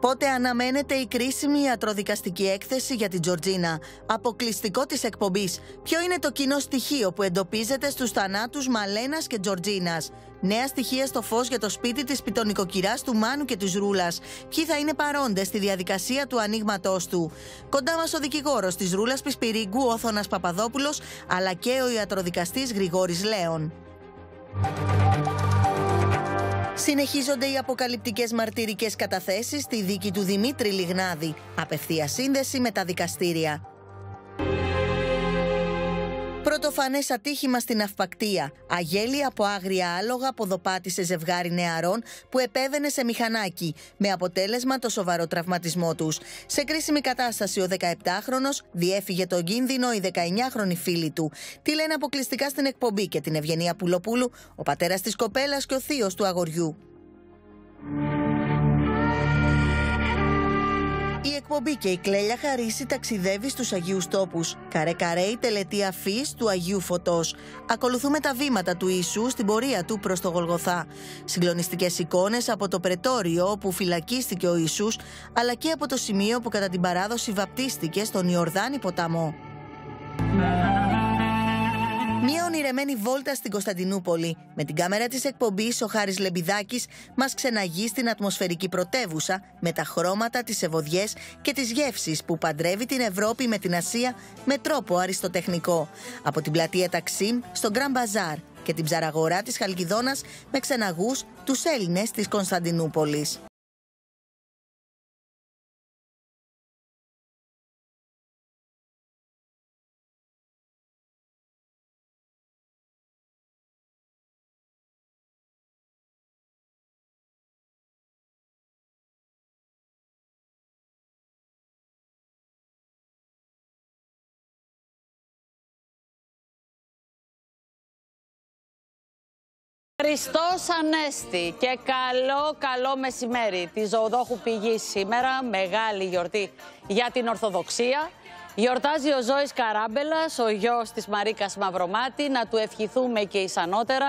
Πότε αναμένεται η κρίσιμη ιατροδικαστική έκθεση για την Τζορτζίνα? Αποκλειστικό της εκπομπής. Ποιο είναι το κοινό στοιχείο που εντοπίζεται στους θανάτους Μαλένας και Τζορτζίνας? Νέα στοιχεία στο φως για το σπίτι της πιτονικοκυράς του Μάνου και της Ρούλας. Ποιοι θα είναι παρόντες στη διαδικασία του ανοίγματός του? Κοντά μας ο δικηγόρος της Ρούλας Πισπυρίγκου, Όθωνας Παπαδόπουλος, αλλά και ο ιατροδικαστής Γρηγόρης Λέων. Συνεχίζονται οι αποκαλυπτικές μαρτυρικές καταθέσεις στη δίκη του Δημήτρη Λιγνάδη. Απευθεία σύνδεση με τα δικαστήρια. Πρωτοφανές ατύχημα στην Αυπακτία. Αγέλη από άγρια άλογα ποδοπάτησε ζευγάρι νεαρών που επέβαινε σε μηχανάκι, με αποτέλεσμα το σοβαρό τραυματισμό τους. Σε κρίσιμη κατάσταση ο 17χρονος διέφυγε τον κίνδυνο η 19χρονη φίλη του. Τι λένε αποκλειστικά στην εκπομπή και την Ευγενία Πουλοπούλου, ο πατέρας της κοπέλας και ο θείος του αγοριού. Η εκπομπή και η Κλέλια Χαρίση ταξιδεύει στους Αγίους Τόπους. Καρέ-καρέ η τελετή αφής του Αγίου Φωτός. Ακολουθούμε τα βήματα του Ιησού στην πορεία του προς το Γολγοθά. Συγκλονιστικές εικόνες από το πρετόριο όπου φυλακίστηκε ο Ιησούς, αλλά και από το σημείο που κατά την παράδοση βαπτίστηκε στον Ιορδάνη ποταμό. Μια ονειρεμένη βόλτα στην Κωνσταντινούπολη. Με την κάμερα της εκπομπής ο Χάρης Λεμπιδάκης μας ξεναγεί στην ατμοσφαιρική πρωτεύουσα με τα χρώματα, τις ευωδιές και τις γεύσεις που παντρεύει την Ευρώπη με την Ασία με τρόπο αριστοτεχνικό. Από την πλατεία Ταξίμ στο Γκραν Μπαζάρ και την ψαραγορά της Χαλκιδόνας με ξεναγούς τους Έλληνες της Κωνσταντινούπολης. Χριστός Ανέστη και καλό μεσημέρι. Τη Ζωοδόχου Πηγής σήμερα, μεγάλη γιορτή για την Ορθοδοξία. Γιορτάζει ο Ζώης Καράμπελας, ο γιος της Μαρίκας Μαυρομάτη, να του ευχηθούμε και ισανότερα.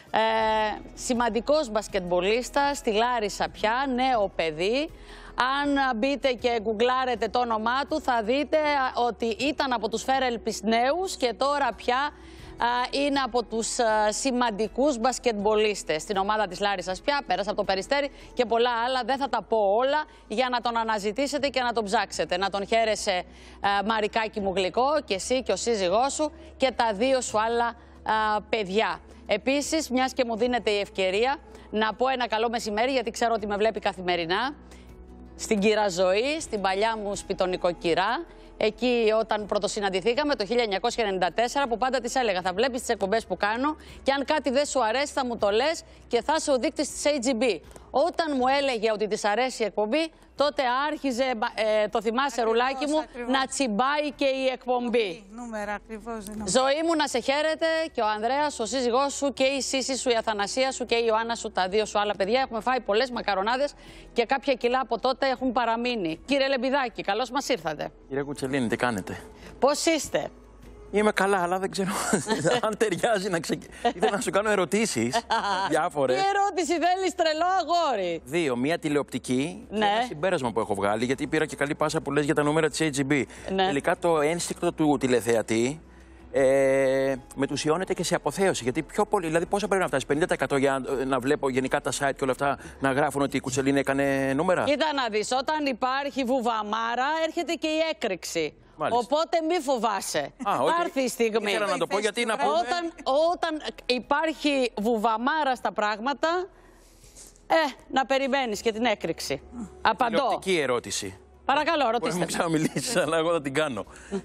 Σημαντικός μπασκετμπολίστας, στη Λάρισα πια, νέο παιδί. Αν μπείτε και γκουγκλάρετε το όνομά του θα δείτε ότι ήταν από τους Φέρελπις νέους και τώρα πια είναι από τους σημαντικούς μπασκετμπολίστες στην ομάδα της Λάρισσας πια, πέρασε από το Περιστέρι και πολλά άλλα. Δεν θα τα πω όλα για να τον αναζητήσετε και να τον ψάξετε. Να τον χαίρεσαι, Μαρικάκι μου γλυκό, και εσύ και ο σύζυγός σου και τα δύο σου άλλα παιδιά. Επίσης, μιας και μου δίνεται η ευκαιρία να πω ένα καλό μεσημέρι, γιατί ξέρω ότι με βλέπει καθημερινά, στην Κύρα Ζωή, στην παλιά μου σπιτονικοκυρά. Εκεί όταν πρωτοσυναντηθήκαμε το 1994, που πάντα της έλεγα θα βλέπεις τις εκπομπές που κάνω και αν κάτι δεν σου αρέσει θα μου το λες και θα είσαι ο δείκτης της AGB. Όταν μου έλεγε ότι της αρέσει η εκπομπή, τότε άρχιζε, το θυμάσαι ρουλάκι μου, να τσιμπάει και η εκπομπή. Νούμερα, ακριβώς. Ζωή μου, να σε χαίρετε και ο Ανδρέας, ο σύζυγός σου και η Σύση σου, η Αθανασία σου και η Ιωάννα σου, τα δύο σου άλλα παιδιά. Έχουμε φάει πολλές μακαρονάδες και κάποια κιλά από τότε έχουν παραμείνει. Κύριε Λεμπιδάκη, καλώς μας ήρθατε. Κύριε Κουτσελίνη, τι κάνετε? Πώς είστε? Είμαι καλά, αλλά δεν ξέρω αν ταιριάζει να Ήθελα να σου κάνω ερωτήσεις διάφορες. Τι ερώτηση θέλεις, τρελό αγόρι? Δύο. Μία τηλεοπτική και ένα συμπέρασμα που έχω βγάλει, γιατί πήρα και καλή πάσα που λες για τα νούμερα της AGB. Τελικά το ένστικτο του τηλεθεατή μετουσιώνεται και σε αποθέωση. Γιατί πιο πολύ, δηλαδή πόσα πρέπει να φτάσει, 50% για να βλέπω γενικά τα site και όλα αυτά να γράφουν ότι η Κουτσελίνη έκανε νούμερα? Κοίτα να δεις, όταν υπάρχει βουβαμάρα έρχεται και η έκρηξη. Μάλιστα. Οπότε μη φοβάσαι. Θα έρθει η στιγμή. Ήθελα να το πω γιατί να πούμε... Όταν υπάρχει βουβαμάρα στα πράγματα, να περιμένεις και την έκρηξη. Απαντώ. Τηλεοπτική ερώτηση. Παρακαλώ, ρωτήστε. Μπορεί να ξαναμιλήσεις, αλλά εγώ θα την κάνω.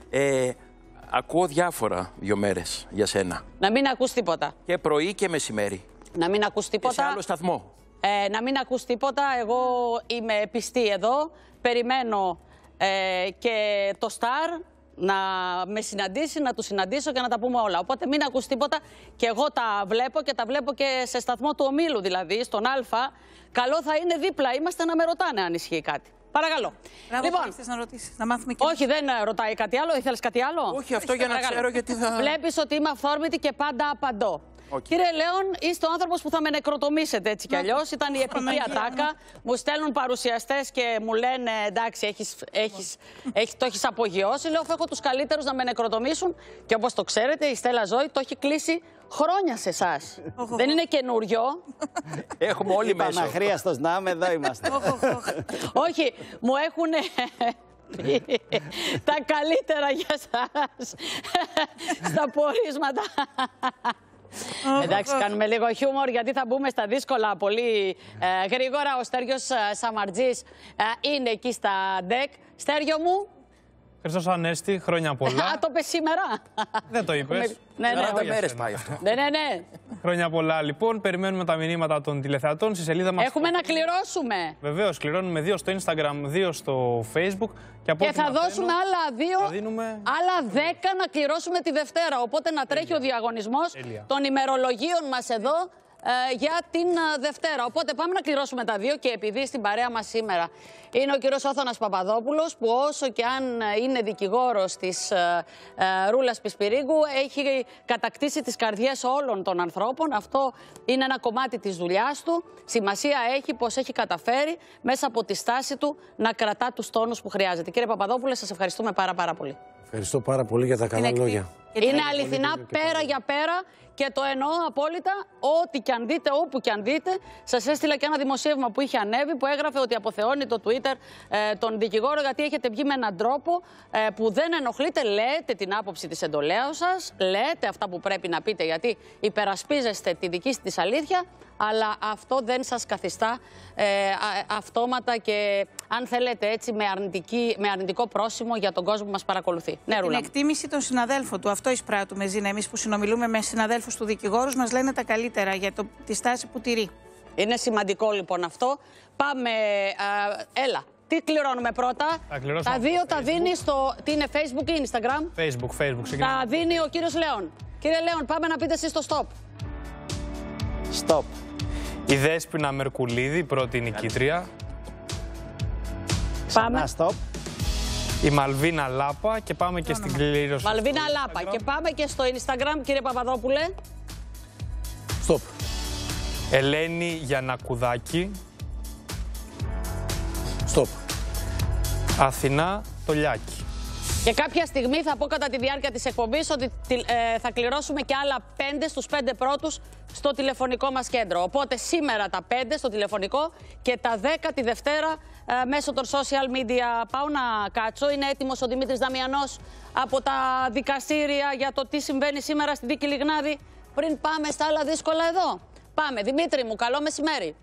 Ακούω διάφορα 2 μέρες για σένα. Να μην ακούς τίποτα. Και πρωί και μεσημέρι. Να μην ακούς τίποτα. Και σε άλλο σταθμό. Να μην ακούς τίποτα. Εγώ είμαι πιστή εδώ. Περιμένω και το Σταρ να με συναντήσει, να του συναντήσω και να τα πούμε όλα. Οπότε μην ακούς τίποτα και εγώ τα βλέπω και τα βλέπω και σε σταθμό του ομίλου, δηλαδή στον Α. Καλό θα είναι δίπλα είμαστε να με ρωτάνε αν ισχύει κάτι. Παρακαλώ. Λοιπόν, να ρωτήσεις, να μάθουμε και... Όχι, δεν ρωτάει κάτι άλλο. Ήθελες κάτι άλλο? Όχι, αυτό για να ξέρω γιατί θα... Βλέπεις ότι είμαι αυθόρμητη και πάντα απαντώ. Κύριε Λέων, είστε ο άνθρωπος που θα με νεκροτομήσετε έτσι κι αλλιώς. Ήταν η επική ατάκα. Μου στέλνουν παρουσιαστές και μου λένε εντάξει, το έχεις απογειώσει. Λέω, έχω τους καλύτερους να με νεκροτομήσουν. Και όπως το ξέρετε, η Στέλλα Ζώη το έχει κλείσει χρόνια σε εσάς. Δεν είναι καινούριο. Έχουμε όλοι μέσα. Αναχρίαστος να είμαι, εδώ είμαστε. Όχι, μου έχουν τα καλύτερα για σας στα πορίσματα. Εντάξει, κάνουμε λίγο χιούμορ γιατί θα μπούμε στα δύσκολα πολύ γρήγορα. Ο Στέργιος Σαμαρτζής είναι εκεί στα ντεκ. Στέργιο μου. Χριστός Ανέστη, χρόνια πολλά. Το πες σήμερα. Δεν το είπες. Ναι, 40 μέρες πάει αυτό. Ναι. Χρόνια πολλά λοιπόν. Περιμένουμε τα μηνύματα των τηλεθεατών στη σελίδα μας. Έχουμε να κληρώσουμε. Βεβαίως, κληρώνουμε 2 στο Instagram, 2 στο Facebook. Και θα δώσουμε άλλα 10 να κληρώσουμε τη Δευτέρα. Οπότε να τρέχει ο διαγωνισμός των ημερολογίων μας εδώ για την Δευτέρα. Οπότε πάμε να κληρώσουμε τα 2 και επειδή στην παρέα μας σήμερα είναι ο κύριος Όθωνας Παπαδόπουλος που όσο και αν είναι δικηγόρος της Ρούλας Πισπυρίγκου έχει κατακτήσει τις καρδιές όλων των ανθρώπων. Αυτό είναι ένα κομμάτι της δουλειάς του. Σημασία έχει πως έχει καταφέρει μέσα από τη στάση του να κρατά τους τόνους που χρειάζεται. Κύριε Παπαδόπουλε, σας ευχαριστούμε πάρα πολύ. Ευχαριστώ πάρα πολύ για τα καλά λόγια. Είναι αληθινά πέρα για πέρα και το εννοώ απόλυτα. Ό,τι και αν δείτε, όπου και αν δείτε, σας έστειλα και ένα δημοσίευμα που είχε ανέβει που έγραφε ότι αποθεώνει το Twitter τον δικηγόρο γιατί έχετε βγει με έναν τρόπο που δεν ενοχλείτε. Λέτε την άποψη της εντολέως σας, λέτε αυτά που πρέπει να πείτε γιατί υπερασπίζεστε τη δική της αλήθεια, αλλά αυτό δεν σας καθιστά αυτόματα και αν θέλετε έτσι με αρνητικό πρόσημο για τον κόσμο που μας παρακολουθεί. Ναι, την εκτίμηση των συναδέλφων του. Αυτό εισπράττουμε, Ζήνα. Εμείς που συνομιλούμε με συναδέλφους του δικηγόρους μας λένε τα καλύτερα για τη στάση που τηρεί. Είναι σημαντικό λοιπόν αυτό. Πάμε, έλα. Τι κληρώνουμε πρώτα? Τα 2 τα δίνει στο... Τι είναι, Facebook ή Instagram? Facebook. Τα δίνει ο κύριος Λέων. Κύριε Λέων, πάμε να πείτε εσείς το stop. Stop. Η Δέσποινα Μερκουλίδη, πρώτη νικήτρια. Πάμε. Stop. Η Μαλβίνα Λάπα και πάμε και στην κλήρωση. Μαλβίνα Λάπα και πάμε και στο Instagram, κύριε Παπαδόπουλε. Stop. Ελένη Γιαννακουδάκη. Stop. Αθηνά Τολιάκη. Και κάποια στιγμή θα πω κατά τη διάρκεια της εκπομπής ότι θα κληρώσουμε και άλλα 5 στους 5 πρώτους στο τηλεφωνικό μας κέντρο. Οπότε σήμερα τα 5 στο τηλεφωνικό και τα 10 τη Δευτέρα μέσω των social media. Πάω να κάτσω. Είναι έτοιμος ο Δημήτρης Δαμιανός από τα δικαστήρια για το τι συμβαίνει σήμερα στη δίκη Λιγνάδη. Πριν πάμε στα άλλα δύσκολα εδώ. Πάμε. Δημήτρη μου, καλό μεσημέρι.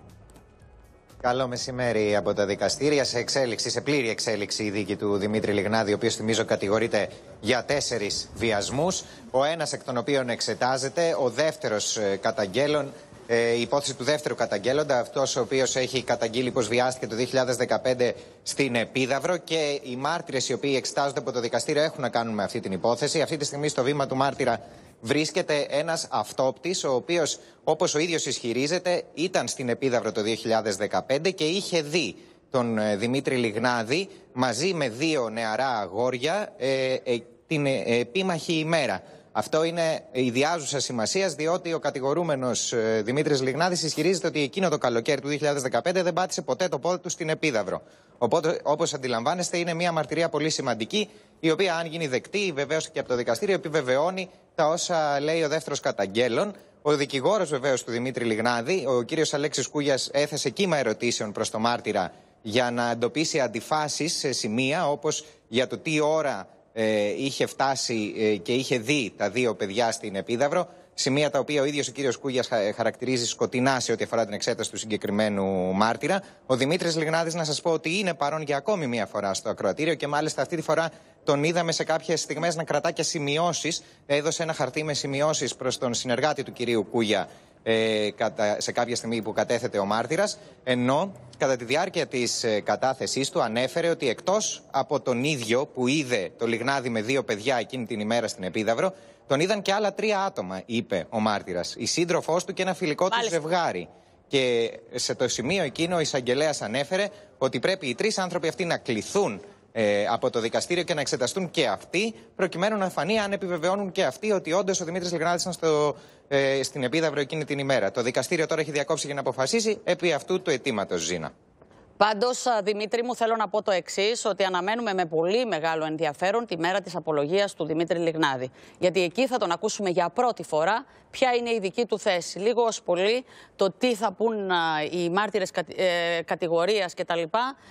Καλό μεσημέρι από τα δικαστήρια. Σε πλήρη εξέλιξη η δίκη του Δημήτρη Λιγνάδη, ο οποίος θυμίζω κατηγορείται για 4 βιασμούς. Ο ένας εκ των οποίων εξετάζεται, ο δεύτερος καταγγέλλον, η υπόθεση του δεύτερου καταγγέλλοντα, αυτός ο οποίος έχει καταγγείλει πως βιάστηκε το 2015 στην Επίδαυρο και οι μάρτυρες οι οποίοι εξετάζονται από το δικαστήριο έχουν να κάνουν με αυτή την υπόθεση. Αυτή τη στιγμή στο βήμα του μάρτυρα βρίσκεται ένας αυτόπτης, ο οποίος, όπως ο ίδιος ισχυρίζεται, ήταν στην Επίδαυρο το 2015 και είχε δει τον Δημήτρη Λιγνάδη μαζί με 2 νεαρά αγόρια την επίμαχη ημέρα. Αυτό είναι ιδιάζουσα σημασίας, διότι ο κατηγορούμενος Δημήτρης Λιγνάδης ισχυρίζεται ότι εκείνο το καλοκαίρι του 2015 δεν πάτησε ποτέ το πόδι του στην Επίδαυρο. Οπότε, όπως αντιλαμβάνεστε, είναι μια μαρτυρία πολύ σημαντική, η οποία, αν γίνει δεκτή, βεβαίως και από το δικαστήριο, επιβεβαιώνει τα όσα λέει ο δεύτερος καταγγέλλον. Ο δικηγόρος, βεβαίως, του Δημήτρη Λιγνάδη, ο κύριος Αλέξης Κούγιας, έθεσε κύμα ερωτήσεων προς το μάρτυρα για να εντοπίσει αντιφάσεις σε σημεία, όπως για το τι ώρα είχε φτάσει και είχε δει τα 2 παιδιά στην Επίδαυρο. Σημεία τα οποία ο ίδιος ο κύριος Κούγιας χαρακτηρίζει σκοτεινά σε ό,τι αφορά την εξέταση του συγκεκριμένου μάρτυρα. Ο Δημήτρης Λιγνάδης, να σας πω ότι είναι παρόν για ακόμη μία φορά στο ακροατήριο και μάλιστα αυτή τη φορά τον είδαμε σε κάποιες στιγμές να κρατά και σημειώσεις. Έδωσε ένα χαρτί με σημειώσεις προς τον συνεργάτη του κυρίου Κούγια σε κάποια στιγμή που κατέθεται ο μάρτυρας, ενώ κατά τη διάρκεια της κατάθεσής του ανέφερε ότι εκτός από τον ίδιο που είδε το Λιγνάδη με 2 παιδιά εκείνη την ημέρα στην Επίδαυρο, τον είδαν και άλλα 3 άτομα, είπε ο μάρτυρας, η σύντροφός του και ένα φιλικό του ζευγάρι. Και σε το σημείο εκείνο ο εισαγγελέας ανέφερε ότι πρέπει οι 3 άνθρωποι αυτοί να κληθούν από το δικαστήριο και να εξεταστούν και αυτοί, προκειμένου να φανεί αν επιβεβαιώνουν και αυτοί ότι όντως ο Δημήτρης Λιγνάδης ήταν στην Επίδαυρο εκείνη την ημέρα. Το δικαστήριο τώρα έχει διακόψει για να αποφασίσει επί αυτού του αιτήματος, Ζήνα. Πάντως, Δημήτρη μου, θέλω να πω το εξής, ότι αναμένουμε με πολύ μεγάλο ενδιαφέρον τη μέρα της απολογίας του Δημήτρη Λιγνάδη. Γιατί εκεί θα τον ακούσουμε για πρώτη φορά ποια είναι η δική του θέση. Λίγο ως πολύ το τι θα πούν οι μάρτυρες κατηγορίας κτλ.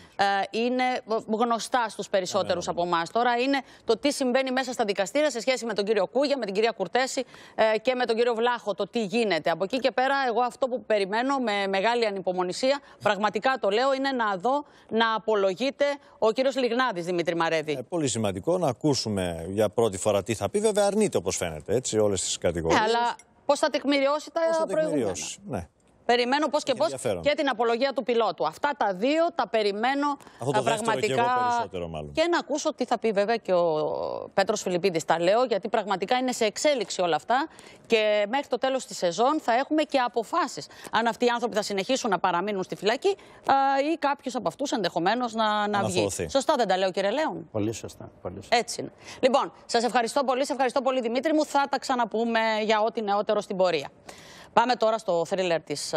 Είναι γνωστά στους περισσότερους από εμάς. Τώρα είναι το τι συμβαίνει μέσα στα δικαστήρια σε σχέση με τον κύριο Κούγια, με την κυρία Κουρτέση και με τον κύριο Βλάχο, το τι γίνεται. Από εκεί και πέρα, εγώ αυτό που περιμένω με μεγάλη ανυπομονησία, πραγματικά το λέω, είναι να δω να απολογείται ο κύριος Λιγνάδης, Δημήτρη Μαρέδη. Πολύ σημαντικό να ακούσουμε για πρώτη φορά τι θα πει. Βέβαια, αρνείται όπως φαίνεται έτσι, όλες τις κατηγορίες. Αλλά πώς θα τεκμηριώσει τα προηγούμενα. Ναι. Περιμένω πώς και πώς και την απολογία του πιλότου. Αυτά τα δύο τα περιμένω πραγματικά. Και εγώ περισσότερο, μάλλον. Και να ακούσω τι θα πει βέβαια και ο Πέτρος Φιλιππίδης. Τα λέω γιατί πραγματικά είναι σε εξέλιξη όλα αυτά και μέχρι το τέλος της σεζόν θα έχουμε και αποφάσεις. Αν αυτοί οι άνθρωποι θα συνεχίσουν να παραμείνουν στη φυλακή ή κάποιος από αυτούς ενδεχομένως να βγει. Σωστά δεν τα λέω, κύριε Λέων? Πολύ σωστά. Έτσι είναι. Λοιπόν, σας ευχαριστώ πολύ. Σε ευχαριστώ πολύ, Δημήτρη μου. Θα τα ξαναπούμε για ό,τι νεότερο στην πορεία. Πάμε τώρα στο θρίλερ της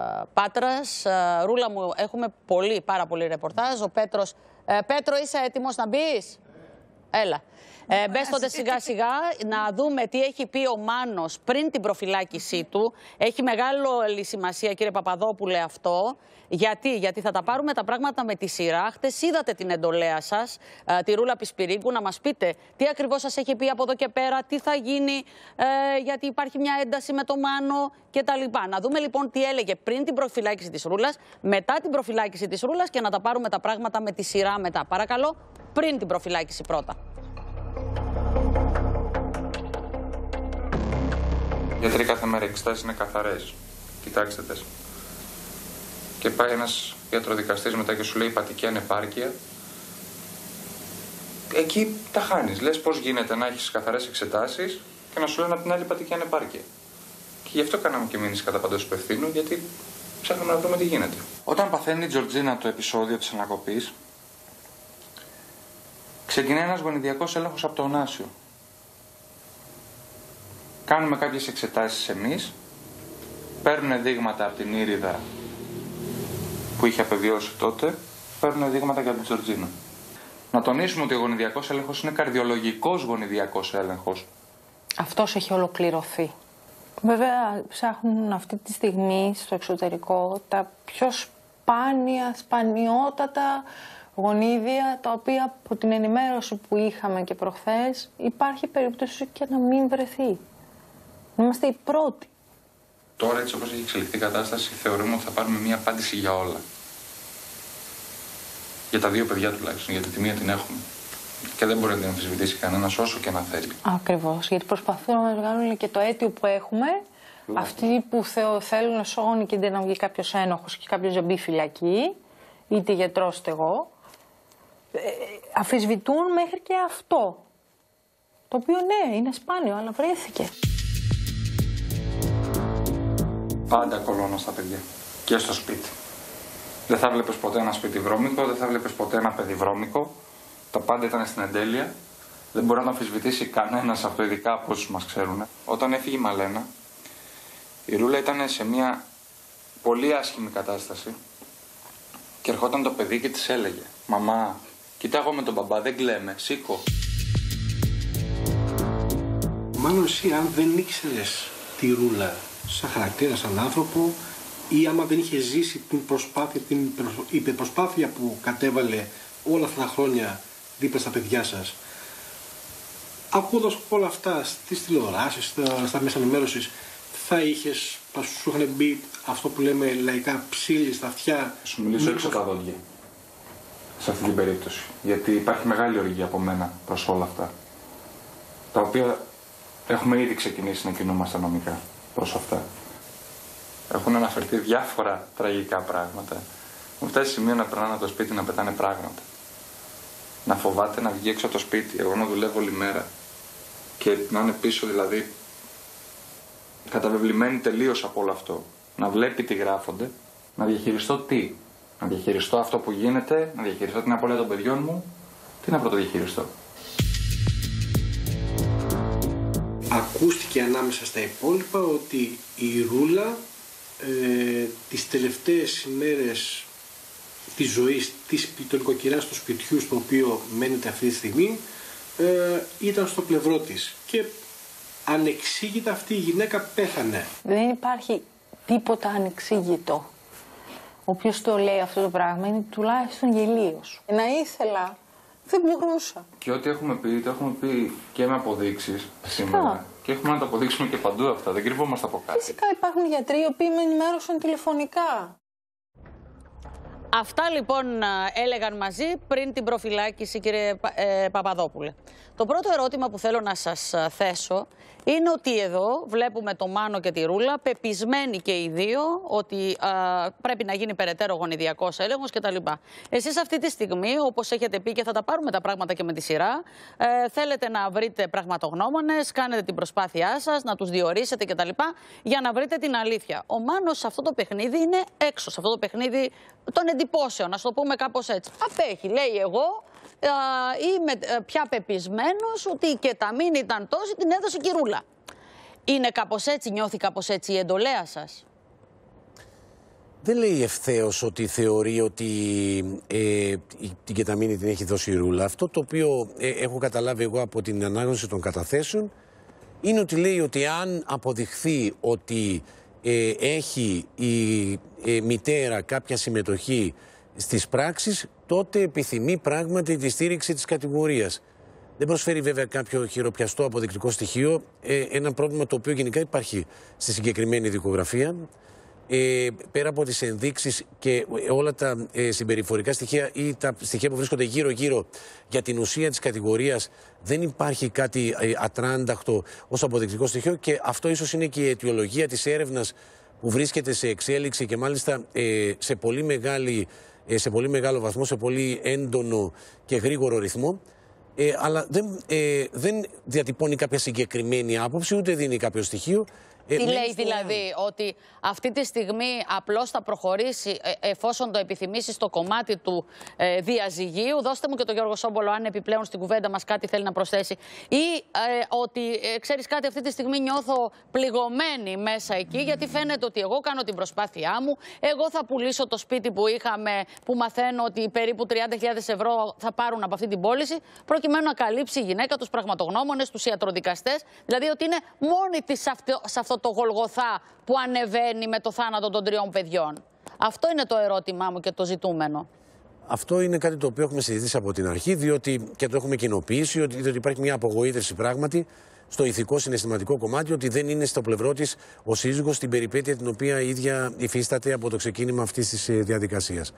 Πάτρας. Ρούλα μου, έχουμε πάρα πολύ ρεπορτάζ. Ο Πέτρος. Πέτρο, είσαι έτοιμος να μπεις? Έλα. Μπες τότε σιγά σιγά να δούμε τι έχει πει ο Μάνος πριν την προφυλάκησή του. Έχει μεγάλη σημασία, κύριε Παπαδόπουλε, αυτό. Γιατί θα τα πάρουμε τα πράγματα με τη σειρά. Χτες είδατε την εντολέα σας, τη Ρούλα Πισπυρίγκου, να μας πείτε τι ακριβώς σας έχει πει από εδώ και πέρα, τι θα γίνει, γιατί υπάρχει μια ένταση με το Μάνο κτλ. Να δούμε λοιπόν τι έλεγε πριν την προφυλάκηση της Ρούλας, μετά την προφυλάκηση της Ρούλας και να τα πάρουμε τα πράγματα με τη σειρά μετά. Παρακαλώ, πριν την προφυλάκηση πρώτα. Γιατροί, κάθε μέρα οι εξετάσεις είναι καθαρές. Κοιτάξτε τες. Και πάει ένας ιατροδικαστής μετά και σου λέει υπατική ανεπάρκεια. Εκεί τα χάνεις. Λες πώς γίνεται να έχεις καθαρές εξετάσεις και να σου λένε απ' την άλλη υπατική ανεπάρκεια. Και γι' αυτό κάναμε και μήνυση κατά παντός υπευθύνου, γιατί ψάχναμε να δούμε τι γίνεται. Όταν παθαίνει η Τζορτζίνα το επεισόδιο της ανακοπής, ξεκινάει ένας γονιδιακός έλεγχος από το ονάσιο. Κάνουμε κάποιες εξετάσεις εμείς, παίρνουν δείγματα από την Ήριδα που είχε απεβιώσει τότε, παίρνουν δείγματα και από την Τζορτζίνα. Να τονίσουμε ότι ο γονιδιακός έλεγχος είναι καρδιολογικός γονιδιακός έλεγχος. Αυτός έχει ολοκληρωθεί. Βέβαια ψάχνουν αυτή τη στιγμή στο εξωτερικό τα πιο σπανιότατα γονίδια, τα οποία από την ενημέρωση που είχαμε και προχθές υπάρχει περίπτωση και να μην βρεθεί. Είμαστε οι πρώτοι. Τώρα, έτσι όπως έχει εξελιχθεί η κατάσταση, θεωρούμε ότι θα πάρουμε μία απάντηση για όλα. Για τα δύο παιδιά τουλάχιστον, γιατί τη μία την έχουμε. Και δεν μπορεί να την αμφισβητήσει κανένας όσο και να θέλει. Ακριβώς, γιατί προσπαθούν να βγάλουν και το αίτιο που έχουμε. Αυτοί που θέλουν σώνει και να βγει κάποιος ένοχος και κάποιος να μπει φυλακή, είτε γιατρός είτε εγώ, αμφισβητούν μέχρι και αυτό. Το οποίο ναι, είναι σπάνιο, αλλά βρέθηκε. Πάντα κολώνω στα παιδιά. Και στο σπίτι. Δεν θα βλέπεις ποτέ ένα σπίτι βρώμικο, δεν θα βλέπεις ποτέ ένα παιδί βρώμικο. Τα πάντα ήταν στην εντέλεια. Δεν μπορεί να το αμφισβητήσει κανένας αυτό, ειδικά από όσους μας ξέρουν. Όταν έφυγε η Μαλένα, η Ρούλα ήταν σε μια πολύ άσχημη κατάσταση. Και ερχόταν το παιδί και της έλεγε: «Μαμά, κοίτα εγώ με τον μπαμπά, δεν κλαίμε, σήκω». Μάλλον εσύ, αν δεν ήξερες τη Ρούλα σαν χαρακτήρα, σαν άνθρωπο, ή άμα δεν είχε ζήσει την προσπάθεια, την υπερπροσπάθεια που κατέβαλε όλα αυτά τα χρόνια δίπλα στα παιδιά σας, ακούγοντας όλα αυτά στις τηλεοράσεις, στα μέσα ενημέρωσης, θα σου είχαν μπει αυτό που λέμε λαϊκά ψήλοι στα αυτιά? Σου μιλήσω έξω τα δόντια σε αυτή την περίπτωση, γιατί υπάρχει μεγάλη οργή από μένα προς όλα αυτά, τα οποία έχουμε ήδη ξεκινήσει να κινούμαστε νομικά προς αυτά. Έχουν αναφερθεί διάφορα τραγικά πράγματα. Μου φτάσει σημείο να περνάνε από το σπίτι να πετάνε πράγματα. Να φοβάται να βγει έξω από το σπίτι, εγώ να δουλεύω όλη μέρα και να είναι πίσω, δηλαδή καταβεβλημένη τελείως από όλο αυτό. Να βλέπει τι γράφονται, να διαχειριστώ τι. Να διαχειριστώ αυτό που γίνεται, να διαχειριστώ την απώλεια των παιδιών μου, Τι να πρωτοδιαχειριστώ. Ακούστηκε ανάμεσα στα υπόλοιπα ότι η Ρούλα τις τελευταίες ημέρες της ζωής των νοικοκυράς του σπιτιού στο οποίο μένετε αυτή τη στιγμή ήταν στο πλευρό της και ανεξήγητα αυτή η γυναίκα πέθανε. Δεν υπάρχει τίποτα ανεξήγητο. Όποιος το λέει αυτό το πράγμα είναι τουλάχιστον γελίος. Να ήθελα, δεν μπορούσα. Και ό,τι έχουμε πει, το έχουμε πει και με αποδείξεις σήμερα. Και έχουμε να τα αποδείξουμε και παντού αυτά. Δεν κρυβόμαστε από κάτι. Φυσικά υπάρχουν γιατροί οι οποίοι με ενημέρωσαν τηλεφωνικά. Αυτά λοιπόν έλεγαν μαζί πριν την προφυλάκηση, κύριε Παπαδόπουλε. Το πρώτο ερώτημα που θέλω να σας θέσω είναι ότι εδώ βλέπουμε το Μάνο και τη Ρούλα πεπισμένοι και οι δύο ότι πρέπει να γίνει περαιτέρω γονιδιακός έλεγχος κτλ. Εσείς αυτή τη στιγμή, όπως έχετε πει και θα τα πάρουμε τα πράγματα και με τη σειρά, θέλετε να βρείτε πραγματογνώμονες, κάνετε την προσπάθειά σας, να τους διορίσετε κτλ. Για να βρείτε την αλήθεια. Ο Μάνος σε αυτό το παιχνίδι είναι έξω, σε αυτό το παιχνίδι των εντυπώσεων, να το πούμε κάπως έτσι. Απέχει, λέει εγώ. Είμαι πια πεπισμένος ότι η κεταμίνη ήταν τόση, την έδωσε η Ρούλα. Είναι κάπως έτσι, νιώθει κάπως έτσι η εντολέα σας? Δεν λέει ευθέως ότι θεωρεί ότι την κεταμίνη την έχει δώσει η Ρούλα. Αυτό το οποίο έχω καταλάβει εγώ από την ανάγνωση των καταθέσεων είναι ότι λέει ότι αν αποδειχθεί ότι έχει η μητέρα κάποια συμμετοχή στις πράξεις, τότε επιθυμεί πράγματι τη στήριξη της κατηγορίας. Δεν προσφέρει βέβαια κάποιο χειροπιαστό αποδεικτικό στοιχείο, ένα πρόβλημα το οποίο γενικά υπάρχει στη συγκεκριμένη δικογραφία. Πέρα από τις ενδείξεις και όλα τα συμπεριφορικά στοιχεία ή τα στοιχεία που βρίσκονται γύρω-γύρω για την ουσία της κατηγορίας, δεν υπάρχει κάτι ατράνταχτο ως αποδεικτικό στοιχείο και αυτό ίσως είναι και η αιτιολογία της έρευνας που βρίσκεται σε εξέλιξη και μάλιστα σε πολύ μεγάλο βαθμό, σε πολύ έντονο και γρήγορο ρυθμό, αλλά δεν διατυπώνει κάποια συγκεκριμένη άποψη, ούτε δίνει κάποιο στοιχείο. Τι λέει δηλαδή, ότι αυτή τη στιγμή απλώς θα προχωρήσει εφόσον το επιθυμήσει στο κομμάτι του διαζυγίου? Δώστε μου και τον Γιώργο Σόμπολο αν επιπλέον στην κουβέντα μας κάτι θέλει να προσθέσει. Ή ότι ξέρεις κάτι, αυτή τη στιγμή νιώθω πληγωμένη μέσα εκεί, γιατί φαίνεται ότι εγώ κάνω την προσπάθειά μου, εγώ θα πουλήσω το σπίτι που είχαμε, που μαθαίνω ότι περίπου 30.000 ευρώ θα πάρουν από αυτή την πώληση, προκειμένου να καλύψει η γυναίκα τους πραγματογνώμονες, τους ιατροδικαστές, δηλαδή ότι είναι μόνη της σε αυτό το Γολγοθά που ανεβαίνει με το θάνατο των 3 παιδιών. Αυτό είναι το ερώτημά μου και το ζητούμενο. Αυτό είναι κάτι το οποίο έχουμε συζητήσει από την αρχή, διότι και το έχουμε κοινοποιήσει, ότι υπάρχει μια απογοήτευση πράγματι στο ηθικό συναισθηματικό κομμάτι, ότι δεν είναι στο πλευρό της ο σύζυγος στην περιπέτεια την οποία η ίδια υφίσταται από το ξεκίνημα αυτής της διαδικασίας.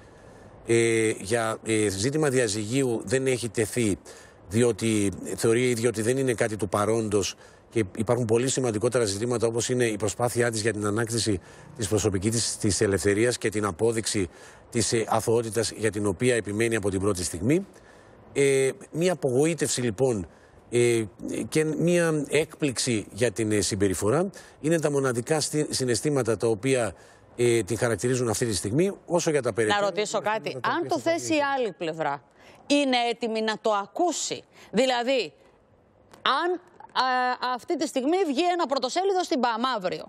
Για ζήτημα διαζυγίου δεν έχει τεθεί, διότι θεωρεί η ίδια ότι δεν είναι κάτι του παρόντος και υπάρχουν πολύ σημαντικότερα ζητήματα, όπως είναι η προσπάθειά της για την ανάκτηση της προσωπικής της ελευθερίας και την απόδειξη της αθωότητας για την οποία επιμένει από την πρώτη στιγμή. Μία απογοήτευση λοιπόν και μία έκπληξη για την συμπεριφορά είναι τα μοναδικά συναισθήματα τα οποία την χαρακτηρίζουν αυτή τη στιγμή. Όσο για τα περαιτέρω. Να ρωτήσω κάτι. Αν το θέσει η άλλη πλευρά, είναι έτοιμη να το ακούσει? Δηλαδή, αν αυτή τη στιγμή βγει ένα πρωτοσέλιδο στην ΠΑΜ αύριο,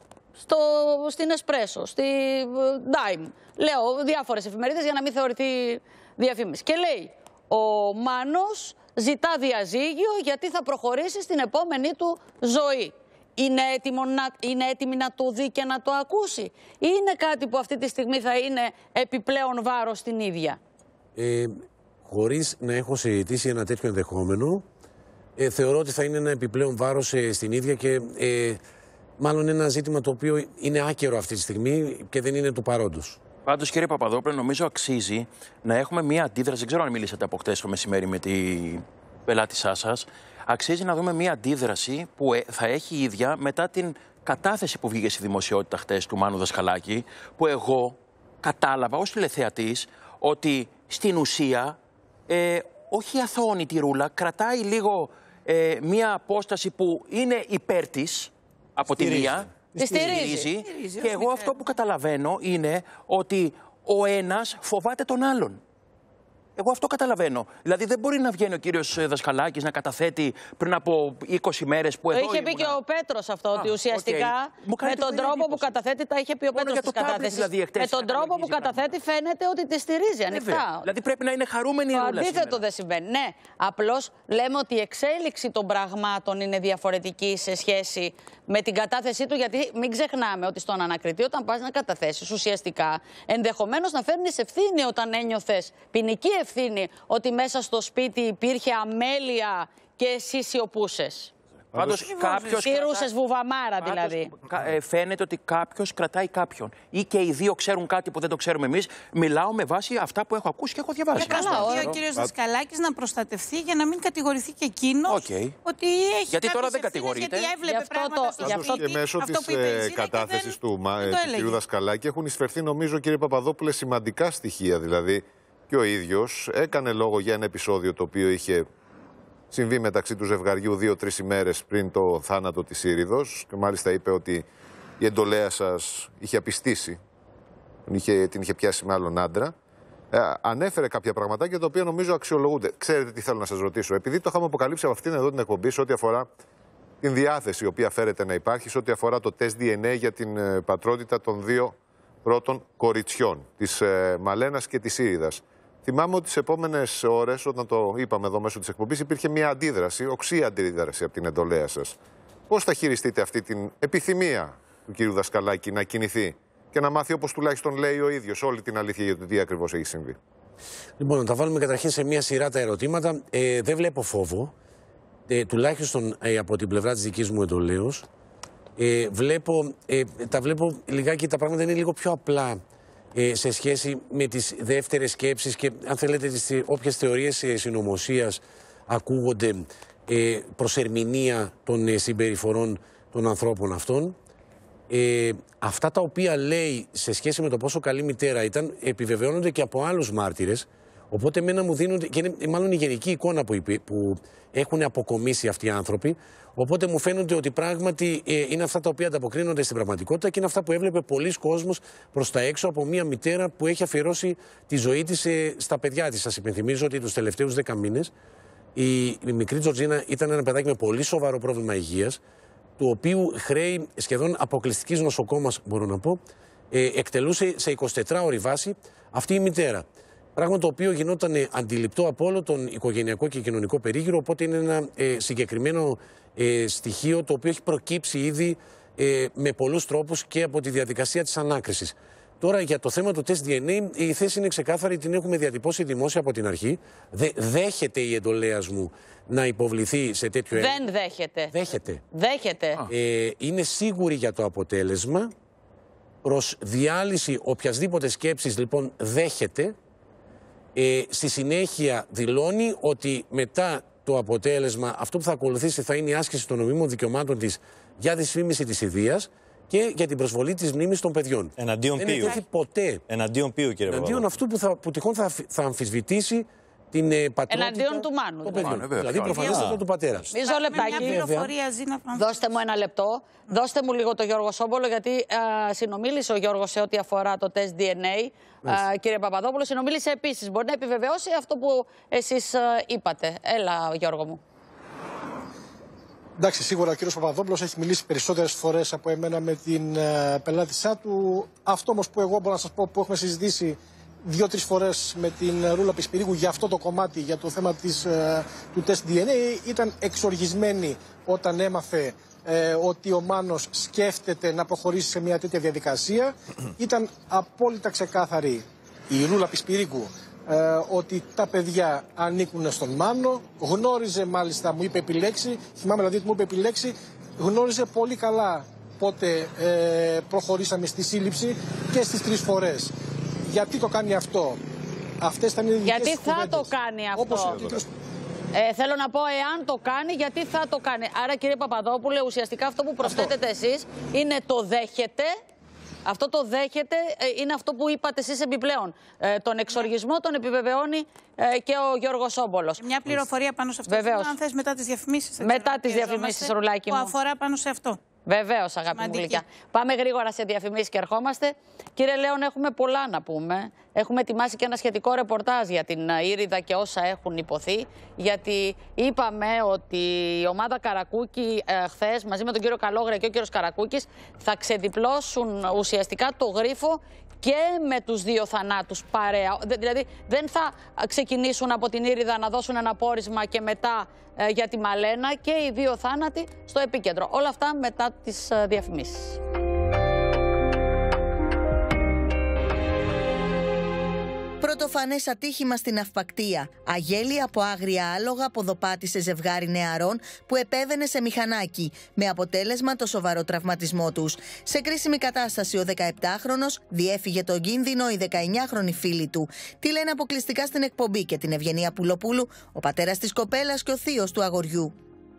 στην Εσπρέσο, στη Dime, λέω διάφορες εφημερίδες για να μην θεωρηθεί διαφήμιση, και λέει ο Μάνος ζητά διαζύγιο γιατί θα προχωρήσει στην επόμενη του ζωή. Είναι έτοιμη να το δει και να το ακούσει, ή είναι κάτι που αυτή τη στιγμή θα είναι επιπλέον βάρος στην ίδια? Χωρίς να έχω συζητήσει ένα τέτοιο ενδεχόμενο, θεωρώ ότι θα είναι ένα επιπλέον βάρος στην ίδια και μάλλον ένα ζήτημα το οποίο είναι άκερο αυτή τη στιγμή και δεν είναι του παρόντος. Πάντως, κύριε Παπαδόπουλε, νομίζω αξίζει να έχουμε μία αντίδραση. Δεν ξέρω αν μιλήσατε από χτες το μεσημέρι με την πελάτησά σας. Αξίζει να δούμε μία αντίδραση που θα έχει η ίδια μετά την κατάθεση που βγήκε στη δημοσιότητα χτες του Μάνου Δασκαλάκη, που εγώ κατάλαβα ως τηλεθεατής ότι στην ουσία όχι αθώωνη τη Ρούλα, κρατάει λίγο μία απόσταση που είναι υπέρ της από τη μία. Τη στηρίζει. Και εγώ αυτό που καταλαβαίνω είναι ότι ο ένας φοβάται τον άλλον. Εγώ αυτό καταλαβαίνω. Δηλαδή δεν μπορεί να βγαίνει ο κύριος Δασκαλάκης να καταθέτει πριν από 20 μέρες που εδώ είχε πει και ο Πέτρος αυτό, ότι ουσιαστικά με τον τρόπο που καταθέτει, τα είχε πει ο Πέτρος της κατάθεσης. Δηλαδή, με τον τρόπο που καταθέτει φαίνεται ότι τη στηρίζει ανοιχτά. Δηλαδή πρέπει να είναι χαρούμενη η Ρούλα. Το αντίθετο δεν συμβαίνει. Ναι, απλώς λέμε ότι η εξέλιξη των πραγμάτων είναι διαφορετική σε σχέση με την κατάθεσή του, γιατί μην ξεχνάμε ότι στον ανακριτή, όταν πας να καταθέσεις, ουσιαστικά ενδεχομένως να φέρνεις ευθύνη όταν ένιωθες ποινική ευθύνη ότι μέσα στο σπίτι υπήρχε αμέλεια και εσύ σιωπούσες. Πάντως κάποιος τηρούσες βουβαμάρα δηλαδή. Φαίνεται ότι κάποιος κρατάει κάποιον. Ή και οι δύο ξέρουν κάτι που δεν το ξέρουμε εμείς. Μιλάω με βάση αυτά που έχω ακούσει και έχω διαβάσει. Ο κύριος Δασκαλάκης να προστατευτεί για να μην κατηγορηθεί και εκείνος ότι έχει. Γιατί τώρα δεν κατηγορείται. Γιατί έβλεπε πράγματα στο σπίτι. Και μέσω της κατάθεσης του κ. Δασκαλάκη έχουν εισφερθεί, νομίζω, κύριε Παπαδόπουλε, σημαντικά στοιχεία. Δηλαδή και ο ίδιος έκανε λόγο για ένα επεισόδιο το οποίο είχε συμβεί μεταξύ του ζευγαριού 2-3 ημέρες πριν το θάνατο της Ήριδος και μάλιστα είπε ότι η εντολέα σας είχε απιστήσει, την είχε πιάσει με άλλον άντρα. Ανέφερε κάποια πραγματάκια τα οποία νομίζω αξιολογούνται. Ξέρετε τι θέλω να σας ρωτήσω? Επειδή το είχαμε αποκαλύψει από αυτήν εδώ την εκπομπή σε ό,τι αφορά την διάθεση η οποία φέρεται να υπάρχει, σε ό,τι αφορά το τεστ DNA για την πατρότητα των δύο πρώτων κοριτσιών, της Μαλένας και της Ήριδας. Θυμάμαι ότι τις επόμενες ώρες, όταν το είπαμε εδώ μέσω της εκπομπής, υπήρχε μια αντίδραση, οξία αντίδραση από την εντολέα σας. Πώς θα χειριστείτε αυτή την επιθυμία του κ. Δασκαλάκη να κινηθεί και να μάθει, όπως τουλάχιστον λέει ο ίδιος, όλη την αλήθεια για το τι ακριβώς έχει συμβεί? Λοιπόν, να τα βάλουμε καταρχήν σε μια σειρά τα ερωτήματα. Δεν βλέπω φόβο, τουλάχιστον από την πλευρά της δικής μου εντολέως. Τα βλέπω λιγάκι, τα πράγματα είναι λίγο πιο απλά σε σχέση με τις δεύτερες σκέψεις και, αν θέλετε, όποιες θεωρίες συνωμοσίας ακούγονται προς ερμηνεία των συμπεριφορών των ανθρώπων αυτών. Αυτά τα οποία λέει σε σχέση με το πόσο καλή μητέρα ήταν επιβεβαιώνονται και από άλλους μάρτυρες, οπότε εμένα μου δίνονται, και είναι μάλλον η γενική εικόνα που έχουν αποκομίσει αυτοί οι άνθρωποι, οπότε μου φαίνονται ότι πράγματι είναι αυτά τα οποία ανταποκρίνονται στην πραγματικότητα και είναι αυτά που έβλεπε πολλοί κόσμος προς τα έξω από μια μητέρα που έχει αφιερώσει τη ζωή της στα παιδιά της. Σας υπενθυμίζω ότι τους τελευταίους 10 μήνες η μικρή Τζορτζίνα ήταν ένα παιδάκι με πολύ σοβαρό πρόβλημα υγείας, του οποίου χρέη σχεδόν αποκλειστικής νοσοκόμας, μπορώ να πω, εκτελούσε σε 24ωρη βάση αυτή η μητέρα. Πράγμα το οποίο γινόταν αντιληπτό από όλο τον οικογενειακό και κοινωνικό περίγυρο, οπότε είναι ένα συγκεκριμένο στοιχείο το οποίο έχει προκύψει ήδη με πολλούς τρόπους και από τη διαδικασία της ανάκρισης. Τώρα για το θέμα του τεστ DNA η θέση είναι ξεκάθαρη, την έχουμε διατυπώσει δημόσια από την αρχή. Δέχεται η εντολέας μου να υποβληθεί σε τέτοιο έργο? Δεν δέχεται. Δέχεται. Είναι σίγουρη για το αποτέλεσμα. Προς διάλυση οποιασδήποτε σκέψης λοιπόν δέχεται. Στη συνέχεια δηλώνει ότι μετά το αποτέλεσμα αυτό που θα ακολουθήσει θα είναι η άσκηση των νομίμων δικαιωμάτων της για τη σφήμιση της ιδείας και για την προσβολή της μνήμης των παιδιών. Εναντίον ποιου? Δεν έχει ποτέ. Εναντίον ποιου, κύριε Παπαδόπουλε? Εναντίον αυτού που τυχόν θα αμφισβητήσει την πατρότητα. Εναντίον του Μάνου. Δηλαδή προφανέστατα του πατέρα. Μισό λεπτάκι. Δώστε μου ένα λεπτό. Δώστε μου λίγο το Γιώργο Σόμπολο, γιατί συνομίλησε ο Γιώργος σε ό,τι αφορά το τεστ DNA. Κύριε Παπαδόπουλο, συνομίλησε επίσης. Μπορεί να επιβεβαιώσει αυτό που εσείς είπατε. Έλα, Γιώργο μου. Εντάξει, σίγουρα ο κύριος Παπαδόπουλος έχει μιλήσει περισσότερες φορές από εμένα με την πελάτησά του. Αυτό όμως που εγώ μπορώ να σας πω, που έχουμε συζητήσει 2-3 φορές με την Ρούλα Πισπυρίγου για αυτό το κομμάτι, για το θέμα του τεστ DNA, ήταν εξοργισμένη όταν έμαθε ότι ο Μάνος σκέφτεται να προχωρήσει σε μια τέτοια διαδικασία. Ήταν απόλυτα ξεκάθαρη η Ρούλα Πισπυρίγου ότι τα παιδιά ανήκουν στον Μάνο. Γνώριζε, μάλιστα, μου είπε επιλέξει, θυμάμαι δηλαδή ότι μου είπε επιλέξει, γνώριζε πολύ καλά πότε προχωρήσαμε στη σύλληψη και στις 3 φορές. Γιατί το κάνει αυτό? Αυτές ήταν οι δικές Γιατί θα κουβέντες. το κάνει αυτό? Θέλω να πω, εάν το κάνει, γιατί θα το κάνει. Άρα, κύριε Παπαδόπουλε, ουσιαστικά αυτό που προσθέτετε εσείς είναι το δέχεται. Αυτό το δέχεται είναι αυτό που είπατε εσείς επιπλέον. Τον εξοργισμό τον επιβεβαιώνει και ο Γιώργος Σόμπολος. Μια πληροφορία πάνω σε αυτό. Βεβαίως. Αν θες μετά τις διαφημίσεις. Μετά τις διαφημίσεις, Ρουλάκη μου. Που αφορά πάνω σε αυτό. Βεβαίως, αγάπη μου γλυκιά. Πάμε γρήγορα σε διαφημίσεις και ερχόμαστε. Κύριε Λέων, έχουμε πολλά να πούμε. Έχουμε ετοιμάσει και ένα σχετικό ρεπορτάζ για την Ήριδα και όσα έχουν υποθεί. Γιατί είπαμε ότι η ομάδα Καρακούκη χθες, μαζί με τον κύριο Καλόγρια και ο κύριος Καρακούκης, θα ξεδιπλώσουν ουσιαστικά το γρίφο και με τους 2 θανάτους παρέα. Δηλαδή δεν θα ξεκινήσουν από την Ήριδα να δώσουν ένα πόρισμα και μετά για τη Μαλένα, και οι 2 θάνατοι στο επίκεντρο. Όλα αυτά μετά τις διαφημίσεις. Πρωτοφανές ατύχημα στην Αυπακτία. Αγέλη από άγρια άλογα ποδοπάτησε ζευγάρι νεαρών που επέβαινε σε μηχανάκι, με αποτέλεσμα το σοβαρό τραυματισμό τους. Σε κρίσιμη κατάσταση ο 17χρονος διέφυγε τον κίνδυνο η 19χρονη φίλη του. Τι λένε αποκλειστικά στην εκπομπή και την Ευγενία Πουλοπούλου, ο πατέρας της κοπέλας και ο θείος του αγοριού.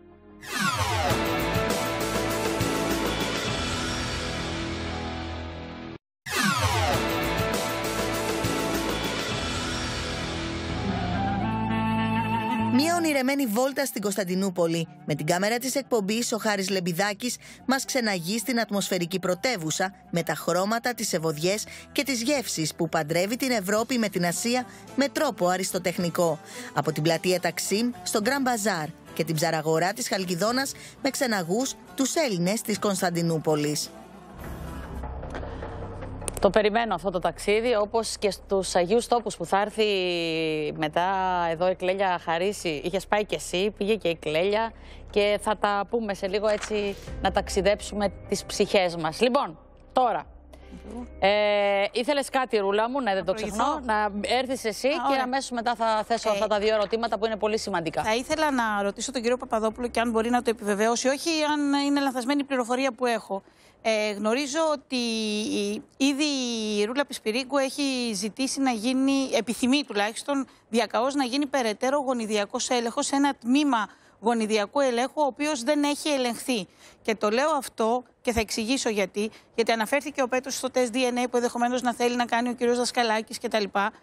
Μια ονειρεμένη βόλτα στην Κωνσταντινούπολη. Με την κάμερα της εκπομπής, ο Χάρης Λεμπιδάκης μας ξεναγεί στην ατμοσφαιρική πρωτεύουσα, με τα χρώματα, τις ευωδιές και τις γεύσεις που παντρεύει την Ευρώπη με την Ασία με τρόπο αριστοτεχνικό. Από την πλατεία Ταξίμ στο Γκραν Μπαζάρ και την ψαραγορά της Χαλκιδόνας, με ξεναγούς τους Έλληνες της Κωνσταντινούπολης. Το περιμένω αυτό το ταξίδι, όπως και στους Αγίους Τόπους που θα έρθει μετά εδώ η Κλέλια Χαρίση. Είχες πάει και εσύ, πήγε και η Κλέλια, και θα τα πούμε σε λίγο, έτσι να ταξιδέψουμε τις ψυχές μας. Λοιπόν, τώρα, ήθελες κάτι, Ρούλα μου, ναι, δεν το ξεχνώ, να έρθεις εσύ και αμέσως μετά θα θέσω αυτά τα 2 ερωτήματα που είναι πολύ σημαντικά. Θα ήθελα να ρωτήσω τον κύριο Παπαδόπουλο και αν μπορεί να το επιβεβαιώσει, όχι αν είναι λανθασμένη η πληροφορία που έχω. Γνωρίζω ότι ήδη η Ρούλα Πισπυρίγκου έχει ζητήσει να γίνει, επιθυμεί τουλάχιστον διακαώς, να γίνει περαιτέρω γονιδιακός έλεγχος σε ένα τμήμα γονιδιακού ελέγχου, ο οποίος δεν έχει ελεγχθεί. Και το λέω αυτό και θα εξηγήσω γιατί. Γιατί αναφέρθηκε ο Πέτρος στο τεστ DNA που ενδεχομένως να θέλει να κάνει ο κ. Δασκαλάκης κτλ.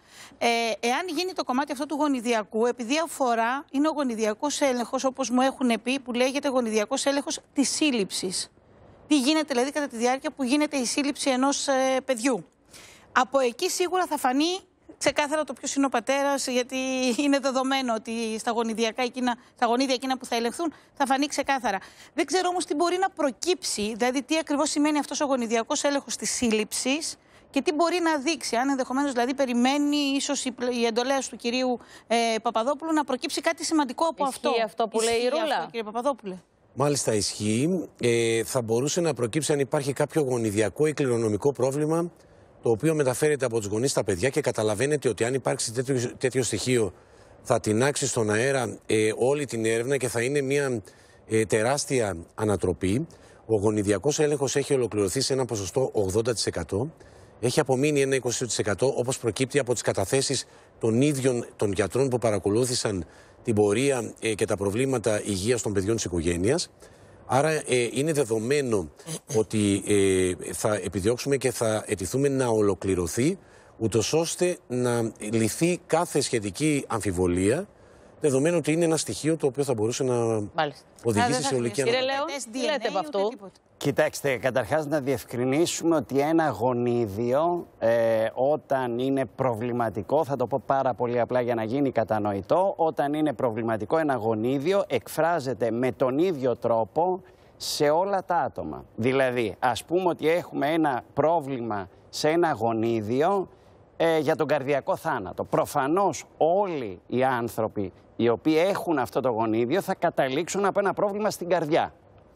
Εάν γίνει το κομμάτι αυτό του γονιδιακού, επειδή αφορά, είναι ο γονιδιακός έλεγχος, όπως μου έχουν πει, που λέγεται γονιδιακός έλεγχος της σύλληψης. Τι γίνεται δηλαδή κατά τη διάρκεια που γίνεται η σύλληψη ενός παιδιού. Από εκεί σίγουρα θα φανεί ξεκάθαρα το ποιος είναι ο πατέρας, γιατί είναι δεδομένο ότι στα γονίδια εκείνα που θα ελεγχθούν θα φανεί ξεκάθαρα. Δεν ξέρω όμως τι μπορεί να προκύψει, δηλαδή τι ακριβώς σημαίνει αυτός ο γονιδιακός έλεγχος της σύλληψης και τι μπορεί να δείξει. Αν ενδεχομένως δηλαδή περιμένει ίσως οι εντολές του κυρίου Παπαδόπουλου να προκύψει κάτι σημαντικό από αυτό. Ισχύει αυτό που λέει η Ρούλα, αυτό, κύριε Παπαδόπουλε? Μάλιστα ισχύει. Θα μπορούσε να προκύψει αν υπάρχει κάποιο γονιδιακό ή κληρονομικό πρόβλημα, το οποίο μεταφέρεται από τους γονείς στα παιδιά, και καταλαβαίνετε ότι αν υπάρξει τέτοιο στοιχείο θα τεινάξει στον αέρα όλη την έρευνα και θα είναι μια τεράστια ανατροπή. Ο γονιδιακός έλεγχος έχει ολοκληρωθεί σε ένα ποσοστό 80%. Έχει απομείνει ένα 20% όπως προκύπτει από τις καταθέσεις των ίδιων των γιατρών που παρακολούθησαν την πορεία και τα προβλήματα υγείας των παιδιών της οικογένειας. Άρα είναι δεδομένο ότι θα επιδιώξουμε και θα αιτηθούμε να ολοκληρωθεί, ούτως ώστε να λυθεί κάθε σχετική αμφιβολία, δεδομένου ότι είναι ένα στοιχείο το οποίο θα μπορούσε να οδηγήσει σε ολική ανατροπή. Κύριε Λέων, τι λέτε από αυτού? Κοιτάξτε, καταρχάς να διευκρινίσουμε ότι ένα γονίδιο όταν είναι προβληματικό, θα το πω πάρα πολύ απλά για να γίνει κατανοητό, όταν είναι προβληματικό ένα γονίδιο εκφράζεται με τον ίδιο τρόπο σε όλα τα άτομα. Δηλαδή, ας πούμε ότι έχουμε ένα πρόβλημα σε ένα γονίδιο για τον καρδιακό θάνατο. Προφανώς όλοι οι άνθρωποι οι οποίοι έχουν αυτό το γονίδιο θα καταλήξουν από ένα πρόβλημα στην καρδιά.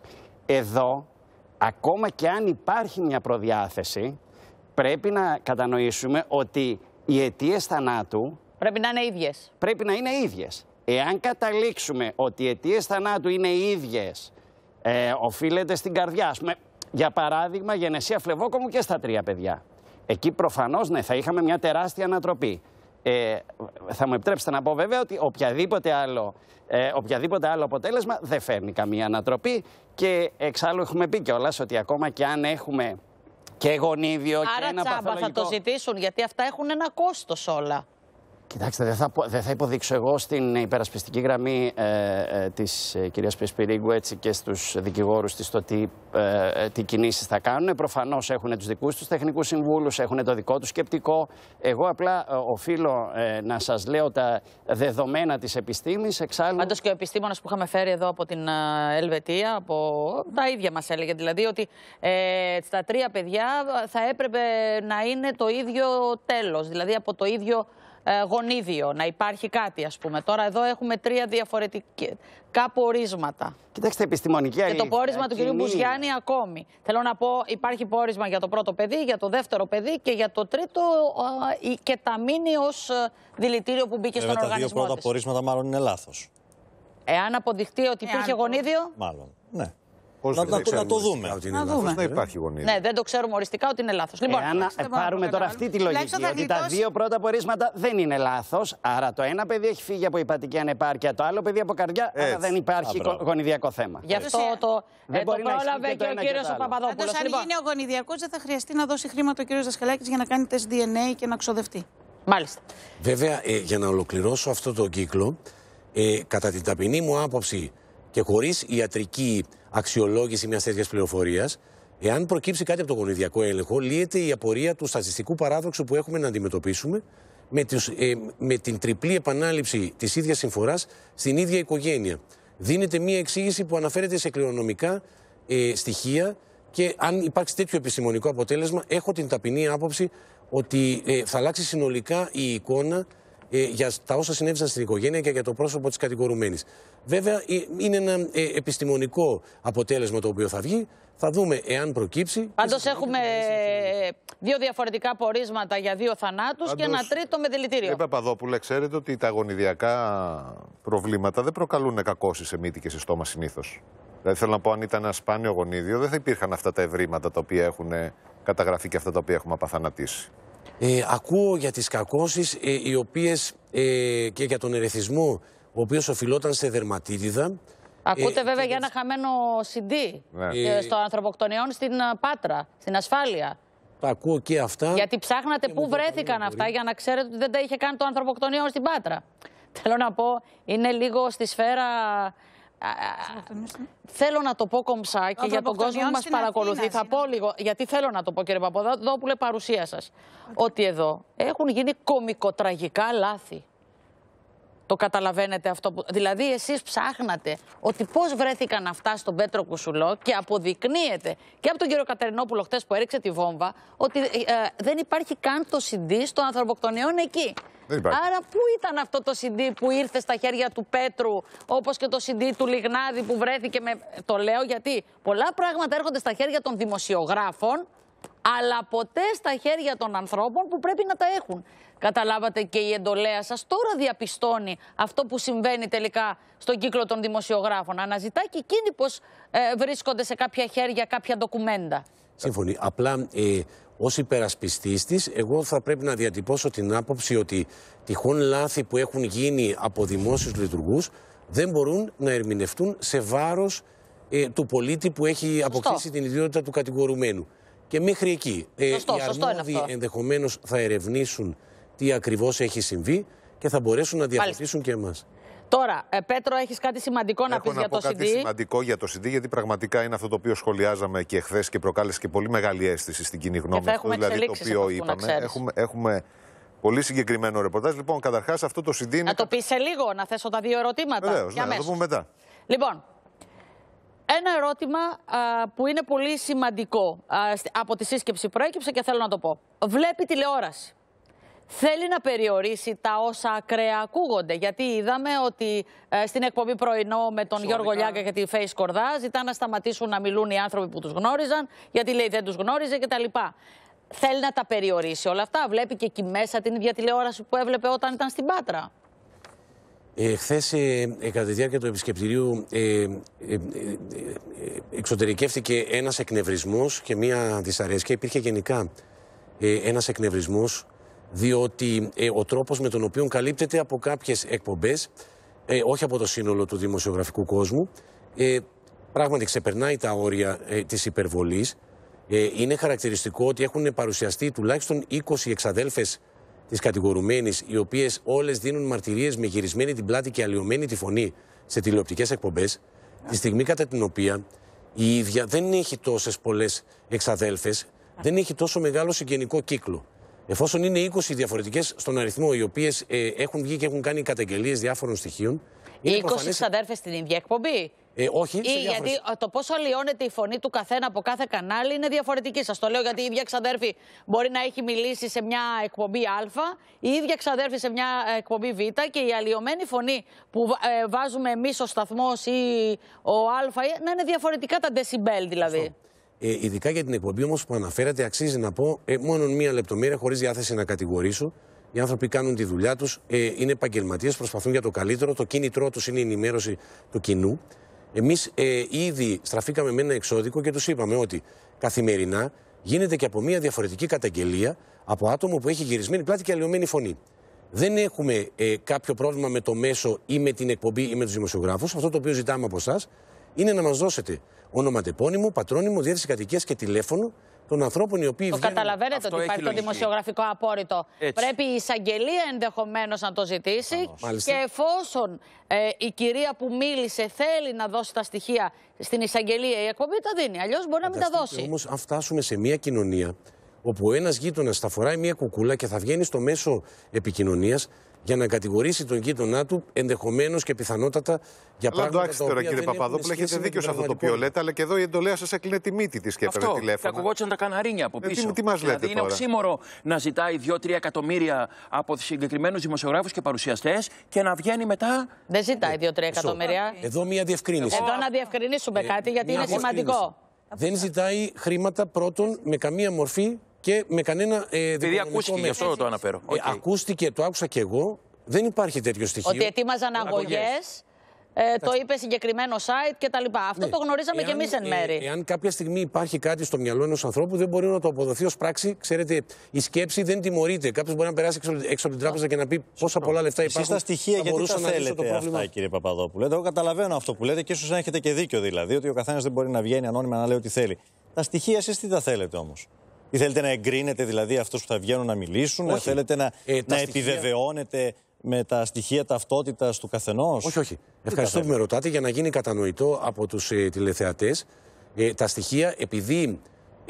Εδώ, ακόμα και αν υπάρχει μια προδιάθεση, πρέπει να κατανοήσουμε ότι οι αιτίες θανάτου πρέπει να είναι ίδιες. Πρέπει να είναι ίδιες. Εάν καταλήξουμε ότι οι αιτίες θανάτου είναι ίδιες, οφείλεται στην καρδιά. Ας πούμε, για παράδειγμα, γενεσία φλεβόκομου και στα 3 παιδιά. Εκεί προφανώς ναι, θα είχαμε μια τεράστια ανατροπή. Θα μου επιτρέψετε να πω βέβαια ότι οποιαδήποτε άλλο αποτέλεσμα δεν φέρνει καμία ανατροπή, και εξάλλου έχουμε πει κιόλας ότι ακόμα και αν έχουμε και γονίδιο και ένα παθολογικό... Άρα τσάμπα θα το ζητήσουν, γιατί αυτά έχουν ένα κόστος όλα. Κοιτάξτε, δεν θα υποδείξω εγώ στην υπερασπιστική γραμμή της κυρίας Πεσπυρίγκου έτσι και στους δικηγόρους της το τι κινήσεις θα κάνουν. Προφανώς έχουν τους δικούς τους τεχνικούς συμβούλους, έχουν το δικό τους σκεπτικό. Εγώ απλά οφείλω να σας λέω τα δεδομένα της επιστήμης. Εξάλλου... Πάντως και ο επιστήμονας που είχαμε φέρει εδώ από την Ελβετία, από τα ίδια μας έλεγε, δηλαδή ότι στα 3 παιδιά θα έπρεπε να είναι το ίδιο τέλος, δηλαδή από το ίδιο γονίδιο, να υπάρχει κάτι, ας πούμε. Τώρα εδώ έχουμε 3 διαφορετικά πορίσματα. Κοιτάξτε, επιστημονική αλήθεια. Και το πόρισμα του κ. Μπουζιάννη ακόμη. Θέλω να πω, υπάρχει πόρισμα για το πρώτο παιδί, για το δεύτερο παιδί και για το τρίτο και τα μείνει ως δηλητήριο που μπήκε στον οργανισμό της. Τα 2 πρώτα πορίσματα μάλλον είναι λάθος. Εάν αποδειχτεί ότι υπήρχε γονίδιο. Μάλλον, ναι. Να το δούμε. Να υπάρχει γονίδιο. Ναι, δεν το ξέρουμε οριστικά ότι είναι λάθος. Λοιπόν, εάν πάρουμε τώρα αυτή τη λογική, ότι τα 2 πρώτα πορίσματα δεν είναι λάθος, άρα το ένα παιδί έχει φύγει από υπατική ανεπάρκεια, το άλλο παιδί από καρδιά, άρα δεν υπάρχει γονιδιακό θέμα. Γι' αυτό το πρόλαβε και ο κύριος Παπαδόπουλος. Αν γίνει ο γονιδιακός, δεν θα χρειαστεί να δώσει χρήματα ο κύριος Δασκαλάκης για να κάνει τεστ DNA και να ξοδευτεί. Μάλιστα. Βέβαια, για να ολοκληρώσω αυτό το κύκλο, κατά την ταπεινή μου άποψη και χωρίς ιατρική αξιολόγηση μιας τέτοιας πληροφορίας, εάν προκύψει κάτι από το γονιδιακό έλεγχο, λύεται η απορία του στατιστικού παράδοξου που έχουμε να αντιμετωπίσουμε με την τριπλή επανάληψη της ίδιας συμφοράς στην ίδια οικογένεια. Δίνεται μια εξήγηση που αναφέρεται σε κληρονομικά στοιχεία και αν υπάρξει τέτοιο επιστημονικό αποτέλεσμα, έχω την ταπεινή άποψη ότι θα αλλάξει συνολικά η εικόνα για τα όσα συνέβησαν στην οικογένεια και για το πρόσωπο της κατηγορουμένης. Βέβαια, είναι ένα επιστημονικό αποτέλεσμα το οποίο θα βγει. Θα δούμε εάν προκύψει. Πάντως έχουμε 2 διαφορετικά πορίσματα για 2 θανάτους και ένα τρίτο με δηλητήριο. Κύριε Παπαδόπουλε, ξέρετε ότι τα γονιδιακά προβλήματα δεν προκαλούν κακώσεις σε μύτη και σε στόμα συνήθως. Δηλαδή, θέλω να πω, αν ήταν ένα σπάνιο γονίδιο, δεν θα υπήρχαν αυτά τα ευρήματα τα οποία έχουν καταγραφεί και αυτά τα οποία έχουμε απαθανατήσει. Ακούω για τις κακώσεις οι οποίες και για τον ερεθισμό ο οποίος οφειλόταν σε δερματίτιδα. Ακούτε βέβαια για ένα χαμένο CD στο ανθρωποκτονιών στην Πάτρα, στην Ασφάλεια. Τα ακούω και αυτά. Γιατί ψάχνατε πού βρέθηκαν αυτά για να ξέρετε ότι δεν τα είχε κάνει το ανθρωποκτονιών στην Πάτρα. Θέλω να πω, είναι λίγο στη σφαίρα... Θέλω να το πω κομψά και για τον κόσμο που μας παρακολουθεί. Θα πω λίγο, γιατί θέλω να το πω, κύριε Παπαδόπουλε, παρουσία σας. Ότι εδώ έχουν γίνει κωμικοτραγικά λάθη. Το καταλαβαίνετε αυτό που... Δηλαδή εσείς ψάχνατε ότι πώς βρέθηκαν αυτά στον Πέτρο Κουσουλό και αποδεικνύεται και από τον κύριο Κατερινόπουλο χτες που έριξε τη βόμβα ότι δεν υπάρχει καν το CD στο ανθρωποκτονιών εκεί. Άρα πού ήταν αυτό το CD που ήρθε στα χέρια του Πέτρου, όπως και το CD του Λιγνάδη που βρέθηκε με... Το λέω γιατί πολλά πράγματα έρχονται στα χέρια των δημοσιογράφων, αλλά ποτέ στα χέρια των ανθρώπων που πρέπει να τα έχουν. Καταλάβατε, και η εντολέα σας τώρα διαπιστώνει αυτό που συμβαίνει τελικά στον κύκλο των δημοσιογράφων. Αναζητά και εκείνοι πως βρίσκονται σε κάποια χέρια κάποια ντοκουμέντα. Σύμφωνοι. Απλά ως υπερασπιστής της, εγώ θα πρέπει να διατυπώσω την άποψη ότι τυχόν λάθη που έχουν γίνει από δημόσιους λειτουργούς δεν μπορούν να ερμηνευτούν σε βάρος του πολίτη που έχει αποκτήσει την ιδιότητα του κατηγορουμένου. Και μέχρι εκεί οι αρμόδιοι ενδεχομένως θα ερευνήσουν τι ακριβώς έχει συμβεί και θα μπορέσουν να διαφωτίσουν και εμάς. Τώρα, Πέτρο, έχεις κάτι σημαντικό να πεις για το CD? Έχω κάτι σημαντικό για το CD, γιατί πραγματικά είναι αυτό το οποίο σχολιάζαμε και χθες και προκάλεσε και πολύ μεγάλη αίσθηση στην κοινή γνώμη. Και θα έχουμε δηλαδή το οποίο είπαμε. Έχουμε πολύ συγκεκριμένο ρεπορτάζ. Λοιπόν, καταρχάς αυτό το CD είναι... Να το πεις σε λίγο, να θέσω τα 2 ερωτήματα. Βεβαίως, να το πούμε μετά. Λοιπόν, ένα ερώτημα που είναι πολύ σημαντικό από τη σύσκεψη προέκυψε και θέλω να το πω. Βλέπει τηλεόραση. Θέλει να περιορίσει τα όσα ακραία ακούγονται. Γιατί είδαμε ότι στην εκπομπή πρωινό με τον Γιώργο Λιάγκα και τη Φέη Σκορδά ζητά να σταματήσουν να μιλούν οι άνθρωποι που τους γνώριζαν, γιατί λέει δεν τους γνώριζε κτλ. Θέλει να τα περιορίσει όλα αυτά. Βλέπει και εκεί μέσα την ίδια τηλεόραση που έβλεπε όταν ήταν στην Πάτρα. Χθες, κατά τη διάρκεια του επισκεπτηρίου, εξωτερικεύτηκε ένας εκνευρισμός και μια δυσαρέσκεια. Υπήρχε γενικά ένας εκνευρισμός, διότι ο τρόπος με τον οποίο καλύπτεται από κάποιες εκπομπές, όχι από το σύνολο του δημοσιογραφικού κόσμου, πράγματι ξεπερνάει τα όρια της υπερβολής. Είναι χαρακτηριστικό ότι έχουν παρουσιαστεί τουλάχιστον 20 εξαδέλφες της κατηγορουμένης, οι οποίες όλες δίνουν μαρτυρίες με γυρισμένη την πλάτη και αλλοιωμένη τη φωνή σε τηλεοπτικές εκπομπές, τη στιγμή κατά την οποία η ίδια δεν έχει τόσες πολλές εξαδέλφες, δεν έχει τόσο μεγάλο συγγενικό κύκλο. Εφόσον είναι 20 διαφορετικές στον αριθμό, οι οποίες έχουν βγει και έχουν κάνει καταγγελίες διάφορων στοιχείων. 20 εξαδέρφες στην ίδια εκπομπή. Όχι, γιατί το πόσο αλλοιώνεται η φωνή του καθένα από κάθε κανάλι είναι διαφορετική. Σας το λέω γιατί η ίδια εξαδέρφη μπορεί να έχει μιλήσει σε μια εκπομπή Α, η ίδια εξαδέρφη σε μια εκπομπή Β και η αλλοιωμένη φωνή που βάζουμε εμείς ο σταθμός ή ο Α να είναι διαφορετικά τα decibel δηλαδή. Ειδικά για την εκπομπή όμως που αναφέρατε, αξίζει να πω μόνο μία λεπτομέρεια χωρίς διάθεση να κατηγορήσω. Οι άνθρωποι κάνουν τη δουλειά τους, είναι επαγγελματίες, προσπαθούν για το καλύτερο. Το κίνητρό τους είναι η ενημέρωση του κοινού. Εμείς ήδη στραφήκαμε με ένα εξώδικο και τους είπαμε ότι καθημερινά γίνεται και από μία διαφορετική καταγγελία από άτομο που έχει γυρισμένη πλάτη και αλλοιωμένη φωνή. Δεν έχουμε κάποιο πρόβλημα με το μέσο ή με την εκπομπή ή με τους δημοσιογράφους. Αυτό το οποίο ζητάμε από εσάς είναι να μας δώσετε ονοματεπώνυμο, πατρόνυμο, διεύθυνση κατοικίας και τηλέφωνο των ανθρώπων οι οποίοι βγαίνουν. Καταλαβαίνετε ότι υπάρχει το δημοσιογραφικό απόρριτο. Πρέπει η εισαγγελία ενδεχομένως να το ζητήσει. Και εφόσον η κυρία που μίλησε θέλει να δώσει τα στοιχεία στην εισαγγελία, η εκπομπή τα δίνει. Αλλιώς μπορεί να μην τα δώσει. Όμως, αν φτάσουμε σε μια κοινωνία όπου ο ένας γείτονας θα φοράει μια κουκούλα και θα βγαίνει στο μέσο επικοινωνίας για να κατηγορήσει τον γείτονά του, ενδεχομένως και πιθανότατα για πράγματα. Εντάξει τώρα, κύριε Παπαδόπουλε, έχετε δίκιο σε αυτό το οποίο λέτε, αλλά και εδώ η εντολέα σας έκλεινε τη μύτη της και έφερε τηλέφωνο. Και ακουγόντουσαν τα καναρίνια από πίσω. Τι μας λέτε δηλαδή, είναι οξύμορο να ζητάει 2-3 εκατομμύρια από συγκεκριμένους δημοσιογράφους και παρουσιαστές και να βγαίνει μετά. Δεν ζητάει 2-3 εκατομμύρια. Εδώ μία διευκρίνηση. Εδώ να διευκρινίσουμε κάτι, γιατί είναι σημαντικό. Δεν ζητάει χρήματα πρώτον με καμία μορφή και με κανένα επειδή ακούστηκε, γι' αυτό το αναφέρω. Ακούστηκε, το άκουσα και εγώ. Δεν υπάρχει τέτοιο στοιχείο. Ότι ετοίμαζαν αγωγές, το είπε συγκεκριμένο site κτλ. Αυτό το γνωρίζαμε και εμείς εν μέρη. Εάν κάποια στιγμή υπάρχει κάτι στο μυαλό ενός ανθρώπου, δεν μπορεί να το αποδοθεί ως πράξη. Ξέρετε, η σκέψη δεν τιμωρείται. Κάποιος μπορεί να περάσει έξω από την τράπεζα και να πει πόσα πολλά λεφτά υπάρχουν. Εσείς τα στοιχεία γιατί τα θέλετε αυτά, κύριε Παπαδόπουλε? Εγώ καταλαβαίνω αυτό που λέτε και ίσως έχετε και δίκιο δηλαδή, ότι ο καθένας δεν μπορεί να βγαίνει ανώνυμα να λέει ό,τι θέλει. Τα στοιχεία εσείς τι τα θέλετε όμως? Ή θέλετε να εγκρίνετε δηλαδή αυτούς που θα βγαίνουν να μιλήσουν, θέλετε να επιβεβαιώνετε με τα στοιχεία ταυτότητας του καθενός? Όχι. Ευχαριστώ που με ρωτάτε για να γίνει κατανοητό από τους τηλεθεατές. Τα στοιχεία, επειδή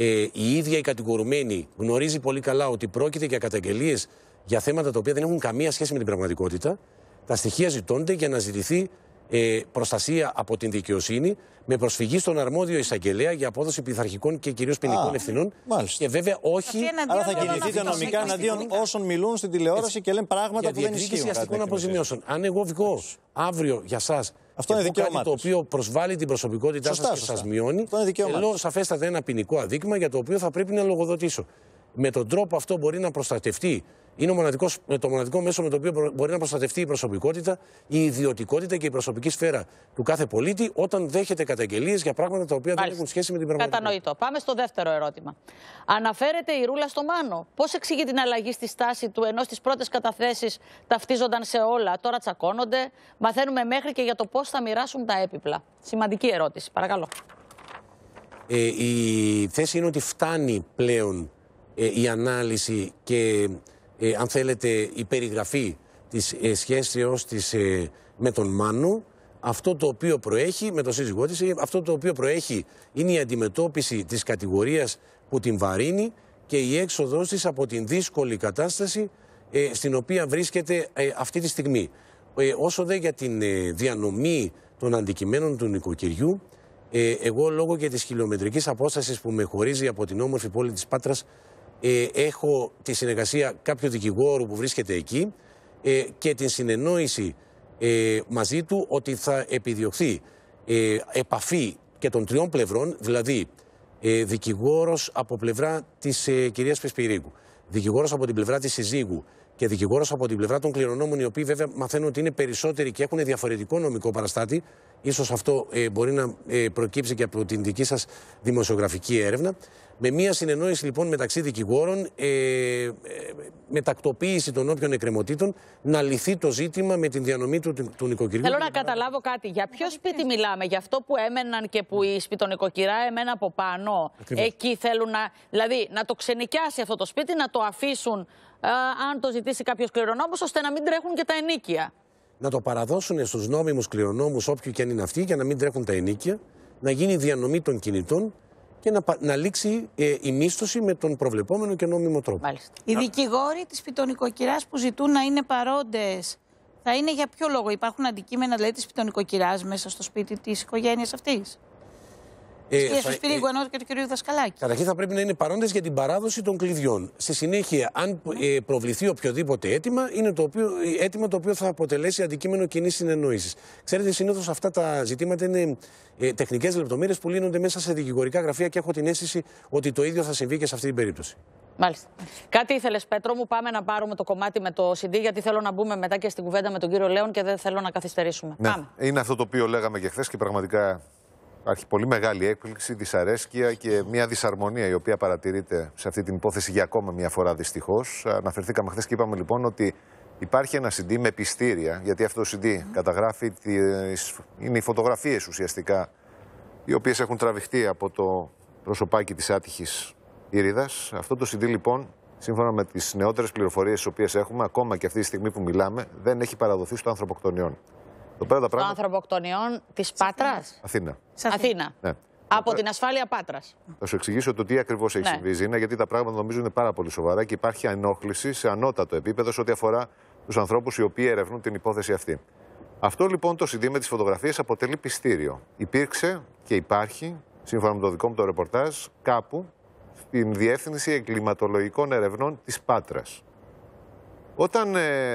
η ίδια η κατηγορουμένη γνωρίζει πολύ καλά ότι πρόκειται για καταγγελίες για θέματα τα οποία δεν έχουν καμία σχέση με την πραγματικότητα, τα στοιχεία ζητώνται για να ζητηθεί προστασία από την δικαιοσύνη με προσφυγή στον αρμόδιο εισαγγελέα για απόδοση πειθαρχικών και κυρίως ποινικών ευθυνών. Μάλιστα. Και βέβαια όχι. Άρα θα κινηθείτε νομικά εναντίον όσων μιλούν στην τηλεόραση και λένε πράγματα που δεν ισχύουν. Αστικών αποζημιώσεων. Αν εγώ βγω αύριο για σας αυτό είναι κάτι το οποίο προσβάλλει την προσωπικότητά σας και σας μειώνει, θέλω σαφέστατα ένα ποινικό αδίκημα για το οποίο θα πρέπει να λογοδοτήσω. Με τον τρόπο αυτό μπορεί να προστατευτεί. Είναι το μοναδικό μέσο με το οποίο μπορεί να προστατευτεί η προσωπικότητα, η ιδιωτικότητα και η προσωπική σφαίρα του κάθε πολίτη όταν δέχεται καταγγελίες για πράγματα τα οποία δεν έχουν σχέση με την πραγματικότητα. Κατανοητό. Πάμε στο δεύτερο ερώτημα. Αναφέρεται η Ρούλα στο Μάνο. Πώς εξηγεί την αλλαγή στη στάση του, ενώ στις πρώτες καταθέσεις ταυτίζονταν σε όλα, τώρα τσακώνονται? Μαθαίνουμε μέχρι και για το πώς θα μοιράσουν τα έπιπλα. Σημαντική ερώτηση. Παρακαλώ. Η θέση είναι ότι φτάνει πλέον η ανάλυση και αν θέλετε η περιγραφή της σχέσεως της με τον Μάνο. Αυτό το οποίο προέχει με το σύζυγό της, αυτό το οποίο προέχει είναι η αντιμετώπιση της κατηγορίας που την βαρύνει και η έξοδος της από την δύσκολη κατάσταση στην οποία βρίσκεται αυτή τη στιγμή. Όσο δε για την διανομή των αντικειμένων του νοικοκυριού, εγώ λόγω και της χιλιομετρικής απόστασης που με χωρίζει από την όμορφη πόλη της Πάτρας, έχω τη συνεργασία κάποιου δικηγόρου που βρίσκεται εκεί και την συνεννόηση μαζί του ότι θα επιδιωχθεί επαφή και των τριών πλευρών, δηλαδή δικηγόρος από πλευρά της κυρίας Πεσπυρίκου, δικηγόρος από την πλευρά της συζύγου και δικηγόρος από την πλευρά των κληρονόμων, οι οποίοι βέβαια μαθαίνουν ότι είναι περισσότεροι και έχουν διαφορετικό νομικό παραστάτη, ίσως αυτό μπορεί να προκύψει και από την δική σας δημοσιογραφική έρευνα. Με μια συνεννόηση λοιπόν μεταξύ δικηγόρων, με τακτοποίηση των όποιων εκκρεμωτήτων, να λυθεί το ζήτημα με την διανομή του νοικοκυριού. Θέλω να καταλάβω κάτι. Για ποιο σπίτι μιλάμε, για αυτό που έμεναν και που η σπιτονοικοκυρά έμενε από πάνω. Ακριβώς. Εκεί θέλουν δηλαδή να το ξενοικιάσει αυτό το σπίτι, να το αφήσουν αν το ζητήσει κάποιος κληρονόμος, ώστε να μην τρέχουν και τα ενοίκια. Να το παραδώσουν στους νόμιμους κληρονόμους, όποιοι και αν είναι αυτοί, για να μην τρέχουν τα ενοίκια, να γίνει διανομή των κινητών και να λήξει η μίσθωση με τον προβλεπόμενο και νόμιμο τρόπο. Μάλιστα. Οι δικηγόροι της σπιτονοικοκυράς που ζητούν να είναι παρόντες, θα είναι για ποιο λόγο? Υπάρχουν αντικείμενα δηλαδή της σπιτονοικοκυράς μέσα στο σπίτι της οικογένειας αυτής? Κύριε Σπυρίγκου, εννοώ και του κ. Δασκαλάκη. Καταρχήν θα πρέπει να είναι παρόντες για την παράδοση των κλειδιών. Στη συνέχεια, αν προβληθεί οποιοδήποτε αίτημα, είναι αίτημα το οποίο θα αποτελέσει αντικείμενο κοινής συνεννόησης. Ξέρετε, συνήθως αυτά τα ζητήματα είναι τεχνικές λεπτομέρειες που λύνονται μέσα σε δικηγορικά γραφεία και έχω την αίσθηση ότι το ίδιο θα συμβεί και σε αυτή την περίπτωση. Μάλιστα. Κάτι ήθελες, Πέτρο μου, πάμε να πάρουμε το κομμάτι με το CD, γιατί θέλω να μπούμε μετά και στην κουβέντα με τον κύριο Λέων και δεν θέλω να καθυστερήσουμε. Ναι. Πάμε. Είναι αυτό το οποίο λέγαμε και χθες και πραγματικά υπάρχει πολύ μεγάλη έκπληξη, δυσαρέσκεια και μια δυσαρμονία η οποία παρατηρείται σε αυτή την υπόθεση για ακόμα μια φορά δυστυχώς. Αναφερθήκαμε χθες και είπαμε λοιπόν ότι υπάρχει ένα CD με πιστήρια, γιατί αυτό το CD καταγράφει, είναι οι φωτογραφίες ουσιαστικά, οι οποίες έχουν τραβηχτεί από το προσωπάκι της άτυχης Ήριδας. Αυτό το CD λοιπόν, σύμφωνα με τις νεότερες πληροφορίες τις οποίες έχουμε, ακόμα και αυτή τη στιγμή που μιλάμε, δεν έχει παραδοθεί στο ανθρωποκτονιών. Το ανθρωποκτονιών της Πάτρας. Αθήνα. Αθήνα. Ναι. Από την ασφάλεια Πάτρας. Θα σου εξηγήσω το τι ακριβώς έχει συμβεί, Ζήνα, γιατί τα πράγματα νομίζω είναι πάρα πολύ σοβαρά και υπάρχει ενόχληση σε ανώτατο επίπεδο σε ό,τι αφορά τους ανθρώπους οι οποίοι ερευνούν την υπόθεση αυτή. Αυτό λοιπόν το CD με τις φωτογραφίες αποτελεί πιστήριο. Υπήρξε και υπάρχει, σύμφωνα με το δικό μου το ρεπορτάζ, κάπου στην Διεύθυνση Εγκληματολογικών Ερευνών της Πάτρας. Όταν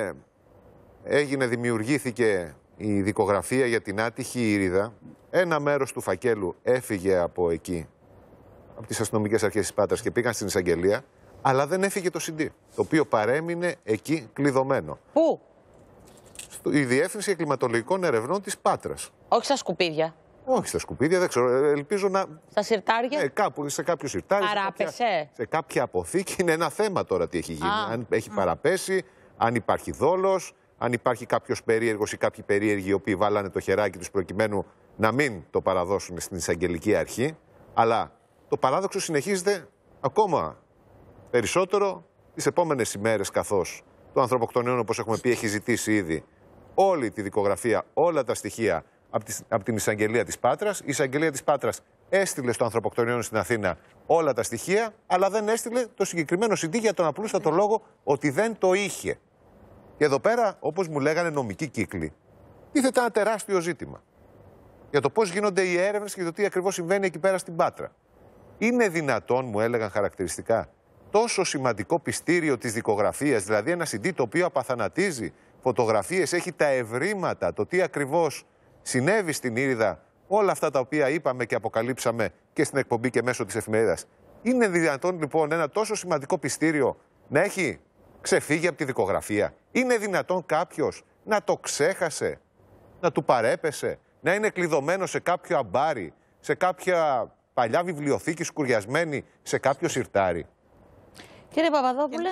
δημιουργήθηκε η δικογραφία για την άτυχη Ήριδα, ένα μέρος του φακέλου έφυγε από εκεί, από τις αστυνομικές αρχές της Πάτρας και πήγαν στην εισαγγελία, αλλά δεν έφυγε το CD, το οποίο παρέμεινε εκεί κλειδωμένο. Πού? Η Διεύθυνση Εγκληματολογικών Ερευνών της Πάτρας. Όχι στα σκουπίδια. Όχι στα σκουπίδια, δεν ξέρω. Ελπίζω να. Στα συρτάρια. Κάπου σε κάποιο συρτάρι. Παράπεσε. Σε κάποια αποθήκη. Είναι ένα θέμα τώρα τι έχει γίνει. Αν έχει παραπέσει, αν υπάρχει δόλος, αν υπάρχει κάποιος περίεργος ή κάποιοι περίεργοι οι οποίοι βάλανε το χεράκι τους προκειμένου να μην το παραδώσουν στην εισαγγελική αρχή. Αλλά το παράδοξο συνεχίζεται ακόμα περισσότερο τις επόμενες ημέρες, καθώς το ανθρωποκτονιών, όπως έχουμε πει, έχει ζητήσει ήδη όλη τη δικογραφία, όλα τα στοιχεία από την εισαγγελία της Πάτρας. Η εισαγγελία της Πάτρας έστειλε στο ανθρωποκτονιών στην Αθήνα όλα τα στοιχεία, αλλά δεν έστειλε το συγκεκριμένο CD για τον απλούστατο λόγο ότι δεν το είχε. Και εδώ πέρα, όπως μου λέγανε νομικοί κύκλοι, τίθεται ένα τεράστιο ζήτημα για το πώς γίνονται οι έρευνες και το τι ακριβώς συμβαίνει εκεί πέρα στην Πάτρα. Είναι δυνατόν, μου έλεγαν χαρακτηριστικά, τόσο σημαντικό πιστήριο της δικογραφίας, δηλαδή ένα CD το οποίο απαθανατίζει φωτογραφίες, έχει τα ευρήματα, το τι ακριβώς συνέβη στην Ήριδα, όλα αυτά τα οποία είπαμε και αποκαλύψαμε και στην εκπομπή και μέσω της εφημερίδας. Είναι δυνατόν λοιπόν ένα τόσο σημαντικό πιστήριο να έχει ξεφύγει από τη δικογραφία? Είναι δυνατόν κάποιος να το ξέχασε, να του παρέπεσε, να είναι κλειδωμένο σε κάποιο αμπάρι, σε κάποια παλιά βιβλιοθήκη σκουριασμένη, σε κάποιο συρτάρι? Κύριε Παπαδόπουλε,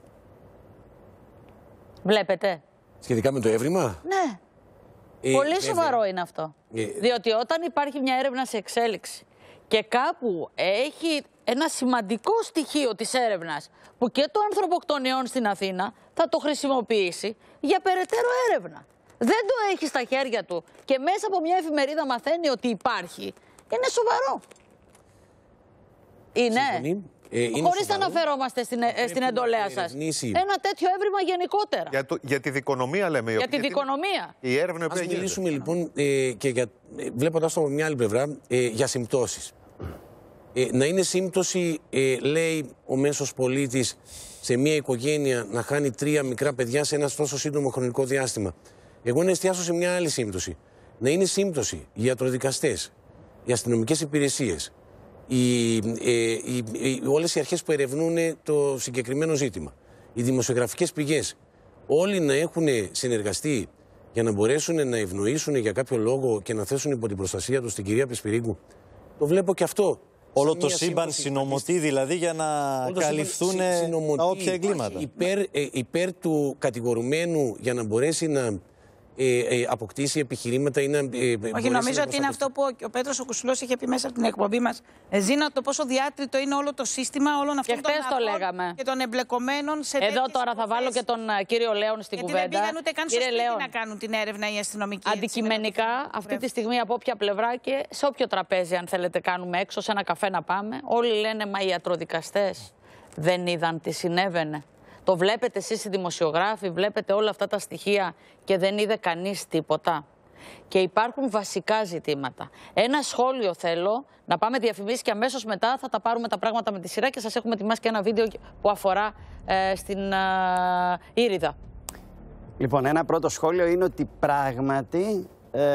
βλέπετε. Σχετικά με το έβριμα. Ναι. Πολύ σοβαρό είναι αυτό. Διότι όταν υπάρχει μια έρευνα σε εξέλιξη και κάπου έχει ένα σημαντικό στοιχείο της έρευνας που και το ανθρωποκτονιών στην Αθήνα θα το χρησιμοποιήσει για περαιτέρω έρευνα. Δεν το έχει στα χέρια του και μέσα από μια εφημερίδα μαθαίνει ότι υπάρχει. Είναι σοβαρό. Είναι. Χωρίς να αναφερόμαστε στην εντολέα σας. Ένα τέτοιο έβριμα γενικότερα. Για τη δικονομία λέμε. Για τη δικονομία. Η έρευνα Ας μιλήσουμε λοιπόν και βλέποντας το από μια άλλη πλευρά για συμπτώσεις. Να είναι σύμπτωση, λέει ο μέσος πολίτης, σε μια οικογένεια να χάνει 3 μικρά παιδιά σε ένα τόσο σύντομο χρονικό διάστημα. Εγώ να εστιάσω σε μια άλλη σύμπτωση. Να είναι σύμπτωση οι ιατροδικαστές, οι αστυνομικές υπηρεσίες, όλες οι αρχές που ερευνούν το συγκεκριμένο ζήτημα, οι δημοσιογραφικές πηγές, όλοι να έχουν συνεργαστεί για να μπορέσουν να ευνοήσουν για κάποιο λόγο και να θέσουν υπό την προστασία τους την κυρία Πεσπυρίγκου. Το βλέπω και αυτό. Όλο το σύμπαν συνομωτεί δηλαδή για να καλυφθούν τα όποια εγκλήματα. Υπέρ του κατηγορουμένου για να μπορέσει να αποκτήσει επιχειρήματα ή να. Όχι, νομίζω ότι είναι αυτό που ο Πέτρος ο Κουσουλός είχε πει μέσα από την εκπομπή μας. Ζήνα, το πόσο διάτριτο είναι όλο το σύστημα όλων αυτών των αρχών και των εμπλεκομένων σε εδώ τώρα θα βάλω και τον κύριο Λέων στην κουβέντα. Δεν πήγαν ούτε καν στο σπίτι να κάνουν την έρευνα οι αστυνομικοί. Αντικειμενικά, αυτή τη στιγμή από όποια πλευρά και σε όποιο τραπέζι, αν θέλετε, κάνουμε έξω, σε ένα καφέ να πάμε, όλοι λένε μα οι ιατροδικαστές δεν είδαν τι συνέβαινε. Το βλέπετε εσείς οι δημοσιογράφοι, βλέπετε όλα αυτά τα στοιχεία και δεν είδε κανείς τίποτα. Και υπάρχουν βασικά ζητήματα. Ένα σχόλιο θέλω, να πάμε διαφημίσεις και αμέσως μετά θα τα πάρουμε τα πράγματα με τη σειρά και σας έχουμε ετοιμάσει και ένα βίντεο που αφορά στην Ήριδα. Λοιπόν, ένα πρώτο σχόλιο είναι ότι πράγματι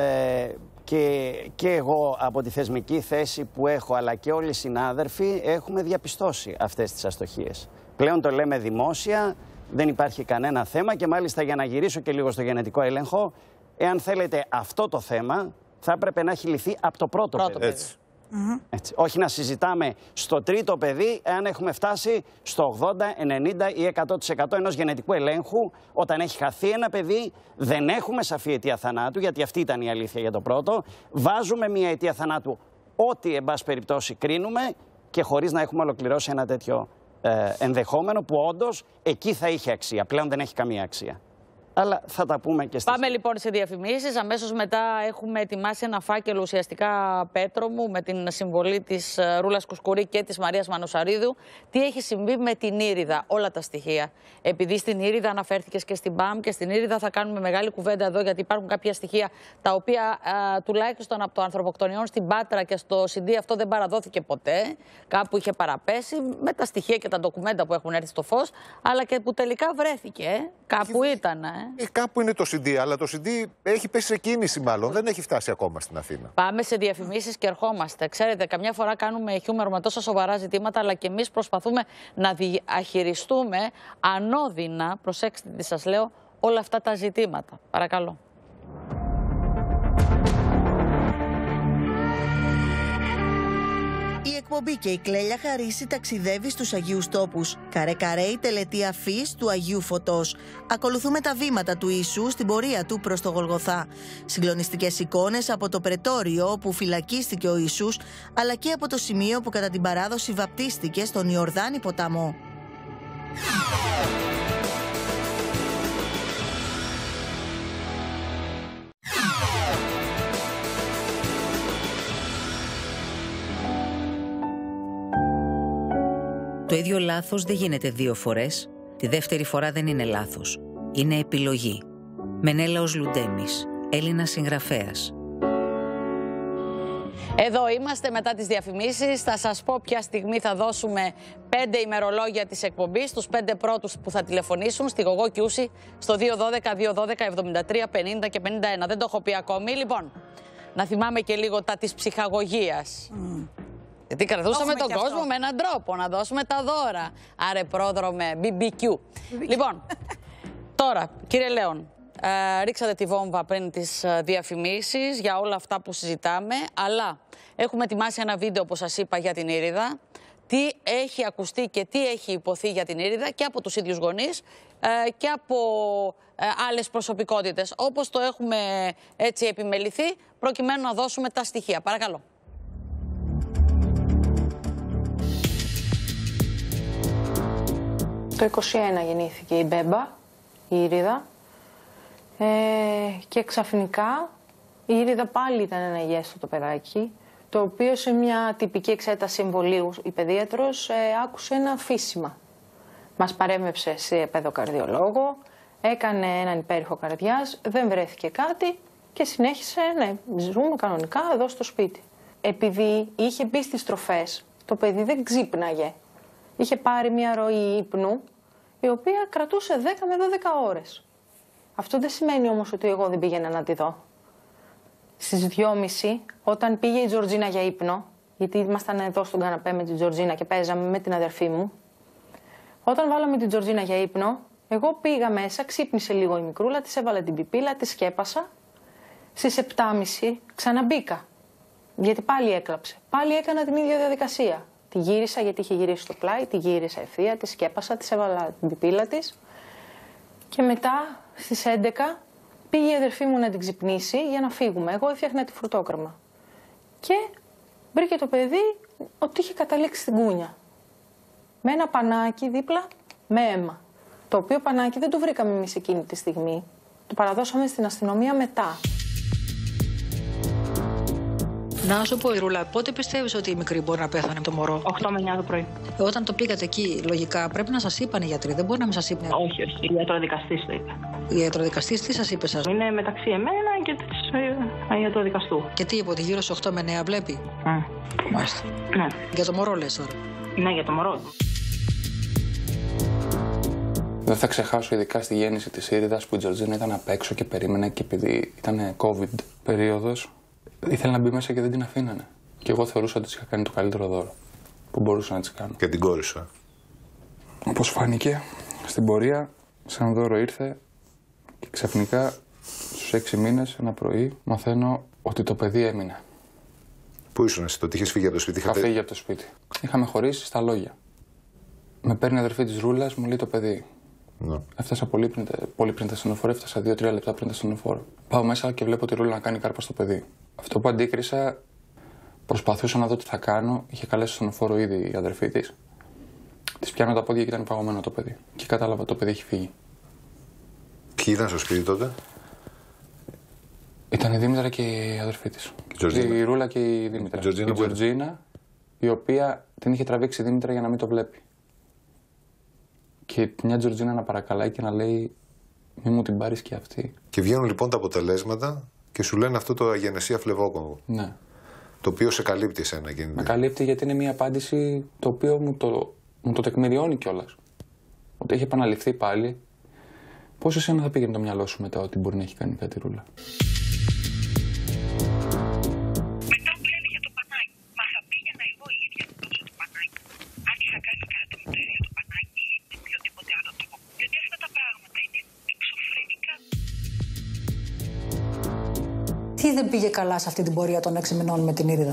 και εγώ από τη θεσμική θέση που έχω αλλά και όλοι οι συνάδελφοι έχουμε διαπιστώσει αυτές τις αστοχίες. Πλέον το λέμε δημόσια, δεν υπάρχει κανένα θέμα και μάλιστα για να γυρίσω και λίγο στο γενετικό έλεγχο, εάν θέλετε αυτό το θέμα θα έπρεπε να έχει λυθεί από το πρώτο παιδί. Έτσι. Έτσι. Όχι να συζητάμε στο τρίτο παιδί εάν έχουμε φτάσει στο 80, 90 ή 100% ενός γενετικού ελέγχου. Όταν έχει χαθεί ένα παιδί δεν έχουμε σαφή αιτία θανάτου, γιατί αυτή ήταν η αλήθεια για το πρώτο. Βάζουμε μια αιτία θανάτου ό,τι εν πάση περιπτώσει κρίνουμε και χωρίς να έχουμε ολοκληρώσει ένα τέτοιο ενδεχόμενο που όντως εκεί θα είχε αξία. Πλέον δεν έχει καμία αξία. Αλλά θα τα πούμε και στις... Πάμε λοιπόν σε διαφημίσεις. Αμέσως μετά έχουμε ετοιμάσει ένα φάκελο ουσιαστικά, Πέτρο μου, με την συμβολή της Ρούλας Κουσκουρή και της Μαρίας Μανουσαρίδου. Τι έχει συμβεί με την Ήριδα, όλα τα στοιχεία. Επειδή στην Ήριδα αναφέρθηκες και στην ΠΑΜ και στην Ήριδα θα κάνουμε μεγάλη κουβέντα εδώ, γιατί υπάρχουν κάποια στοιχεία τα οποία τουλάχιστον από το ανθρωποκτονιών στην Πάτρα και στο CD αυτό δεν παραδόθηκε ποτέ. Κάπου είχε παραπέσει με τα στοιχεία και τα ντοκουμέντα που έχουν έρθει στο φως, αλλά και που τελικά βρέθηκε. Κάπου ήταν. Κάπου είναι το CD, αλλά το CD έχει πέσει σε κίνηση μάλλον. Δεν έχει φτάσει ακόμα στην Αθήνα. Πάμε σε διαφημίσεις και ερχόμαστε. Ξέρετε, καμιά φορά κάνουμε χιούμορ με τόσα σοβαρά ζητήματα, αλλά και εμείς προσπαθούμε να διαχειριστούμε ανώδυνα, προσέξτε τι σας λέω, όλα αυτά τα ζητήματα. Παρακαλώ. Η εκπομπή και η Κλέλια Χαρίση ταξιδεύει στους Αγίους Τόπους. Καρέ-καρέ η τελετή αφής του Αγίου Φωτός. Ακολουθούμε τα βήματα του Ιησού στην πορεία του προς το Γολγοθά. Συγκλονιστικές εικόνες από το πρετόριο όπου φυλακίστηκε ο Ιησούς, αλλά και από το σημείο που κατά την παράδοση βαπτίστηκε στον Ιορδάνη ποταμό. Το ίδιο λάθος δεν γίνεται 2 φορές. Τη δεύτερη φορά δεν είναι λάθος. Είναι επιλογή. Μενέλαος Λουντέμις, Έλληνας συγγραφέας. Εδώ είμαστε μετά τις διαφημίσεις. Θα σας πω ποια στιγμή θα δώσουμε 5 ημερολόγια της εκπομπής, τους 5 πρώτους που θα τηλεφωνήσουν στη Γογό Κιούση στο 212-212-73-50 και 51. Δεν το έχω πει ακόμη. Λοιπόν, να θυμάμαι και λίγο τα της ψυχαγωγίας. Γιατί κρατούσαμε τον κόσμο με έναν τρόπο να δώσουμε τα δώρα. Άρε πρόδρομε, BBQ. Λοιπόν, τώρα, κύριε Λέων, ρίξατε τη βόμβα πριν τις διαφημίσεις για όλα αυτά που συζητάμε, αλλά έχουμε ετοιμάσει ένα βίντεο, όπως σας είπα, για την Ήριδα. Τι έχει ακουστεί και τι έχει υποθεί για την Ήριδα και από τους ίδιους γονείς και από άλλες προσωπικότητες, όπως το έχουμε έτσι επιμεληθεί, προκειμένου να δώσουμε τα στοιχεία. Παρακαλώ. Το 21 γεννήθηκε η Μπέμπα, η Ήριδα, και ξαφνικά η Ήριδα πάλι ήταν ένα υγιέστατο παιδάκι, το οποίο σε μια τυπική εξέταση εμβολίου η παιδίατρος άκουσε ένα φύσιμα. Μας παρέμεψε σε παιδοκαρδιολόγο, έκανε έναν υπέρηχο καρδιάς, δεν βρέθηκε κάτι και συνέχισε, ζούμε κανονικά εδώ στο σπίτι. Επειδή είχε μπει στις τροφές, το παιδί δεν ξύπναγε. Είχε πάρει μια ροή ύπνου, η οποία κρατούσε 10 με 12 ώρες. Αυτό δεν σημαίνει όμως ότι εγώ δεν πήγαινα να τη δω. Στις 2:30, όταν πήγε η Τζορτζίνα για ύπνο, γιατί ήμασταν εδώ στον καναπέ με την Τζορτζίνα και παίζαμε με την αδερφή μου, όταν βάλαμε την Τζορτζίνα για ύπνο, Εγώ πήγα μέσα, ξύπνησε λίγο η μικρούλα, της έβαλα την πιπίλα, τη σκέπασα. Στις 7.30 ξαναμπήκα. Γιατί πάλι έκλαψε. Πάλι έκανα την ίδια διαδικασία. Τη γύρισα γιατί είχε γυρίσει στο πλάι, τη γύρισα ευθεία, τη σκέπασα, της έβαλα την πιπίλα της. Και μετά στις 11 πήγε η αδερφή μου να την ξυπνήσει για να φύγουμε. Εγώ έφτιαχνα τη φρουτόκρεμα. Και βρήκε το παιδί ότι είχε καταλήξει στην κούνια. Με ένα πανάκι δίπλα με αίμα. Το οποίο πανάκι δεν το βρήκαμε εμείς εκείνη τη στιγμή. Το παραδώσαμε στην αστυνομία μετά. Να σου πω, Ιρούλα, πότε πιστεύεις ότι η μικρή μπορεί να πέθανε το μωρό? 8 με 9 το πρωί. Όταν το πήγατε εκεί, λογικά πρέπει να σας είπαν οι γιατροί. Δεν μπορεί να μην σας είπαν. Όχι, όχι. Η ιατροδικαστής το είπε. Η ιατροδικαστής τι σας είπε σας? Είναι μεταξύ εμένα και της ιατροδικαστού. Και τι είπε, ότι γύρω στις 8 με 9 βλέπει? Μάλιστα. Ναι. Για το μωρό λες τώρα? Ναι, για το μωρό. Δεν θα ξεχάσω ειδικά στη γέννηση της Ήριδας που η Τζορτζίνα ήταν απ' έξω και περίμενε και επειδή ήταν COVID περίοδος, ήθελε να μπει μέσα και δεν την αφήνανε. Και εγώ θεωρούσα ότι της είχα κάνει το καλύτερο δώρο που μπορούσα να της κάνω. Και την κόρη σου. Όπως φάνηκε, στην πορεία, σαν δώρο ήρθε και ξαφνικά στους 6 μήνες ένα πρωί μαθαίνω ότι το παιδί έμεινε. Πού ήσουν εσύ, τότε είχες φύγει από το σπίτι? Είχα φύγει από το σπίτι. Είχαμε χωρίσει στα λόγια. Με παίρνει η αδερφή της Ρούλας, μου λέει το παιδί. Ναι. Έφτασα πολύ πριν τα στενοφόρα, έφτασα 2-3 λεπτά πριν τα στενοφόρα. Πάω μέσα και βλέπω τη Ρούλα να κάνει κάρπα στο παιδί. Αυτό που αντίκρισα, προσπαθούσα να δω τι θα κάνω. Είχε καλέσει στο στενοφόρο ήδη η αδερφή της. Της πιάνω τα πόδια και ήταν παγωμένο το παιδί. Και κατάλαβα το παιδί έχει φύγει. Ποιοι ήταν στο σπίτι τότε? Ήταν η Δήμητρα και η αδερφή της. Η Ρούλα και η Δήμητρα. Η Τζορτζίνα, η οποία την είχε τραβήξει η Δήμητρα για να μην το βλέπει. Και μια Τζορτζίνα να παρακαλάει και να λέει μη μου την πάρεις και αυτή. Και βγαίνουν λοιπόν τα αποτελέσματα και σου λένε αυτό το αγενεσία φλεβόκομβο. Ναι. Το οποίο σε καλύπτει εσένα εκείνη. Με καλύπτει γιατί είναι μια απάντηση το οποίο μου το τεκμηριώνει κιόλας. Ότι έχει επαναληφθεί πάλι. Πώς εσένα θα πήγαινε το μυαλό σου μετά ότι μπορεί να έχει κάνει κάτι Ρούλα? Μετά μου λένε για το πανάκι. Μα θα πήγαινα εγώ η ίδια να δώσω το πανάκι. Αν είχα κάνει κάτι με το ίδιο το πανάκι ή με οποιοδήποτε άλλο τρόπο. Γιατί αυτά τα πράγματα είναι εξωφρενικά. Τι δεν πήγε καλά σε αυτή την πορεία των 6 μηνών με την Ήριδα?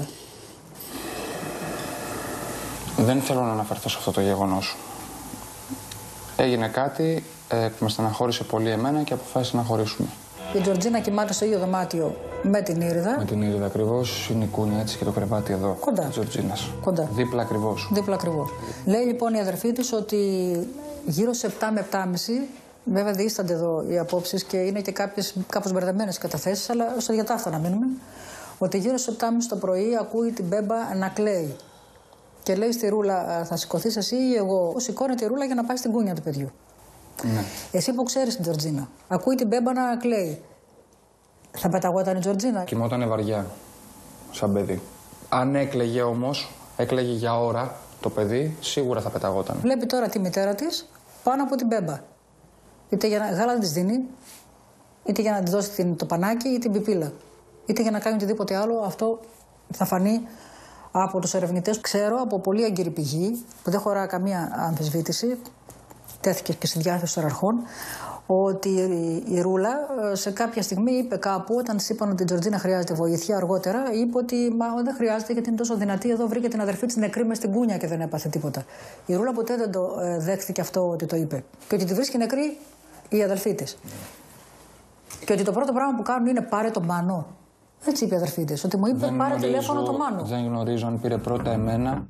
Δεν θέλω να αναφερθώ σε αυτό το γεγονός. Έγινε κάτι που με στεναχώρησε πολύ εμένα και αποφάσισα να χωρίσουμε. Η Τζορτζίνα κοιμάται στο ίδιο δωμάτιο με την Ήριδα. Με την Ήριδα ακριβώς, είναι η κούνια έτσι και το κρεβάτι εδώ. Κοντά. Της Τζορτζίνας. Κοντά. Δίπλα ακριβώς. Δίπλα ακριβώς. Λέει λοιπόν η αδερφή της ότι γύρω σε 7 με 7.30, βέβαια διήστανται εδώ οι απόψεις και είναι και κάποιες κάπως μπερδεμένες καταθέσεις, αλλά στο διατάφτα να μείνουμε, ότι γύρω σε 7.30 το πρωί ακούει την Μπέμπα να κλαίει. Και λέει στη Ρούλα, θα σηκωθείς εσύ ή εγώ? Σηκώνεται η Ρούλα για να πάει στην κούνια του παιδιού. Ναι. Εσύ που ξέρεις την Τζορτζίνα, ακούει την Μπέμπα να κλαίει. Θα πεταγόταν η Τζορτζίνα? Κοιμότανε βαριά, σαν παιδί. Αν έκλαιγε όμως, έκλαιγε για ώρα το παιδί, σίγουρα θα πεταγόταν. Βλέπει τώρα τη μητέρα της πάνω από την Μπέμπα. Είτε για να γάλα να της δίνει, είτε για να της δώσει το πανάκι ή την πιπίλα. Είτε για να κάνει οτιδήποτε άλλο, αυτό θα φανεί από τους ερευνητές. Ξέρω από πολύ έγκυρη πηγή, που δεν χωρά καμία αμφισβήτηση, τέθηκε και στη διάθεση των αρχών, ότι η Ρούλα σε κάποια στιγμή είπε κάπου, όταν της είπαν ότι η Τζορτζίνα χρειάζεται βοήθεια αργότερα, είπε ότι μα δεν χρειάζεται γιατί είναι τόσο δυνατή. Εδώ βρήκε την αδερφή της νεκρή μες στην κούνια και δεν έπαθε τίποτα. Η Ρούλα ποτέ δεν το δέχτηκε αυτό ότι το είπε. Και ότι τη βρίσκει νεκρή η αδελφή της. Και ότι το πρώτο πράγμα που κάνουν είναι πάρε το Μάνο. Έτσι είπε η αδερφή της, ότι μου είπε πάρε τηλέφωνο το Μάνο. Δεν γνωρίζω αν πήρε πρώτα εμένα.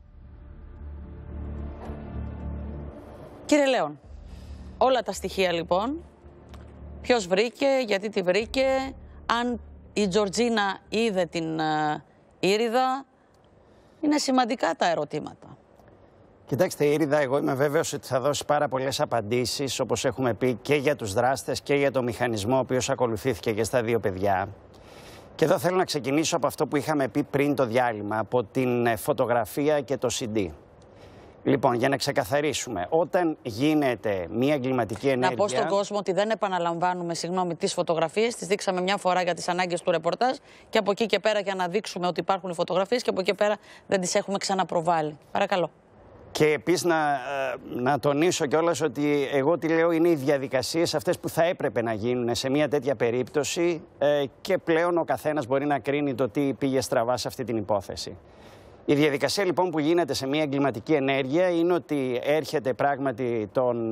Κύριε Λέων, όλα τα στοιχεία λοιπόν, ποιος βρήκε, γιατί τη βρήκε, αν η Τζορτζίνα είδε την Ήριδα, είναι σημαντικά τα ερωτήματα. Κοιτάξτε, Ήριδα, εγώ είμαι βέβαιος ότι θα δώσει πάρα πολλές απαντήσεις, όπως έχουμε πει, και για τους δράστες και για το μηχανισμό ο οποίος ακολουθήθηκε και στα δύο παιδιά. Και εδώ θέλω να ξεκινήσω από αυτό που είχαμε πει πριν το διάλειμμα, από την φωτογραφία και το CD. Λοιπόν, για να ξεκαθαρίσουμε, όταν γίνεται μια εγκληματική ενέργεια... Να πω στον κόσμο ότι δεν επαναλαμβάνουμε, τις φωτογραφίες. Τις δείξαμε μια φορά για τις ανάγκες του ρεπορτάζ και από εκεί και πέρα για να δείξουμε ότι υπάρχουν οι φωτογραφίες και από εκεί και πέρα δεν τις έχουμε ξαναπροβάλει. Παρακαλώ. Και επίσης να τονίσω κιόλας ότι εγώ τι λέω είναι οι διαδικασίες αυτές που θα έπρεπε να γίνουν σε μια τέτοια περίπτωση και πλέον ο καθένας μπορεί να κρίνει το τι πήγε στραβά σε αυτή την υπόθεση. Η διαδικασία λοιπόν που γίνεται σε μια εγκληματική ενέργεια είναι ότι έρχεται πράγματι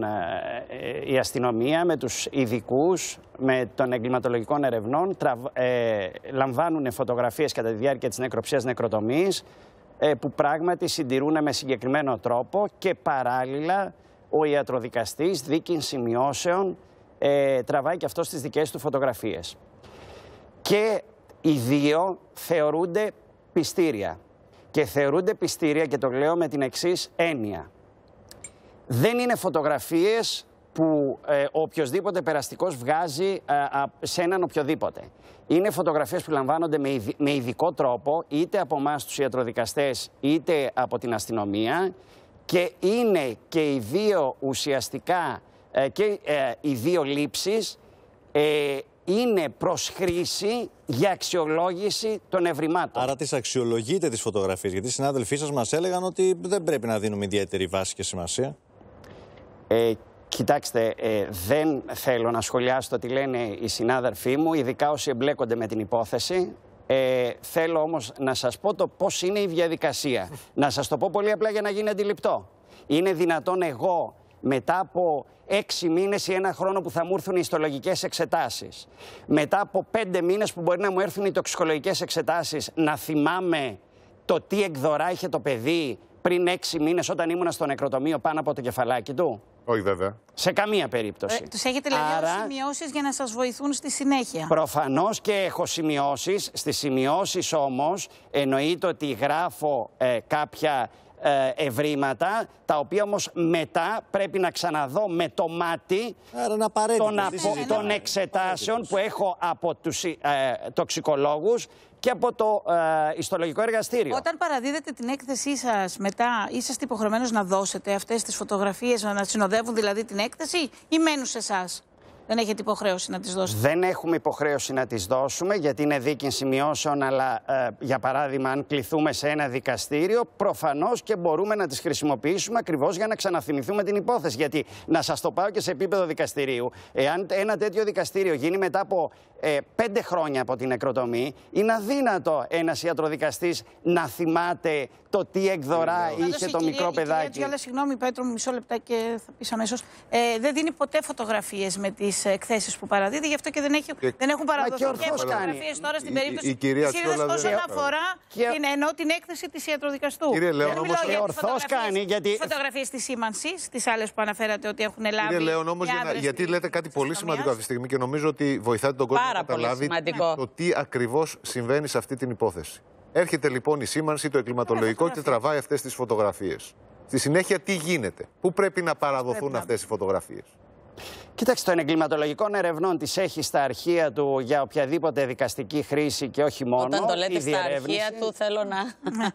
η αστυνομία με τους ειδικούς, με των εγκληματολογικών ερευνών, λαμβάνουν φωτογραφίες κατά τη διάρκεια της νεκροψίας νεκροτομής, που πράγματι συντηρούν με συγκεκριμένο τρόπο και παράλληλα ο ιατροδικαστής δίκην σημειώσεων τραβάει και αυτός τις δικές του φωτογραφίες. Και οι δύο θεωρούνται πιστήρια. Και θεωρούνται πιστήρια, και το λέω με την εξής έννοια. Δεν είναι φωτογραφίες που οποιοσδήποτε περαστικός βγάζει σε έναν οποιοδήποτε. Είναι φωτογραφίες που λαμβάνονται με ειδικό τρόπο, είτε από εμάς τους ιατροδικαστές, είτε από την αστυνομία, και είναι και οι δύο ουσιαστικά και οι δύο λήψεις είναι προς χρήση για αξιολόγηση των ευρημάτων. Άρα τις αξιολογείτε τις φωτογραφίες, γιατί οι συνάδελφοί σας μας έλεγαν ότι δεν πρέπει να δίνουμε ιδιαίτερη βάση και σημασία. Κοιτάξτε, δεν θέλω να σχολιάσω το τι λένε οι συνάδελφοί μου, ειδικά όσοι εμπλέκονται με την υπόθεση. Θέλω όμως να σας πω το πώς είναι η διαδικασία. Να σας το πω πολύ απλά για να γίνει αντιληπτό. Είναι δυνατόν εγώ μετά από 6 μήνες ή 1 χρόνο που θα μου έρθουν οι ιστολογικές εξετάσεις, μετά από 5 μήνες που μπορεί να μου έρθουν οι τοξικολογικές εξετάσεις, να θυμάμαι το τι εκδορά είχε το παιδί πριν 6 μήνες όταν ήμουνα στο νεκροτομείο πάνω από το κεφαλάκι του? Όχι βέβαια. Σε καμία περίπτωση. Τους έχετε δηλαδή σημειώσεις για να σας βοηθούν στη συνέχεια? Προφανώς και έχω σημειώσεις. Στις σημειώσεις όμως εννοείται ότι γράφω κάποια ευρήματα, τα οποία όμως μετά πρέπει να ξαναδώ με το μάτι των εξετάσεων που έχω από τους τοξικολόγους και από το ιστολογικό εργαστήριο. Όταν παραδίδετε την έκθεσή σας μετά, είσαστε υποχρεωμένος να δώσετε αυτές τις φωτογραφίες, να συνοδεύουν δηλαδή την έκθεση, ή μένουν σε εσάς? Δεν έχετε υποχρέωση να τις δώσετε? Δεν έχουμε υποχρέωση να τις δώσουμε, γιατί είναι δίκην σημειώσεων, αλλά για παράδειγμα αν κληθούμε σε ένα δικαστήριο, προφανώς και μπορούμε να τις χρησιμοποιήσουμε ακριβώς για να ξαναθυμηθούμε την υπόθεση. Γιατί να σας το πάω και σε επίπεδο δικαστηρίου, εάν ένα τέτοιο δικαστήριο γίνει μετά από 5 χρόνια από την νεκροτομή, είναι αδύνατο ένας ιατροδικαστής να θυμάται το τι εκδορά είχε το μικρό παιδάκι. Η συγγνώμη Πέτρο, μισό λεπτά και θα πεις αμέσως. Δεν δίνει ποτέ φωτογραφίες με τις εκθέσεις που παραδίδει, γι' αυτό και δεν έχουν παραδοθεί και φωτογραφίες τώρα στην περίπτωση της Ήρδας όσον αφορά την έκθεση της ιατροδικαστού. Κύριε Λέων, όμως ορθώς κάνει, γιατί φωτογραφίες της σήμανσης, τις άλλες που αναφέρατε ότι έχουν λάβει. Κύριε Λέων, όμως γιατί λέτε κάτι πολύ σημαντικό αυτή τη στιγμή και νομίζω ότι βοηθάτε τον κόσμο να καταλάβει το τι ακριβώς συμβαίνει σε αυτή την υπόθεση. Έρχεται λοιπόν η σήμανση, το εγκληματολογικό, και τραβάει αυτές τις φωτογραφίες. Στη συνέχεια τι γίνεται? Πού πρέπει να παραδοθούν αυτές οι φωτογραφίες? Κοιτάξτε, των εγκληματολογικών ερευνών τις έχει στα αρχεία του για οποιαδήποτε δικαστική χρήση και όχι μόνο. Όταν το λέτε στα αρχεία του, θέλω να...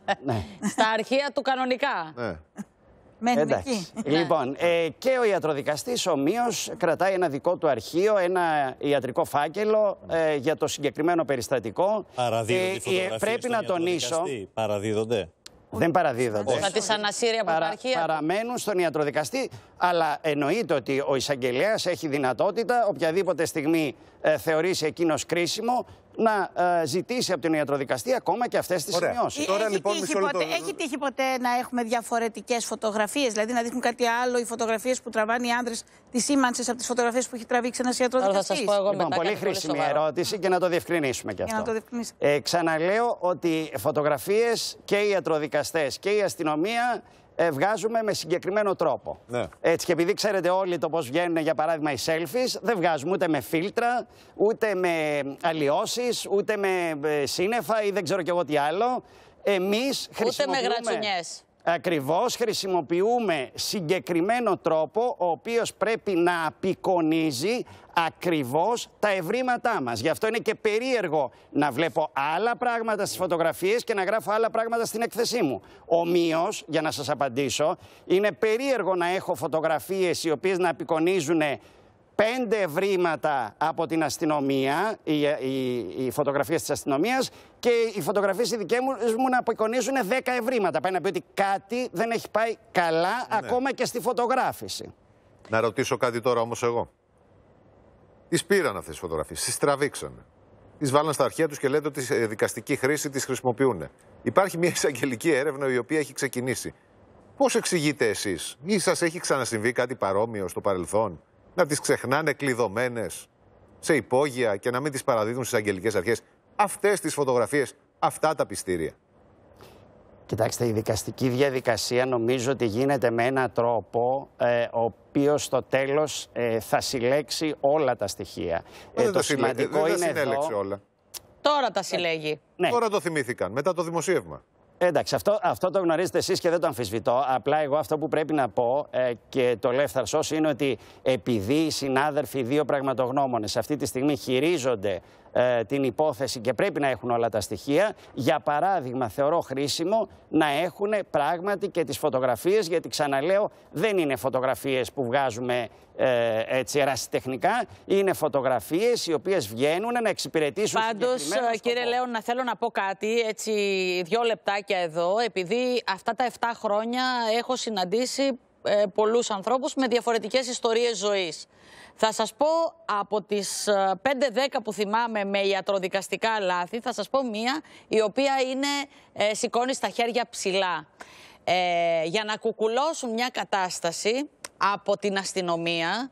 Στα αρχεία του κανονικά. Μένουν εκεί. Λοιπόν, και ο ιατροδικαστής ομοίως κρατάει ένα δικό του αρχείο, ένα ιατρικό φάκελο για το συγκεκριμένο περιστατικό. Παραδίδονται οι φωτογραφίες πρέπει να τονίσω. Παραδίδονται. Δεν παραδίδονται. Θα τις ανασύρει από τα αρχεία. Παραμένουν στον ιατροδικαστή, αλλά εννοείται ότι ο εισαγγελέας έχει δυνατότητα οποιαδήποτε στιγμή θεωρήσει εκείνος κρίσιμο να ζητήσει από τον ιατροδικαστή ακόμα και αυτές τις σημειώσεις. Έχει τύχει ποτέ να έχουμε διαφορετικές φωτογραφίες, δηλαδή να δείχνουν κάτι άλλο οι φωτογραφίες που τραβάνε οι άντρες της σήμανσης από τις φωτογραφίες που έχει τραβήξει ένας ιατροδικαστής? Λοιπόν, πολύ χρήσιμη ερώτηση και να το διευκρινίσουμε κι αυτό. Ξαναλέω ότι φωτογραφίες και οι ιατροδικαστές και η αστυνομία βγάζουμε με συγκεκριμένο τρόπο. Ναι. Έτσι, και επειδή ξέρετε όλοι το πώς βγαίνουν για παράδειγμα οι selfies, δεν βγάζουμε ούτε με φίλτρα, ούτε με αλλοιώσεις, ούτε με σύννεφα ή δεν ξέρω κι εγώ τι άλλο. Εμείς χρησιμοποιούμε... Ούτε με γρατσουνιές. Ακριβώς, χρησιμοποιούμε συγκεκριμένο τρόπο, ο οποίος πρέπει να απεικονίζει ακριβώς τα ευρήματά μας. Γι' αυτό είναι και περίεργο να βλέπω άλλα πράγματα στις φωτογραφίες και να γράφω άλλα πράγματα στην έκθεσή μου. Ομοίως, για να σας απαντήσω, είναι περίεργο να έχω φωτογραφίες οι οποίες να απεικονίζουν 5 ευρήματα από την αστυνομία, οι φωτογραφίες της αστυνομίας, και οι φωτογραφίες οι δικές μου να απεικονίζουν 10 ευρήματα. Πάει να πει ότι κάτι δεν έχει πάει καλά, ακόμα και στη φωτογράφηση. Να ρωτήσω κάτι τώρα όμως εγώ. Τις πήραν αυτές τις φωτογραφίες, τις τραβήξανε. Τις βάλαν στα αρχεία τους και λέτε ότι σε δικαστική χρήση τις χρησιμοποιούν. Υπάρχει μια εισαγγελική έρευνα η οποία έχει ξεκινήσει. Πώς εξηγείτε εσείς, ή σας έχει ξανασυμβεί κάτι παρόμοιο στο παρελθόν, να τις ξεχνάνε κλειδωμένες σε υπόγεια και να μην τις παραδίδουν στις αγγελικές αρχές αυτές τις φωτογραφίες, αυτά τα πιστήρια? Κοιτάξτε, η δικαστική διαδικασία νομίζω ότι γίνεται με έναν τρόπο ο οποίος στο τέλος θα συλλέξει όλα τα στοιχεία. Το σημαντικό είναι εδώ... όλα. Τώρα τα συλλέγει. Ναι. Τώρα το θυμήθηκαν, μετά το δημοσίευμα. Εντάξει, αυτό το γνωρίζετε εσείς και δεν το αμφισβητώ. Απλά εγώ αυτό που πρέπει να πω και το λέω ευθαρσώς είναι ότι επειδή οι συνάδελφοι, οι δύο πραγματογνώμονες αυτή τη στιγμή χειρίζονται την υπόθεση και πρέπει να έχουν όλα τα στοιχεία, για παράδειγμα θεωρώ χρήσιμο να έχουν πράγματι και τις φωτογραφίες, γιατί ξαναλέω δεν είναι φωτογραφίες που βγάζουμε έτσι ερασιτεχνικά, είναι φωτογραφίες οι οποίες βγαίνουν να εξυπηρετήσουν. Πάντως, κύριε Λέων, να θέλω να πω κάτι, έτσι 2 λεπτάκια εδώ, επειδή αυτά τα 7 χρόνια έχω συναντήσει πολλούς ανθρώπους με διαφορετικές ιστορίες ζωής. Θα σας πω από τις 5-10 που θυμάμαι με ιατροδικαστικά λάθη, θα σας πω μία η οποία είναι σηκώνει στα χέρια ψηλά. Για να κουκουλώσουν μια κατάσταση από την αστυνομία,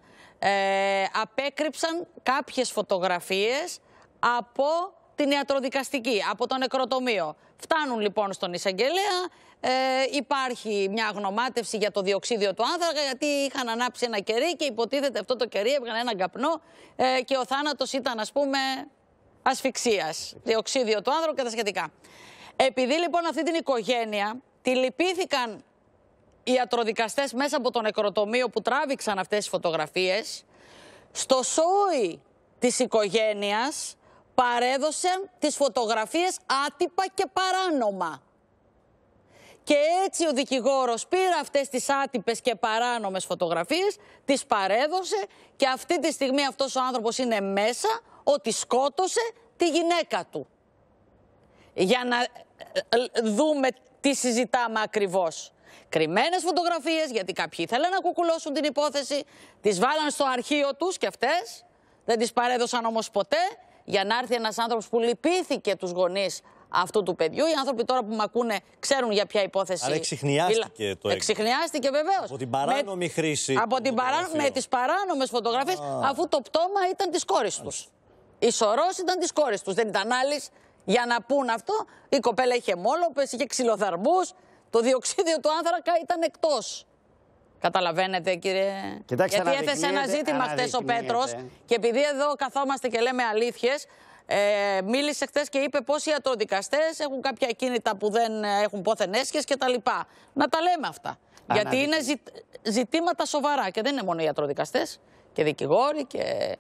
απέκρυψαν κάποιες φωτογραφίες από την ιατροδικαστική, από το νεκροτομείο. Φτάνουν λοιπόν στον εισαγγελέα, υπάρχει μια αγνωμάτευση για το διοξίδιο του άνθρακα, γιατί είχαν ανάψει ένα κερί και υποτίθεται αυτό το κερί έβγαλε έναν καπνό και ο θάνατος ήταν, ας πούμε, ασφυξίας, διοξίδιο του άνθρακα και τα σχετικά. Επειδή λοιπόν αυτή την οικογένεια τη λυπήθηκαν οι ιατροδικαστές μέσα από το νεκροτομείο που τράβηξαν αυτές τις φωτογραφίες, στο σόι της οικογένειας παρέδωσαν τις φωτογραφίες άτυπα και παράνομα. Και έτσι ο δικηγόρος πήρε αυτές τις άτυπες και παράνομες φωτογραφίες, τις παρέδωσε και αυτή τη στιγμή αυτός ο άνθρωπος είναι μέσα ότι σκότωσε τη γυναίκα του. Για να δούμε τι συζητάμε ακριβώς. Κρυμμένες φωτογραφίες, γιατί κάποιοι ήθελαν να κουκουλώσουν την υπόθεση, τις βάλαν στο αρχείο τους και αυτές, δεν τις παρέδωσαν όμως ποτέ, για να έρθει ένας άνθρωπος που λυπήθηκε τους γονείς αυτού του παιδιού. Οι άνθρωποι τώρα που με ακούνε ξέρουν για ποια υπόθεση. Αλλά εξιχνιάστηκε το έγκλημα. Εξιχνιάστηκε βεβαίως. Από την παράνομη χρήση. Με τις παράνομες φωτογραφίες, αφού το πτώμα ήταν της κόρης τους. Η σωρός ήταν της κόρης τους, δεν ήταν άλλης. Για να πούν αυτό, η κοπέλα είχε μόλοπες, είχε ξυλοδαρμούς, το διοξίδιο του άνθρακα ήταν εκτός. Καταλαβαίνετε, κύριε? Κοιτάξτε, γιατί έθεσε ένα ζήτημα χτες ο Πέτρος και επειδή εδώ καθόμαστε και λέμε αλήθειες, μίλησε χτες και είπε πως οι ιατροδικαστές έχουν κάποια κίνητα που δεν έχουν πόθεν έσχες και τα λοιπά. Να τα λέμε αυτά. Γιατί είναι ζητήματα σοβαρά και δεν είναι μόνο οι ιατροδικαστές και δικηγόροι και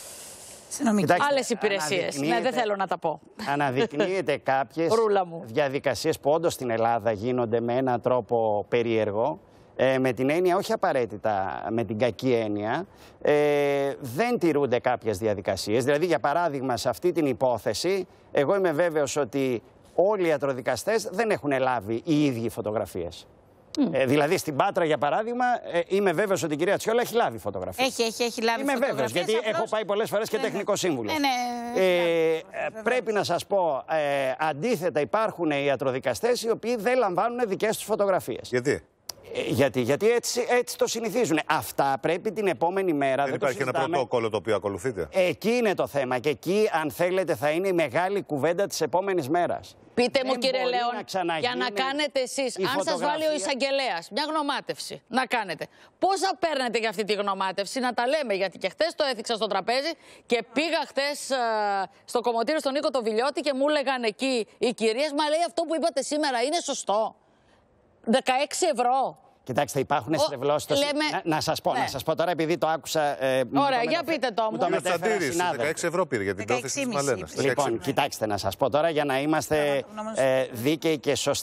άλλες υπηρεσίες. Ναι, δεν θέλω να τα πω. Αναδεικνύεται κάποιες διαδικασίες που όντως στην Ελλάδα γίνονται με έναν τρόπο περίεργο. Με την έννοια, όχι απαραίτητα με την κακή έννοια, δεν τηρούνται κάποιες διαδικασίες. Δηλαδή, για παράδειγμα, σε αυτή την υπόθεση, εγώ είμαι βέβαιος ότι όλοι οι ιατροδικαστές δεν έχουν λάβει οι ίδιοι φωτογραφίες. Δηλαδή, στην Πάτρα, για παράδειγμα, είμαι βέβαιος ότι η κυρία Τσιόλα έχει λάβει φωτογραφίες. Έχει λάβει είμαι βέβαιος, γιατί έχω πάει πολλές φορές και τεχνικό σύμβουλο. Πρέπει να σας πω, αντίθετα, υπάρχουν οι ιατροδικαστές οι οποίοι δεν λαμβάνουν δικές τους φωτογραφίες. Γιατί έτσι το συνηθίζουν. Αυτά πρέπει την επόμενη μέρα. Δεν υπάρχει ένα πρωτόκολλο το οποίο ακολουθείτε? Εκεί είναι το θέμα. Και εκεί, αν θέλετε, θα είναι η μεγάλη κουβέντα της επόμενης μέρας. Πείτε μου, κύριε Λέων, για να κάνετε εσείς, αν σας βάλει ο εισαγγελέας μια γνωμάτευση να κάνετε, πόσα παίρνετε για αυτή τη γνωμάτευση? Να τα λέμε, γιατί και χτες το έθιξα στο τραπέζι και πήγα χτες στο κομμωτήριο στον Νίκο το Βιλιώτη και μου έλεγαν εκεί οι κυρίες, μα λέει αυτό που είπατε σήμερα είναι σωστό. 16 ευρώ. Κοιτάξτε, υπάρχουν στρεβλώσεις. Να σας πω τώρα, επειδή το άκουσα. Ωραία, για πείτε το μου. 16 ευρώ πήρε για την πρόθεση της Μαλένας. Λοιπόν, κοιτάξτε, να σας πω τώρα για να είμαστε δίκαιοι και σωστοί.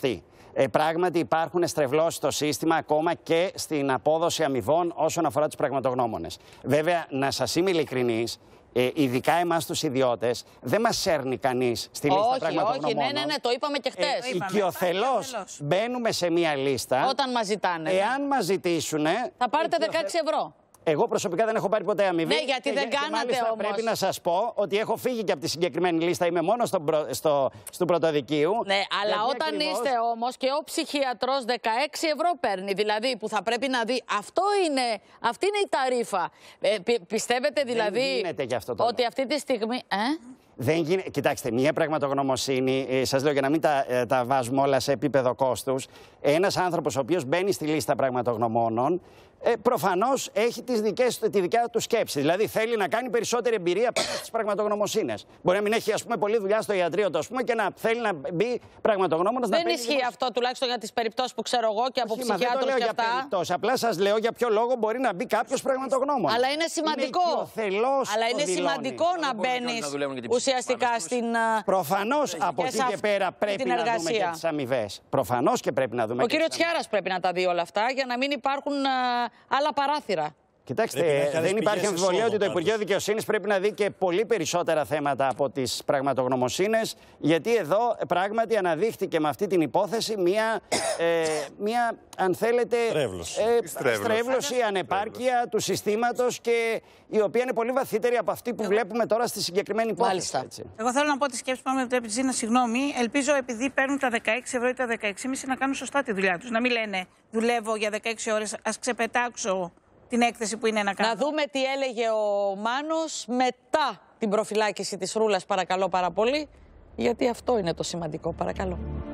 Πράγματι υπάρχουν στρεβλώσεις στο σύστημα ακόμα και στην απόδοση αμοιβών όσον αφορά τους πραγματογνώμονες. Βέβαια, να σας είμαι ειλικρινής, ειδικά εμάς τους ιδιώτες, δεν μας σέρνει κανείς στη λίστα πραγματογνωμόνων. Όχι, ναι, το είπαμε και χτες. Οικειοθελώς μπαίνουμε σε μία λίστα. Όταν μας ζητάνε. Εάν μας ζητήσουν. Θα πάρετε 16 ευρώ. Εγώ προσωπικά δεν έχω πάρει ποτέ αμοιβή. Ναι, γιατί δεν κάνατε όμως. Πρέπει να σας πω ότι έχω φύγει και από τη συγκεκριμένη λίστα. Είμαι μόνο στο πρωτοδικείου. Ναι, αλλά όταν είστε όμως και ο ψυχίατρος 16 ευρώ παίρνει. Δηλαδή που θα πρέπει να δει. Αυτή είναι η ταρίφα. Πιστεύετε δηλαδή ότι αυτή τη στιγμή. Δεν γίνεται. Κοιτάξτε, μια πραγματογνωμοσύνη, σας λέω για να μην τα βάζουμε όλα σε επίπεδο κόστους, ένας άνθρωπος ο οποίος μπαίνει στη λίστα πραγματογνωμόνων, προφανώς έχει τη δικιά του σκέψη. Δηλαδή θέλει να κάνει περισσότερη εμπειρία πάνω στις πραγματογνωμοσύνες. Μπορεί να μην έχει, ας πούμε, πολλή δουλειά στο ιατρείο του, και να θέλει να μπει πραγματογνώμονας. Δεν ισχύει αυτό, τουλάχιστον για τις περιπτώσεις που ξέρω εγώ και από ψυχιάτρους και αυτά. Απλά σας λέω για ποιο λόγο μπορεί να μπει κάποιος πραγματογνώμονας. Αλλά είναι σημαντικό. Αλλά είναι σημαντικό να μπαίνεις ουσιαστικά στην. Προφανώς από εκεί και πέρα πρέπει να δούμε και τις αμοιβές. Προφανώς και πρέπει να δούμε. Ο κύριος Τσιάρας πρέπει να τα δει όλα αυτά για να μην υπάρχουν άλλα παράθυρα. Κοιτάξτε, δεν υπάρχει αμφιβολία ότι το Υπουργείο Δικαιοσύνης πρέπει να δει και πολύ περισσότερα θέματα από τις πραγματογνωμοσύνες, γιατί εδώ πράγματι αναδείχθηκε με αυτή την υπόθεση μία αν θέλετε, στρέβλωση, ανεπάρκεια του συστήματος, και η οποία είναι πολύ βαθύτερη από αυτή που βλέπουμε τώρα στη συγκεκριμένη υπόθεση. Εγώ θέλω να πω τη σκέψη που με επιτρέπει, Ζήνα, συγγνώμη. Ελπίζω επειδή παίρνουν τα 16 ευρώ ή τα 16,5 να κάνουν σωστά τη δουλειά τους. Να μην λένε δουλεύω για 16 ώρες, ας ξεπετάξω την έκθεση που είναι να κάνω. Να δούμε τι έλεγε ο Μάνος μετά την προφυλάκηση της Ρούλας, παρακαλώ πάρα πολύ, γιατί αυτό είναι το σημαντικό, παρακαλώ.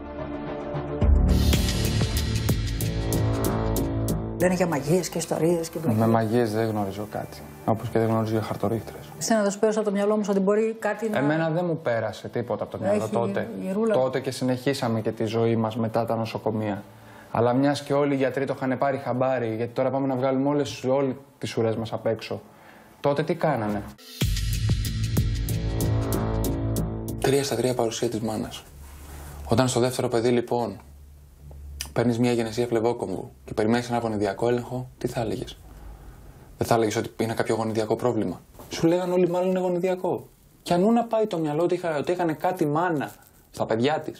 Λένε για μαγείες και ιστορίες και με μαγείες δεν γνωρίζω κάτι. Όπως και δεν γνωρίζω για χαρτορίχτρες. Εσένα δεν σου πέρασε από το μυαλό μου ότι μπορεί κάτι να. Εμένα δεν μου πέρασε τίποτα από το μυαλό τότε. Τότε και συνεχίσαμε και τη ζωή μας μετά τα νοσοκομεία. Αλλά μιας και όλοι οι γιατροί το είχαν πάρει χαμπάρι, γιατί τώρα πάμε να βγάλουμε όλες τις ουρές μας απ' έξω. Τότε τι κάνανε? 3 στα 3 παρουσία της μάνας. Όταν στο δεύτερο παιδί, λοιπόν, παίρνεις μια γενεσία φλεβόκομβου και περιμένεις ένα γονιδιακό έλεγχο, τι θα έλεγες? Δεν θα έλεγες ότι είναι κάποιο γονιδιακό πρόβλημα? Σου λέγανε όλοι μάλλον είναι γονιδιακό. Και ανού να πάει το μυαλό ότι έκανε κάτι μάνα στα παιδιά της.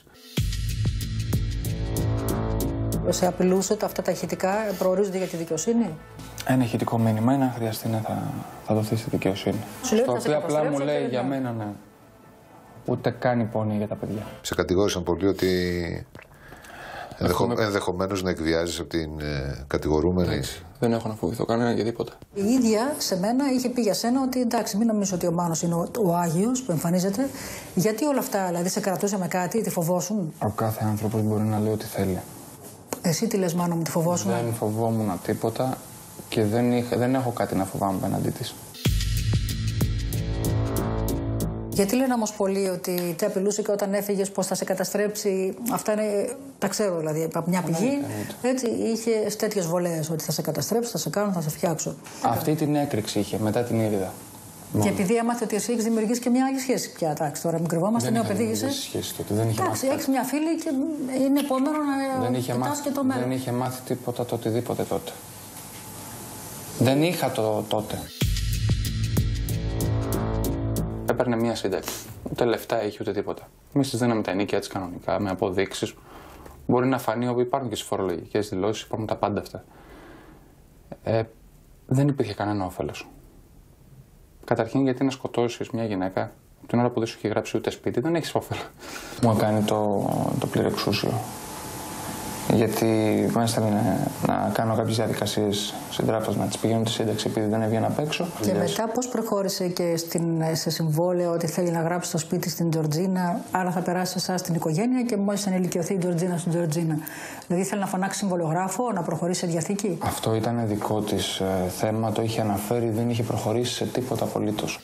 Σε απειλούσε ότι αυτά τα ηχητικά προορίζονται για τη δικαιοσύνη? Ένα ηχητικό μήνυμα είναι, αν χρειαστεί, θα δοθεί στη δικαιοσύνη. Στο οποίο απλά μου λέει για μένα, ναι. Ούτε κάνει πόνοι για τα παιδιά. Σε κατηγόρησαν πολύ ότι ενδεχομένως να εκβιάζεις από την κατηγορούμενη. Δεν έχω να φοβηθώ κανένα για τίποτα. Η ίδια σε μένα είχε πει για σένα ότι εντάξει, μην νομίζω ότι ο Μάνος είναι ο Άγιος που εμφανίζεται. Γιατί όλα αυτά, δηλαδή σε κρατούσε με κάτι, τη φοβόσουν? Ο κάθε άνθρωπος μπορεί να λέει ό,τι θέλει. Εσύ τι λες, Μάνο μου, τη φοβόσουν? Δεν φοβόμουν τίποτα και δεν έχω κάτι να φοβάμαι απέναντί της. Γιατί λένε όμως πολλοί ότι te απειλούσε και όταν έφυγες πως θα σε καταστρέψει? Αυτά είναι, τα ξέρω δηλαδή, από μια πηγή. Έτσι, είχε τέτοιες βολές ότι θα σε καταστρέψει, θα σε κάνω, θα σε φτιάξω. Αυτή την έκρηξη είχε μετά την Ήριδα. Και επειδή έμαθε ότι εσύ έχεις δημιουργήσει και μια άλλη σχέση πια. Εντάξει, τώρα μην κρυβόμαστε, νέο παιδί είσαι. Εντάξει, έχεις μια φίλη και είναι επόμενο να κοιτάς και το μέλλον. Δεν είχε μάθει τίποτα το οτιδήποτε τότε. Δεν είχα το τότε. Έπαιρνε μία σύνταξη. Ούτε λεφτά έχει ούτε τίποτα. Εμείς της δίναμε τα ενίκια της κανονικά, με αποδείξεις. Μπορεί να φανεί όπου υπάρχουν και στις φορολογικές δηλώσεις, υπάρχουν τα πάντα αυτά. Δεν υπήρχε κανένα όφελος. Καταρχήν, γιατί να σκοτώσεις μια γυναίκα την ώρα που δεν σου έχει γράψει ούτε σπίτι, δεν έχεις όφελο. Μου έκανε το πληρεξούσιο. Γιατί με έστελνε να κάνω κάποιες διαδικασίες στην τράπεζα, να τις πηγαίνω τη σύνταξη επειδή δεν έβγαινα απ' έξω. Και μετά πώς προχώρησε και σε συμβόλαιο ότι θέλει να γράψει το σπίτι στην Τζορτζίνα, άρα θα περάσει εσάς στην οικογένεια και μόλις ενηλικιωθεί η Τζορτζίνα στην Τζορτζίνα? Δηλαδή θέλει να φωνάξει συμβολιογράφο, να προχωρήσει σε διαθήκη? Αυτό ήταν δικό της θέμα, το είχε αναφέρει, δεν είχε προχωρήσει σε τίποτα απολύτως.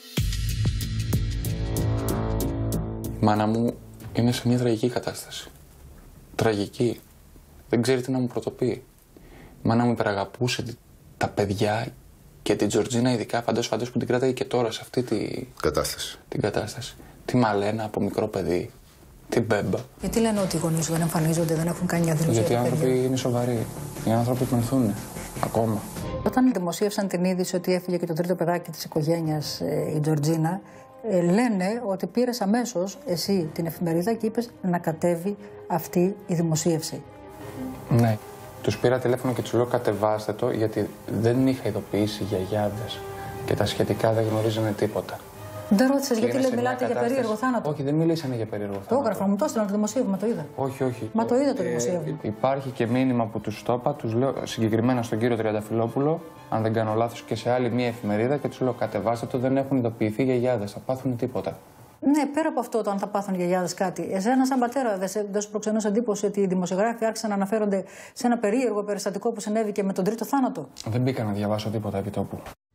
Η μάνα μου είναι σε μια τραγική κατάσταση. Τραγική. Δεν ξέρει τι να μου πρωτοποιεί. Η μάνα μου υπεραγαπούσε τα παιδιά και την Τζορτζίνα ειδικά, φαντάσου που την κράταγε και τώρα σε αυτή την κατάσταση. Τη Μαλένα από μικρό παιδί. Την Μπέμπα. Γιατί λένε ότι οι γονείς δεν εμφανίζονται, δεν έχουν κάνει διαδήλωση? Γιατί οι άνθρωποι είναι σοβαροί. Οι άνθρωποι πενθούν ακόμα. Όταν δημοσίευσαν την είδηση ότι έφυγε και το τρίτο παιδάκι της οικογένειας, η Τζορτζίνα, λένε ότι πήρες αμέσως εσύ την εφημερίδα και είπες να κατέβει αυτή η δημοσίευση. Ναι. Τους πήρα τηλέφωνο και τους λέω κατεβάστε το, γιατί δεν είχα ειδοποιήσει γιαγιάδες και τα σχετικά δεν γνωρίζανε τίποτα. Δεν ρώτησες γιατί λέει μιλάτε για περίεργο θάνατο? Όχι, δεν μιλήσανε για περίεργο θάνατο. Το έγραφα, μου το έστειλαν το δημοσίευμα, το είδα. Όχι, όχι. Μα το είδα το δημοσίευμα. Υπάρχει και μήνυμα που τους το είπα, τους λέω συγκεκριμένα στον κύριο Τριανταφυλόπουλο, αν δεν κάνω λάθος, και σε άλλη μία εφημερίδα και τους λέω κατεβάστε το, δεν έχουν ειδοποιηθεί γιαγιάδες, θα πάθουν τίποτα. Ναι, πέρα από αυτό το αν θα πάθουν οι γιαγιάδες κάτι, εσένα σαν πατέρα δεν σου προξενούσε εντύπωση ότι οι δημοσιογράφοι άρχισαν να αναφέρονται σε ένα περίεργο περιστατικό που συνέβη και με τον τρίτο θάνατο? Δεν μπήκα να διαβάσω τίποτα επί τόπου.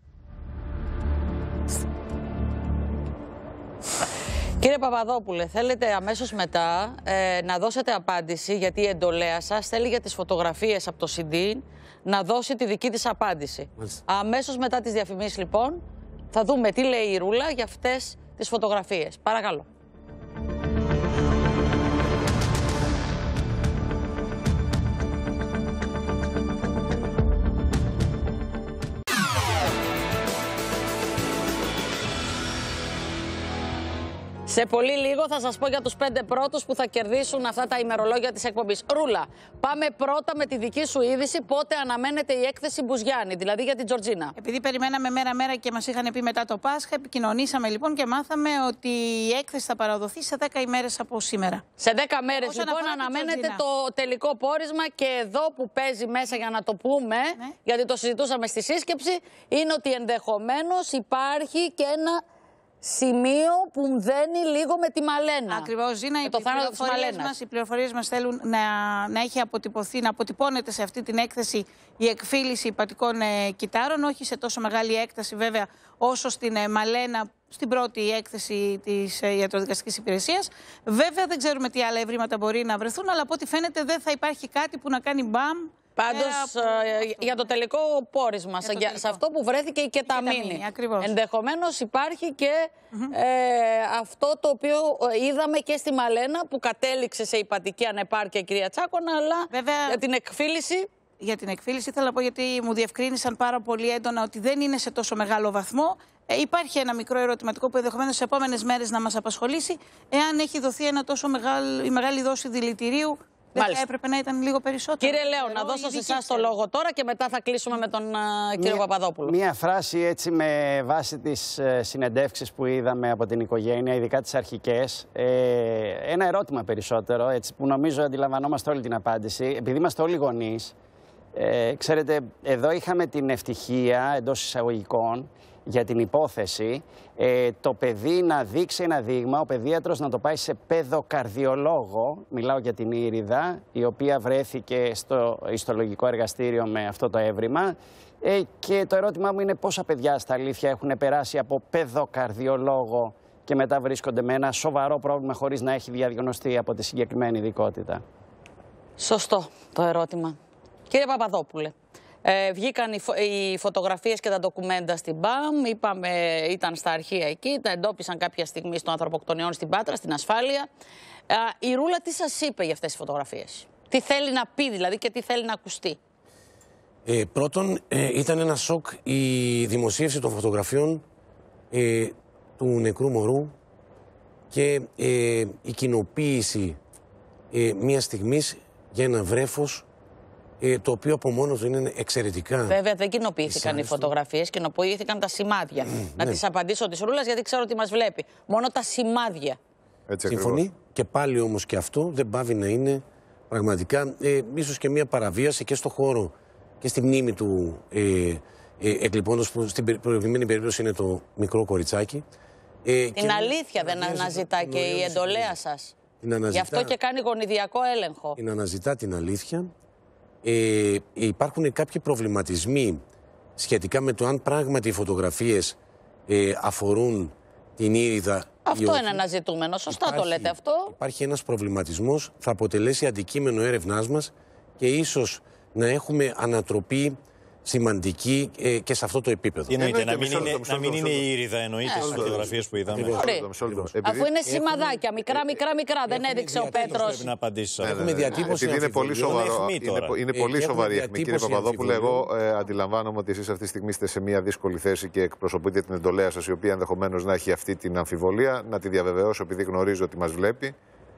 Κύριε Παπαδόπουλε, θέλετε αμέσως μετά να δώσετε απάντηση, γιατί η εντολέα σας θέλει για τις φωτογραφίες από το CD να δώσει τη δική της απάντηση. Αμέσως μετά τις διαφημίσεις, λοιπόν, θα δούμε τι λέει η Ρούλα για αυτές τις φωτογραφίες. Παρακαλώ. Σε πολύ λίγο θα σας πω για τους 5 πρώτους που θα κερδίσουν αυτά τα ημερολόγια της εκπομπής. Ρούλα, πάμε πρώτα με τη δική σου είδηση. Πότε αναμένεται η έκθεση Μπουζιάννη, δηλαδή για την Τζορτζίνα? Επειδή περιμέναμε μέρα-μέρα και μας είχαν πει μετά το Πάσχα, επικοινωνήσαμε λοιπόν και μάθαμε ότι η έκθεση θα παραδοθεί σε 10 ημέρες από σήμερα. Σε 10 μέρες λοιπόν αναμένεται το τελικό πόρισμα, και εδώ που παίζει μέσα, για να το πούμε, γιατί το συζητούσαμε στη σύσκεψη, είναι ότι ενδεχομένως υπάρχει και ένα σημείο που δένει λίγο με τη Μαλένα. Ακριβώς, Ζήνα, οι πληροφορίες μας θέλουν να έχει αποτυπωθεί, να αποτυπώνεται σε αυτή την έκθεση η εκφύλιση υπατικών κυτάρων, όχι σε τόσο μεγάλη έκταση βέβαια όσο στην Μαλένα, στην πρώτη έκθεση της Ιατροδικαστικής Υπηρεσίας. Βέβαια δεν ξέρουμε τι άλλα ευρήματα μπορεί να βρεθούν, αλλά από ό,τι φαίνεται δεν θα υπάρχει κάτι που να κάνει μπαμ. Πάντως, για το τελικό πόρισμα, σε αυτό που βρέθηκε η κεταμίνη. Ενδεχομένως υπάρχει και αυτό το οποίο είδαμε και στη Μαλένα, που κατέληξε σε υπατική ανεπάρκεια, κυρία Τσάκωνα, αλλά βέβαια, για την εκφύλιση. Για την εκφύλιση ήθελα να πω, γιατί μου διευκρίνησαν πάρα πολύ έντονα ότι δεν είναι σε τόσο μεγάλο βαθμό. Υπάρχει ένα μικρό ερωτηματικό που ενδεχομένως σε επόμενες μέρες να μας απασχολήσει, εάν έχει δοθεί η μεγάλη δόση δηλητηρίου. Δεν θα έπρεπε να ήταν λίγο περισσότερο? Κύριε Λέο, να δώσω σε εσάς το λόγο τώρα και μετά θα κλείσουμε με τον κύριο Παπαδόπουλο. Μία φράση έτσι με βάση τις συνεντεύξεις που είδαμε από την οικογένεια, ειδικά τις αρχικές. Ένα ερώτημα περισσότερο, έτσι, που νομίζω αντιλαμβανόμαστε όλη την απάντηση. Επειδή είμαστε όλοι γονείς, ξέρετε, εδώ είχαμε την ευτυχία εντός εισαγωγικών για την υπόθεση το παιδί να δείξει ένα δείγμα, ο παιδίατρος να το πάει σε παιδοκαρδιολόγο, μιλάω για την Ήριδα, η οποία βρέθηκε στο ιστολογικό εργαστήριο με αυτό το έβριμα, και το ερώτημά μου είναι πόσα παιδιά στα αλήθεια έχουν περάσει από παιδοκαρδιολόγο και μετά βρίσκονται με ένα σοβαρό πρόβλημα χωρίς να έχει διαγνωστεί από τη συγκεκριμένη ειδικότητα. Σωστό το ερώτημα. Κύριε Παπαδόπουλε, βγήκαν οι φωτογραφίες και τα ντοκουμέντα στην ΠΑΜ, είπαμε ήταν στα αρχεία εκεί, τα εντόπισαν κάποια στιγμή στο ανθρωποκτονιών στην Πάτρα, στην ασφάλεια. Η Ρούλα τι σας είπε για αυτές τις φωτογραφίες? Τι θέλει να πει δηλαδή και τι θέλει να ακουστεί? Πρώτον, ήταν ένα σοκ η δημοσίευση των φωτογραφιών του νεκρού μωρού και η κοινοποίηση μια στιγμής για ένα βρέφος, το οποίο από μόνο του είναι εξαιρετικά. Βέβαια δεν κοινοποιήθηκαν οι φωτογραφίες, κοινοποιήθηκαν τα σημάδια. Να τις απαντήσω της Ρούλας, γιατί ξέρω ότι μας βλέπει. Μόνο τα σημάδια. Συμφωνεί. Και πάλι όμως και αυτό δεν πάβει να είναι πραγματικά ίσως και μια παραβίαση και στο χώρο και στη μνήμη του εκλειπώντος, που στην προηγούμενη περίπτωση είναι το μικρό κοριτσάκι. Την αλήθεια δεν αναζητά και η εντολέα σας? Γι' αυτό και κάνει γονιδιακό έλεγχο. Την αναζητά την αλήθεια. Υπάρχουν κάποιοι προβληματισμοί σχετικά με το αν πράγματι οι φωτογραφίες αφορούν την Ήριδα. Αυτό είναι ένα ζητούμενο. Σωστά το λέτε αυτό. Υπάρχει ένας προβληματισμός, θα αποτελέσει αντικείμενο έρευνάς μας και ίσως να έχουμε ανατροπή σημαντική και σε αυτό το επίπεδο. Εννοείται, να μην είναι η Ήριδα, εννοείται στις φωτογραφίες που είδαμε. Αφού είναι σημαδάκια, μικρά, δεν έδειξε ο Πέτρος. Πρέπει να απαντήσει σε αυτό. Επειδή είναι πολύ σοβαρό. Είναι πολύ σοβαρή αιχμή, κύριε Παπαδόπουλε. Εγώ αντιλαμβάνομαι ότι εσείς αυτή τη στιγμή είστε σε μια δύσκολη θέση και εκπροσωπείτε την εντολέα σας, η οποία ενδεχομένως να έχει αυτή την αμφιβολία. Να τη διαβεβαιώσω, επειδή γνωρίζω ότι μας βλέπει,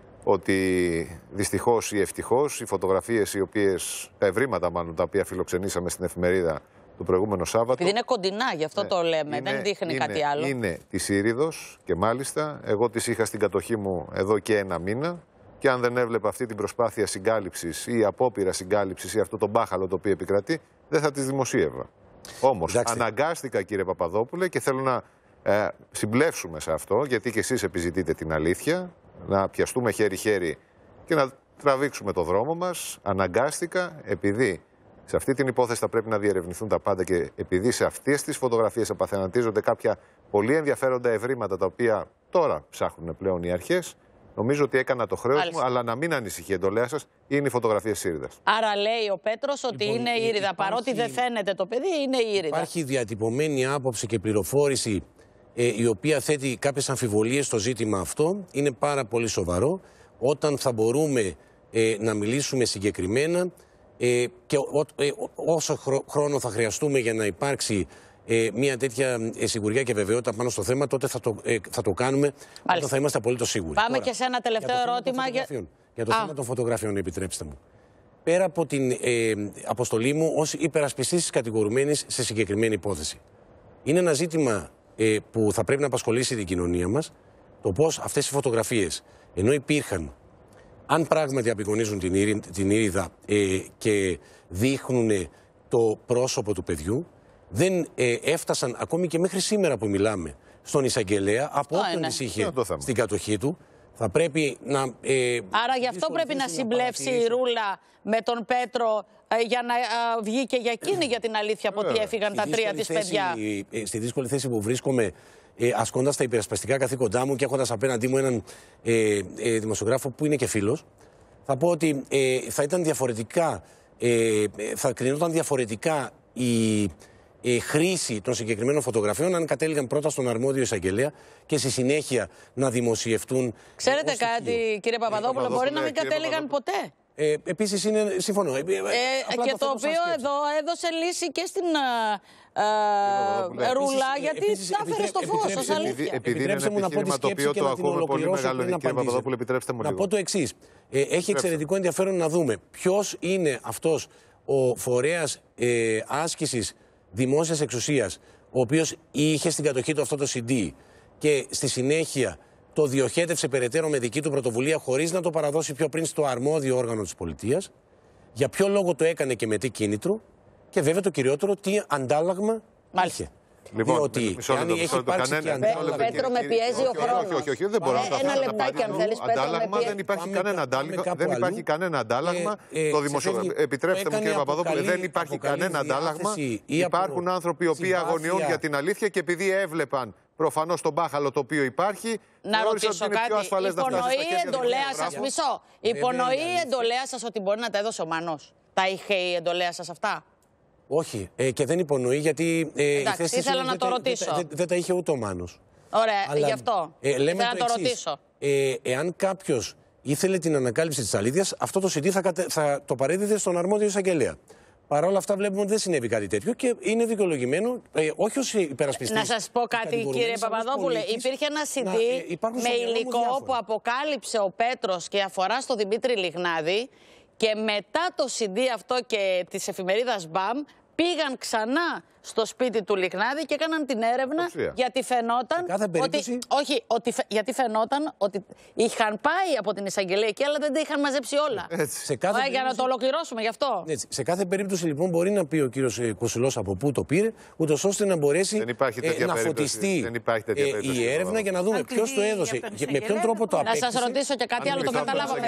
ότι δυστυχώς ή ευτυχώς οι φωτογραφίες τα ευρήματα μάλλον τα οποία φιλοξενήσαμε στην εφημερίδα το προηγούμενο Σάββατο. Επειδή είναι κοντινά, γι' αυτό το λέμε, δεν δείχνει κάτι άλλο. Είναι της Ήριδος και μάλιστα εγώ τις είχα στην κατοχή μου εδώ και 1 μήνα και αν δεν έβλεπα αυτή την προσπάθεια συγκάλυψης ή απόπειρα συγκάλυψης ή αυτό το μπάχαλο το οποίο επικρατεί, δεν θα τις δημοσίευα. Όμως αναγκάστηκα, κύριε Παπαδόπουλε, και θέλω να συμπλεύσουμε σε αυτό, γιατί και εσείς επιζητείτε την αλήθεια, να πιαστούμε χέρι-χέρι και να τραβήξουμε το δρόμο μας. Αναγκάστηκα, επειδή σε αυτή την υπόθεση θα πρέπει να διερευνηθούν τα πάντα και επειδή σε αυτές τις φωτογραφίες απαθανατίζονται κάποια πολύ ενδιαφέροντα ευρήματα τα οποία τώρα ψάχνουν πλέον οι αρχές, νομίζω ότι έκανα το χρέος μου, αλλά να μην ανησυχεί η εντολέα σας, είναι οι φωτογραφίες Ήριδας. Άρα λέει ο Πέτρος ότι είναι η Ήριδα. Παρότι δεν φαίνεται το παιδί, είναι η Ήριδα. Υπάρχει διατυπωμένη άποψη και πληροφόρηση η οποία θέτει κάποιες αμφιβολίες στο ζήτημα αυτό. Είναι πάρα πολύ σοβαρό. Όταν θα μπορούμε να μιλήσουμε συγκεκριμένα και όσο χρόνο θα χρειαστούμε για να υπάρξει μια τέτοια σιγουριά και βεβαιότητα πάνω στο θέμα, τότε θα το κάνουμε όταν θα είμαστε απολύτως σίγουροι. Πάμε τώρα, και σε ένα τελευταίο ερώτημα. Για το θέμα των φωτογραφιών, επιτρέψτε μου. Πέρα από την αποστολή μου ως υπερασπιστής της κατηγορουμένης σε συγκεκριμένη υπόθεση, είναι ένα ζήτημα που θα πρέπει να απασχολήσει την κοινωνία μας, το πώς αυτές οι φωτογραφίες, ενώ υπήρχαν, αν πράγματι απεικονίζουν την Ήριδα και δείχνουν το πρόσωπο του παιδιού, δεν έφτασαν ακόμη και μέχρι σήμερα που μιλάμε στον εισαγγελέα από όποιον τις είχε στην κατοχή του. Θα πρέπει να... Άρα γι' αυτό πρέπει να συμπλέψει η Ρούλα με τον Πέτρο για να βγει και για εκείνη για την αλήθεια από ότι έφυγαν τα 3 της παιδιά. Στη δύσκολη θέση που βρίσκομαι, ασκώντας τα υπερασπιστικά καθήκοντά μου και έχοντας απέναντί μου έναν δημοσιογράφο που είναι και φίλος, θα πω ότι θα ήταν διαφορετικά, θα κρινόταν διαφορετικά η χρήση των συγκεκριμένων φωτογραφιών αν κατέληγαν πρώτα στον αρμόδιο εισαγγελέα και στη συνέχεια να δημοσιευτούν. Ξέρετε κάτι, κύριε Παπαδόπουλο, μπορεί να μην κατέληγαν ποτέ. Επίσης είναι, συμφωνώ. Και το οποίο εδώ έδωσε λύση και στην Ρούλα, γιατί τα έφερε στο φως ως αλήθεια. Επειδή είναι ένα επιχείρημα το οποίο το ακούμε πολύ μεγάλο, κύριε Παπαδόπουλο, επιτρέψτε μου λίγο. Να πω το εξής. Έχει εξαιρετικό ενδιαφέρον να δούμε ποιος είναι αυτός ο φορέας άσκησης δημόσιας εξουσίας, ο οποίος είχε στην κατοχή του αυτό το CD και στη συνέχεια το διοχέτευσε περαιτέρω με δική του πρωτοβουλία χωρίς να το παραδώσει πιο πριν στο αρμόδιο όργανο της πολιτείας, για ποιο λόγο το έκανε και με τι κίνητρο και βέβαια το κυριότερο τι αντάλλαγμα είχε. Λοιπόν, Πέτρο, με πιέζει ο χρόνος. Όχι, δεν μπορώ να το Ένα λεπτάκι αν θέλεις, Πέτρο. Δεν υπάρχει κανένα αντάλλαγμα. Επιτρέψτε μου, κύριε Παπαδόπουλε, δεν υπάρχει κανένα αντάλλαγμα. Υπάρχουν άνθρωποι οι οποίοι αγωνιούν για την αλήθεια και επειδή έβλεπαν προφανώς τον μπάχαλο το οποίο υπάρχει, να ρωτήσω κάτι. Υπονοεί η εντολέα σας, μισό. Υπονοεί η εντολέα σας ότι μπορεί να τα έδωσε ο Μάνος. Τα είχε η εντολέα σας αυτά? Όχι, και δεν υπονοεί γιατί εντάξει, ήθελα να το ρωτήσω. Δεν τα είχε ούτε ο Μάνος. Ωραία, γι' αυτό ήθελα να το ρωτήσω. Εάν κάποιος ήθελε την ανακάλυψη της αλήθειας, αυτό το CD θα το παρέδιδε στον αρμόδιο εισαγγελέα. Παρ' όλα αυτά βλέπουμε ότι δεν συνέβη κάτι τέτοιο και είναι δικαιολογημένο, όχι ως υπερασπιστής. Να σας πω κάτι, κύριε Παπαδόπουλε. Υπήρχε ένα CD με υλικό που αποκάλυψε ο Πέτρος και αφορά στο Δημήτρη Λιγνάδη και μετά το CD αυτό και της εφημερίδας BAM πήγαν ξανά στο σπίτι του Λιγνάδη και έκαναν την έρευνα γιατί φαινόταν γιατί φαινόταν ότι είχαν πάει από την εισαγγελία εκεί, αλλά δεν τα είχαν μαζέψει όλα. Για να το ολοκληρώσουμε γι' αυτό. Έτσι. Σε κάθε περίπτωση λοιπόν μπορεί να πει ο κύριος Κουσουλός από πού το πήρε, ούτως ώστε να μπορέσει να φωτιστεί η έρευνα για να δούμε ποιος το έδωσε, με ποιον τρόπο το απέκτησε. Να σας ρωτήσω και κάτι άλλο, το καταλάβαμε.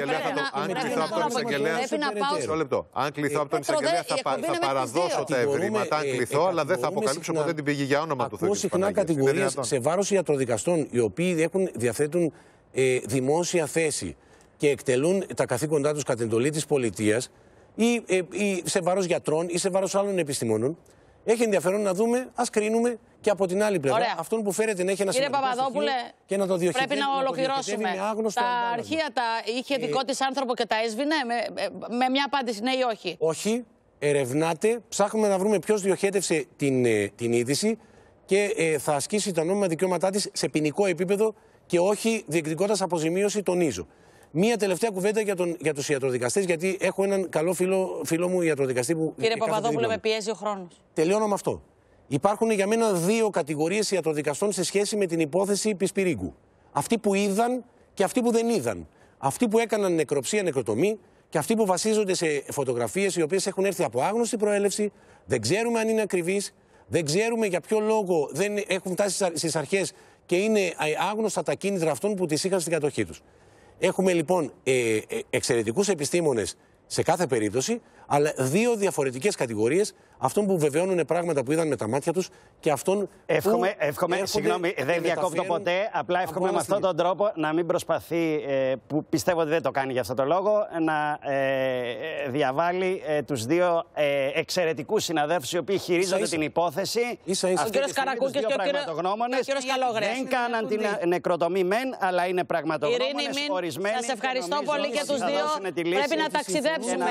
Αν κληθώ από τον εισαγγελέα θα παραδώσω τα ευρήματα, αν κληθώ, αλλά δεν θα αποκαλύψω ποτέ την πηγή για όνομα του Θεού. Ακούω συχνά κατηγορίες σε βάρος ιατροδικαστών, οι οποίοι διαθέτουν δημόσια θέση και εκτελούν τα καθήκοντά τους κατ' εντολή της πολιτείας, ή σε βάρος γιατρών ή σε βάρος άλλων επιστημόνων. Έχει ενδιαφέρον να δούμε, ας κρίνουμε και από την άλλη πλευρά. Ωραία. Αυτόν που φέρεται να έχει ένα Κύριε σημαντικό Παπαδόπουλε, και να το διοχετεύει. πρέπει να ολοκληρώσουμε. Τα αρχεία τα είχε δικό της άνθρωπο και τα έσβηνε με μια απάντηση ναι ή όχι. Όχι. Ερευνάται, ψάχνουμε να βρούμε ποιος διοχέτευσε την είδηση και θα ασκήσει τα νόμιμα δικαιώματά της σε ποινικό επίπεδο και όχι διεκδικώντας αποζημίωση, τονίζω. Μία τελευταία κουβέντα για τους ιατροδικαστές, γιατί έχω έναν καλό φίλο μου ιατροδικαστή που. Κύριε Παπαδόπουλε, με πιέζει ο χρόνος. Τελειώνω με αυτό. Υπάρχουν για μένα δύο κατηγορίες ιατροδικαστών σε σχέση με την υπόθεση Πισπυρίγκου. Αυτοί που είδαν και αυτοί που δεν είδαν. Αυτοί που έκαναν νεκροψία, νεκροτομή και αυτοί που βασίζονται σε φωτογραφίες οι οποίες έχουν έρθει από άγνωστη προέλευση, δεν ξέρουμε αν είναι ακριβείς, δεν ξέρουμε για ποιο λόγο δεν έχουν φτάσει στις αρχές και είναι άγνωστα τα κίνητρα αυτών που τις είχαν στην κατοχή τους. Έχουμε λοιπόν εξαιρετικούς επιστήμονες σε κάθε περίπτωση, αλλά δύο διαφορετικές κατηγορίες, αυτών που βεβαιώνουν πράγματα που είδαν με τα μάτια τους και αυτών εύχομαι, συγγνώμη, δεν διακόπτω ποτέ, απλά εύχομαι με αυτόν τον τρόπο να μην προσπαθεί, που πιστεύω ότι δεν το κάνει για αυτόν τον λόγο, να διαβάλει τους δύο εξαιρετικούς συναδέλφους οι οποίοι χειρίζονται την υπόθεση. Ο κύριος Καρακούκης και ο κύριος Καλόγρες. Δεν κάναν την νεκροτομή μεν, αλλά είναι πραγματογνώμονες ορισμένοι. Σας ευχαριστώ πολύ και τους δύο. Πρέπει να ταξιδέψουμε.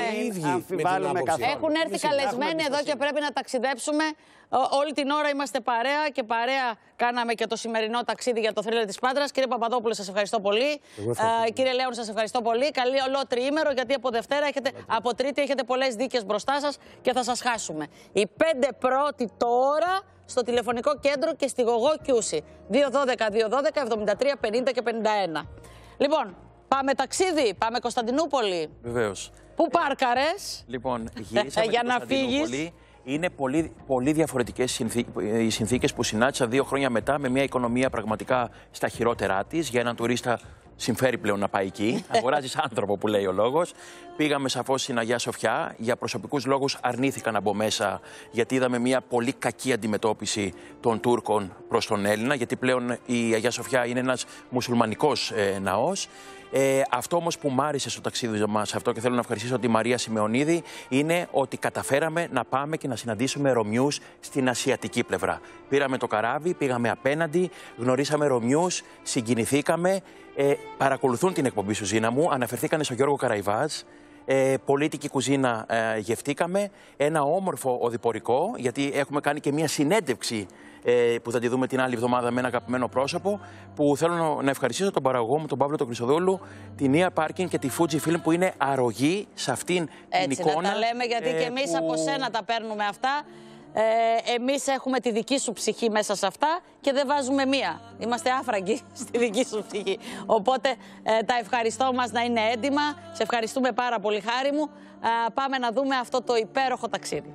Έχουν έρθει καλεσμένοι εδώ και πρέπει να ταξιδέψουμε. Όλη την ώρα είμαστε παρέα και παρέα κάναμε και το σημερινό ταξίδι για το θρύλερ της Πάτρας. Κύριε Παπαδόπουλε, σας ευχαριστώ πολύ. Κύριε Λέων, σας ευχαριστώ πολύ. Καλή ολότριήμερο, γιατί από Δευτέρα από Τρίτη έχετε πολλές δίκες μπροστά σας και θα σας χάσουμε. Οι 5 πρώτοι τώρα στο τηλεφωνικό κέντρο και στη Γογό Κιούση. 212-212, 73, 50 και 51. Λοιπόν, πάμε ταξίδι, πάμε Κωνσταντινούπολη. Βεβαίως. Πού πάρκαρες? Λοιπόν, γυρίσαμε για να φύγεις. Είναι πολύ διαφορετικές οι συνθήκες που συνάντησα 2 χρόνια μετά, με μια οικονομία πραγματικά στα χειρότερά της. Για έναν τουρίστα συμφέρει πλέον να πάει εκεί. Αγοράζεις άνθρωπο, που λέει ο λόγος. Πήγαμε σαφώς στην Αγία Σοφιά. Για προσωπικούς λόγους αρνήθηκα να μπω μέσα, γιατί είδαμε μια πολύ κακή αντιμετώπιση των Τούρκων προς τον Έλληνα, γιατί πλέον η Αγία Σοφιά είναι ένας μουσουλμανικός ναός. Αυτό όμως που μ' άρεσε στο ταξίδι μας αυτό, και θέλω να ευχαριστήσω τη Μαρία Σιμεωνίδη, είναι ότι καταφέραμε να πάμε και να συναντήσουμε Ρωμιούς στην ασιατική πλευρά. Πήραμε το καράβι, πήγαμε απέναντι, γνωρίσαμε Ρωμιούς, συγκινηθήκαμε, παρακολουθούν την εκπομπή σου, Ζήνα μου, αναφερθήκανε στο Γιώργο Καραϊβάζ. Πολίτικη κουζίνα γευτήκαμε, ένα όμορφο οδηπορικό, γιατί έχουμε κάνει και μια συνέντευξη που θα τη δούμε την άλλη εβδομάδα με ένα αγαπημένο πρόσωπο, που θέλω να ευχαριστήσω τον παραγωγό μου, τον Παύλο τον Χρυσοδούλου, την Nia Parking και τη Fujifilm, που είναι αρρωγή σε αυτήν την εικόνα. Έτσι να τα λέμε, γιατί και εμείς από σένα τα παίρνουμε αυτά. Εμείς έχουμε τη δική σου ψυχή μέσα σε αυτά και δεν βάζουμε μία. Είμαστε άφραγκοι στη δική σου ψυχή. Οπότε τα ευχαριστώ μας να είναι έντιμα. Σε ευχαριστούμε πάρα πολύ, Χάρη μου. Πάμε να δούμε αυτό το υπέροχο ταξίδι.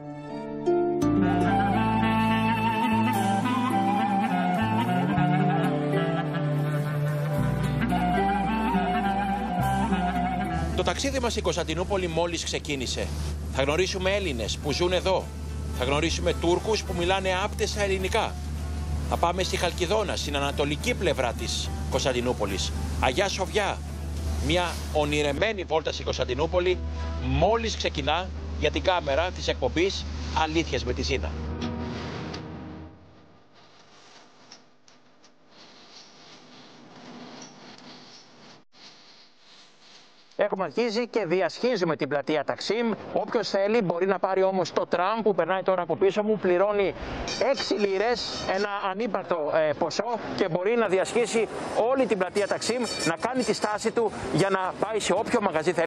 Το ταξίδι μας στην Κωνσταντινούπολη μόλις ξεκίνησε. Θα γνωρίσουμε Έλληνες που ζουν εδώ. Θα γνωρίσουμε Τούρκους που μιλάνε άπτεστα ελληνικά. Θα πάμε στη Χαλκιδόνα, στην ανατολική πλευρά της Κωνσταντινούπολης. Αγιά Σοφιά. Μια ονειρεμένη βόλτα στην Κωνσταντινούπολη μόλις ξεκινά για την κάμερα της εκπομπής Αλήθειες με τη Ζήνα. Έχουμε αρχίσει και διασχίζουμε την πλατεία Ταξίμ. Όποιος θέλει μπορεί να πάρει όμως το τραμ που περνάει τώρα από πίσω μου. Πληρώνει 6 λίρες, ένα ανύπαρκτο ποσό, και μπορεί να διασχίσει όλη την πλατεία Ταξίμ, να κάνει τη στάση του για να πάει σε όποιο μαγαζί θέλει.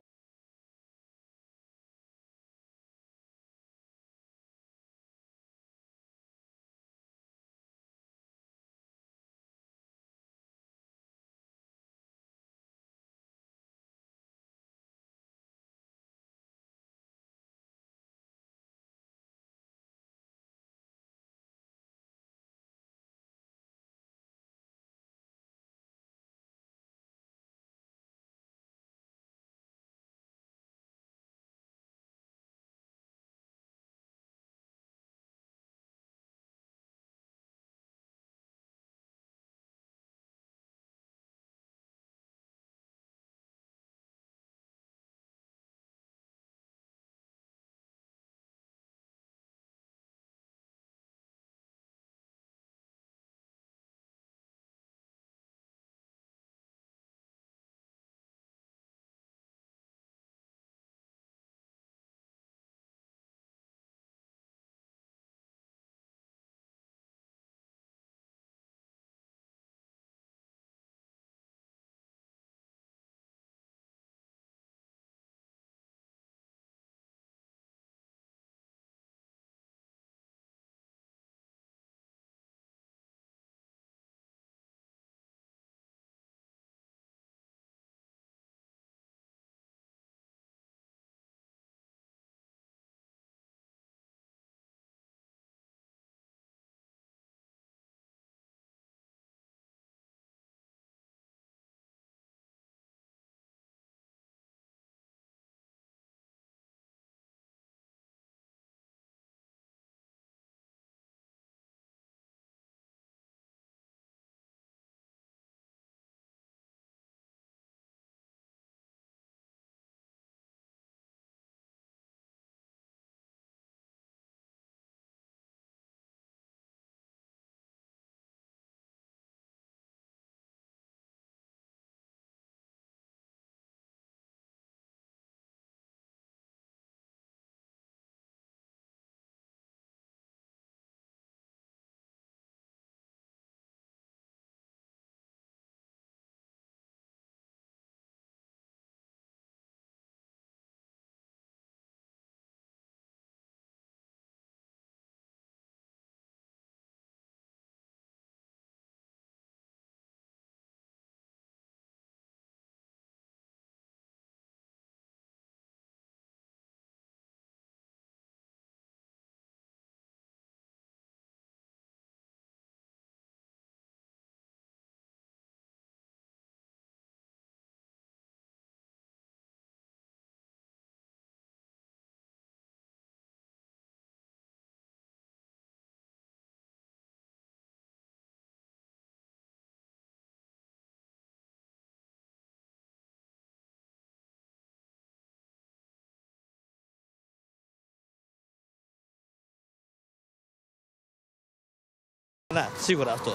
Ναι, σίγουρα αυτό.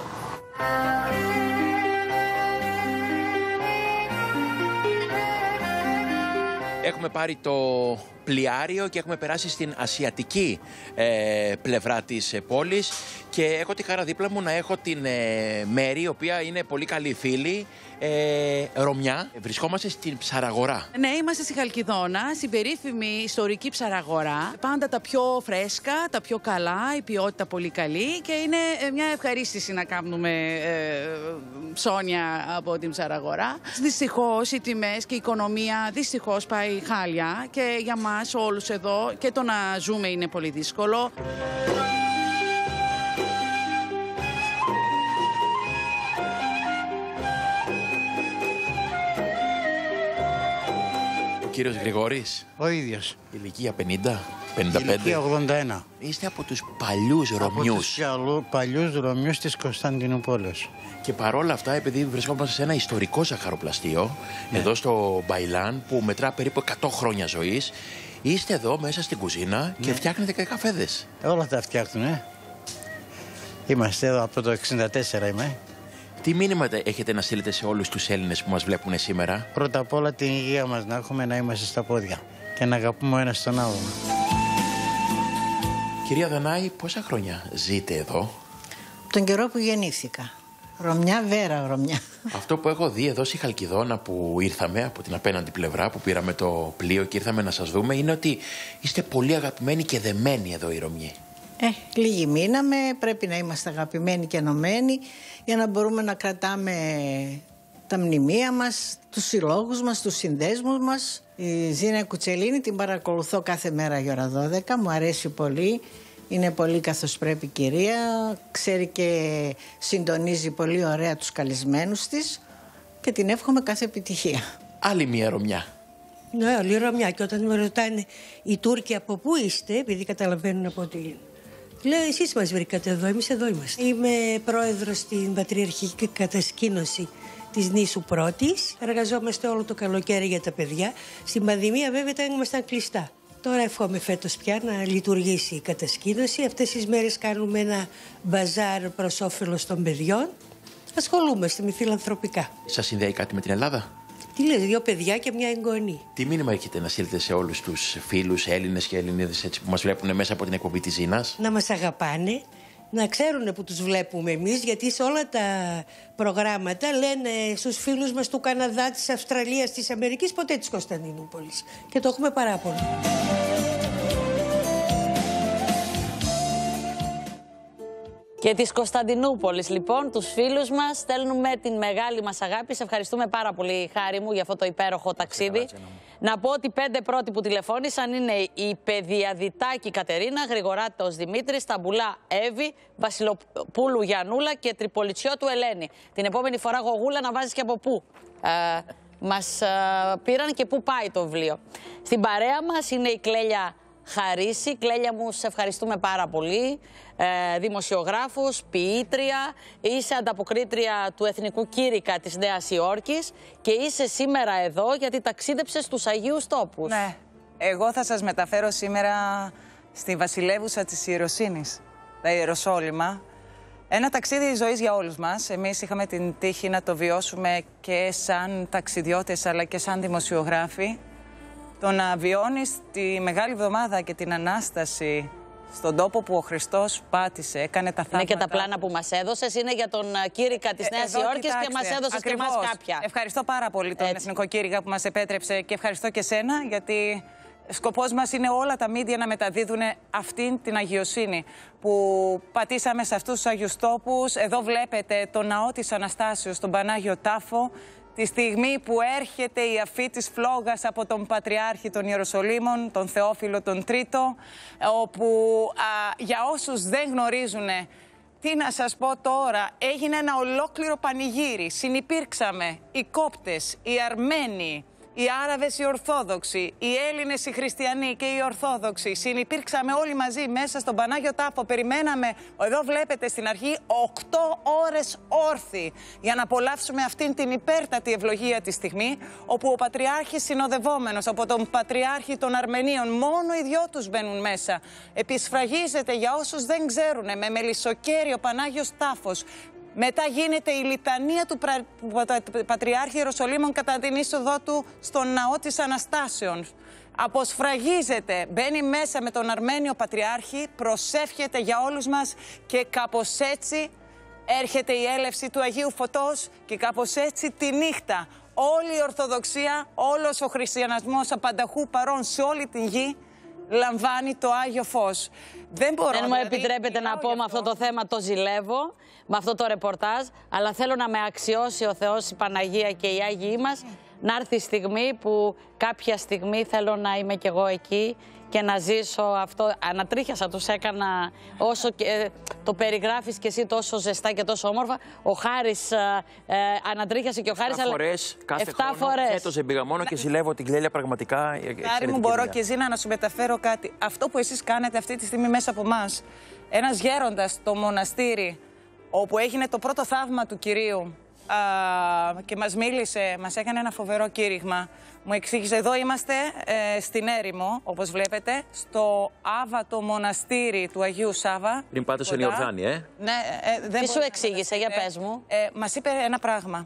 Έχουμε πάρει το πλοιάριο και έχουμε περάσει στην ασιατική πλευρά της πόλης και έχω τη χαρά δίπλα μου να έχω την Μέρη, η οποία είναι πολύ καλή φίλη, Ρωμιά. Βρισκόμαστε στην Ψαραγορά. Ναι, είμαστε στη Χαλκιδόνα, στην περίφημη ιστορική Ψαραγορά. Πάντα τα πιο φρέσκα, τα πιο καλά, η ποιότητα πολύ καλή και είναι μια ευχαρίστηση να κάνουμε ψώνια από την Ψαραγορά. Δυστυχώς οι τιμές και η οικονομία δυστυχώς πάει χάλια και για μας όλους εδώ και το να ζούμε είναι πολύ δύσκολο. Ο κύριος Γρηγόρης. Ο ίδιος. Ηλικία 50, 55. Ηλικία 81. Είστε από τους παλιούς Ρωμιούς. Από τους παλιούς Ρωμιούς της Κωνσταντινούπολης. Και παρόλα αυτά, επειδή βρισκόμαστε σε ένα ιστορικό ζαχαροπλαστείο, εδώ στο Μπαϊλάν, που μετρά περίπου 100 χρόνια ζωής, είστε εδώ μέσα στην κουζίνα και φτιάχνετε και καφέδες. Όλα τα φτιάχνουμε. Είμαστε εδώ από το 64 είμαι. Τι μήνυμα έχετε να στείλετε σε όλους τους Έλληνες που μας βλέπουν σήμερα? Πρώτα απ' όλα την υγεία μας να έχουμε, να είμαστε στα πόδια και να αγαπούμε ο ένας τον άλλον. Κυρία Δανάη, πόσα χρόνια ζείτε εδώ? Τον καιρό που γεννήθηκα. Ρωμιά, Βέρα, Ρωμιά. Αυτό που έχω δει εδώ στη Χαλκιδόνα που ήρθαμε από την απέναντι πλευρά, που πήραμε το πλοίο και ήρθαμε να σας δούμε, είναι ότι είστε πολύ αγαπημένοι και δεμένοι εδώ οι Ρωμιοί. Λίγοι μείναμε, πρέπει να είμαστε αγαπημένοι και ενωμένοι για να μπορούμε να κρατάμε τα μνημεία μας, τους συλλόγους μας, τους συνδέσμους μας. Η Ζήνα Κουτσελίνη την παρακολουθώ κάθε μέρα για ώρα 12, μου αρέσει πολύ. Είναι πολύ καθώς πρέπει κυρία, ξέρει και συντονίζει πολύ ωραία τους καλεσμένους της και την εύχομαι κάθε επιτυχία. Άλλη μια Ρωμιά. Ναι, άλλη Ρωμιά. Και όταν με ρωτάνε οι Τούρκοι από πού είστε, επειδή καταλαβαίνουν από τι. Λέω, εσείς μας βρήκατε εδώ, εμείς εδώ είμαστε. Είμαι πρόεδρος στην Πατριαρχική Κατασκήνωση της νήσου Πρώτης. Εργαζόμαστε όλο το καλοκαίρι για τα παιδιά. Στην πανδημία βέβαια ήμασταν κλειστά. Τώρα εύχομαι φέτος πια να λειτουργήσει η κατασκήνωση. Αυτές τις μέρες κάνουμε ένα μπαζάρ προς όφελος των παιδιών. Ασχολούμαστε με φιλανθρωπικά. Σας συνδέει κάτι με την Ελλάδα? Τι λες, 2 παιδιά και μια εγγονή. Τι μήνυμα έχετε να στείλετε σε όλους τους φίλους, Έλληνες και Ελληνίδες που μας βλέπουν μέσα από την εκπομπή της Ζήνας? Να μας αγαπάνε, να ξέρουν που τους βλέπουμε εμείς, γιατί σε όλα τα προγράμματα λένε στους φίλους μας του Καναδά, της Αυστραλίας, της Αμερικής, ποτέ της Κωνσταντινούπολης. Και το έχουμε παράπονο. Και της Κωνσταντινούπολης, λοιπόν, τους φίλους μας στέλνουμε την μεγάλη μας αγάπη. Σε ευχαριστούμε πάρα πολύ, Χάρη μου, για αυτό το υπέροχο ταξίδι. Να πω ότι 5 πρώτοι που τηλεφώνησαν είναι η Παιδιαδητάκη Κατερίνα, Γρηγοράτος Δημήτρης, Ταμπουλά Εύη, Βασιλοπούλου Γιαννούλα και Τριπολιτσιώτου Ελένη. Την επόμενη φορά, Γογούλα, να βάζεις και από πού μας πήραν και πού πάει το βιβλίο. Στην παρέα μας είναι η Κλέλια Χαρίση. Κλέλια μου, σε ευχαριστούμε πάρα πολύ. Δημοσιογράφος, ποιήτρια, είσαι ανταποκρίτρια του Εθνικού Κήρυκα της Νέας Υόρκης και είσαι σήμερα εδώ γιατί ταξίδεψες στους Αγίους Τόπους. Ναι, εγώ θα σας μεταφέρω σήμερα στη βασιλεύουσα της Ιεροσύνης, τα Ιεροσόλυμα. Ένα ταξίδι ζωής για όλους μας. Εμείς είχαμε την τύχη να το βιώσουμε και σαν ταξιδιώτες αλλά και σαν δημοσιογράφοι. Το να βιώνεις τη Μεγάλη Εβδομάδα και την Ανάσταση στον τόπο που ο Χριστός πάτησε, έκανε τα θαύματα. Είναι και τα πλάνα που μας έδωσες, είναι για τον κήρυκα της Νέας Υόρκης και μας έδωσες και εμάς κάποια. Ευχαριστώ πάρα πολύ τον Εθνικό Κήρυκα που μας επέτρεψε και ευχαριστώ και σένα, γιατί σκοπός μας είναι όλα τα μίντια να μεταδίδουν αυτήν την αγιοσύνη που πατήσαμε σε αυτούς τους Αγιους Τόπους. Εδώ βλέπετε το ναό της Αναστάσεως, τον Πανάγιο Τάφο, τη στιγμή που έρχεται η αφή της φλόγας από τον Πατριάρχη των Ιεροσολύμων, τον Θεόφιλο τον Τρίτο, όπου για όσους δεν γνωρίζουν, τι να σας πω τώρα, έγινε ένα ολόκληρο πανηγύρι. Συνυπήρξαμε οι Κόπτες, οι Αρμένοι, οι Άραβες οι Ορθόδοξοι, οι Έλληνες οι Χριστιανοί και οι Ορθόδοξοι συνυπήρξαμε όλοι μαζί μέσα στον Πανάγιο Τάφο. Περιμέναμε, εδώ βλέπετε στην αρχή, 8 ώρες όρθιοι για να απολαύσουμε αυτήν την υπέρτατη ευλογία τη στιγμή, όπου ο Πατριάρχης συνοδευόμενος από τον Πατριάρχη των Αρμενίων, μόνο οι δυο τους μπαίνουν μέσα. Επισφραγίζεται, για όσους δεν ξέρουν, με μελισσοκέριο Πανάγιος Τάφος. Μετά γίνεται η λιτανία του Πατριάρχη Ιεροσολύμων κατά την είσοδό του στον ναό της Αναστάσεων. Αποσφραγίζεται, μπαίνει μέσα με τον Αρμένιο Πατριάρχη, προσεύχεται για όλους μας και κάπως έτσι έρχεται η έλευση του Αγίου Φωτός και κάπως έτσι τη νύχτα όλη η Ορθοδοξία, όλος ο χριστιανισμός απανταχού παρών σε όλη την γη λαμβάνει το Άγιο Φως. Δεν μου επιτρέπετε να πω με αυτό το θέμα, το ζηλεύω, με αυτό το ρεπορτάζ, αλλά θέλω να με αξιώσει ο Θεός, η Παναγία και οι Άγιοι μας, να έρθει η στιγμή που κάποια στιγμή θέλω να είμαι κι εγώ εκεί και να ζήσω αυτό. Ανατρίχιασα, τους έκανα όσο το περιγράφεις και εσύ τόσο ζεστά και τόσο όμορφα. Ο Χάρης ανατρίχιασε και ο Χάρης. 7 φορές κάθε χρόνο έτωσε μπηγαμόνο και ζηλεύω την Κλέλια πραγματικά. Χάρη μου, μπορώ και Ζήνα να σου μεταφέρω κάτι. Αυτό που εσείς κάνετε αυτή τη στιγμή μέσα από εμάς, ένας γέροντας στο μοναστήρι, όπου έγινε το πρώτο θαύμα του Κυρίου και μας μίλησε, μας έκανε ένα φοβερό κήρυγμα. Μου εξήγησε, εδώ είμαστε στην Έρημο, όπως βλέπετε, στο άβατο μοναστήρι του Αγίου Σάβα. Πριν πάτε στον Ιορδάνη, Ναι, τι σου εξήγησε, για πες μου. Μας είπε ένα πράγμα.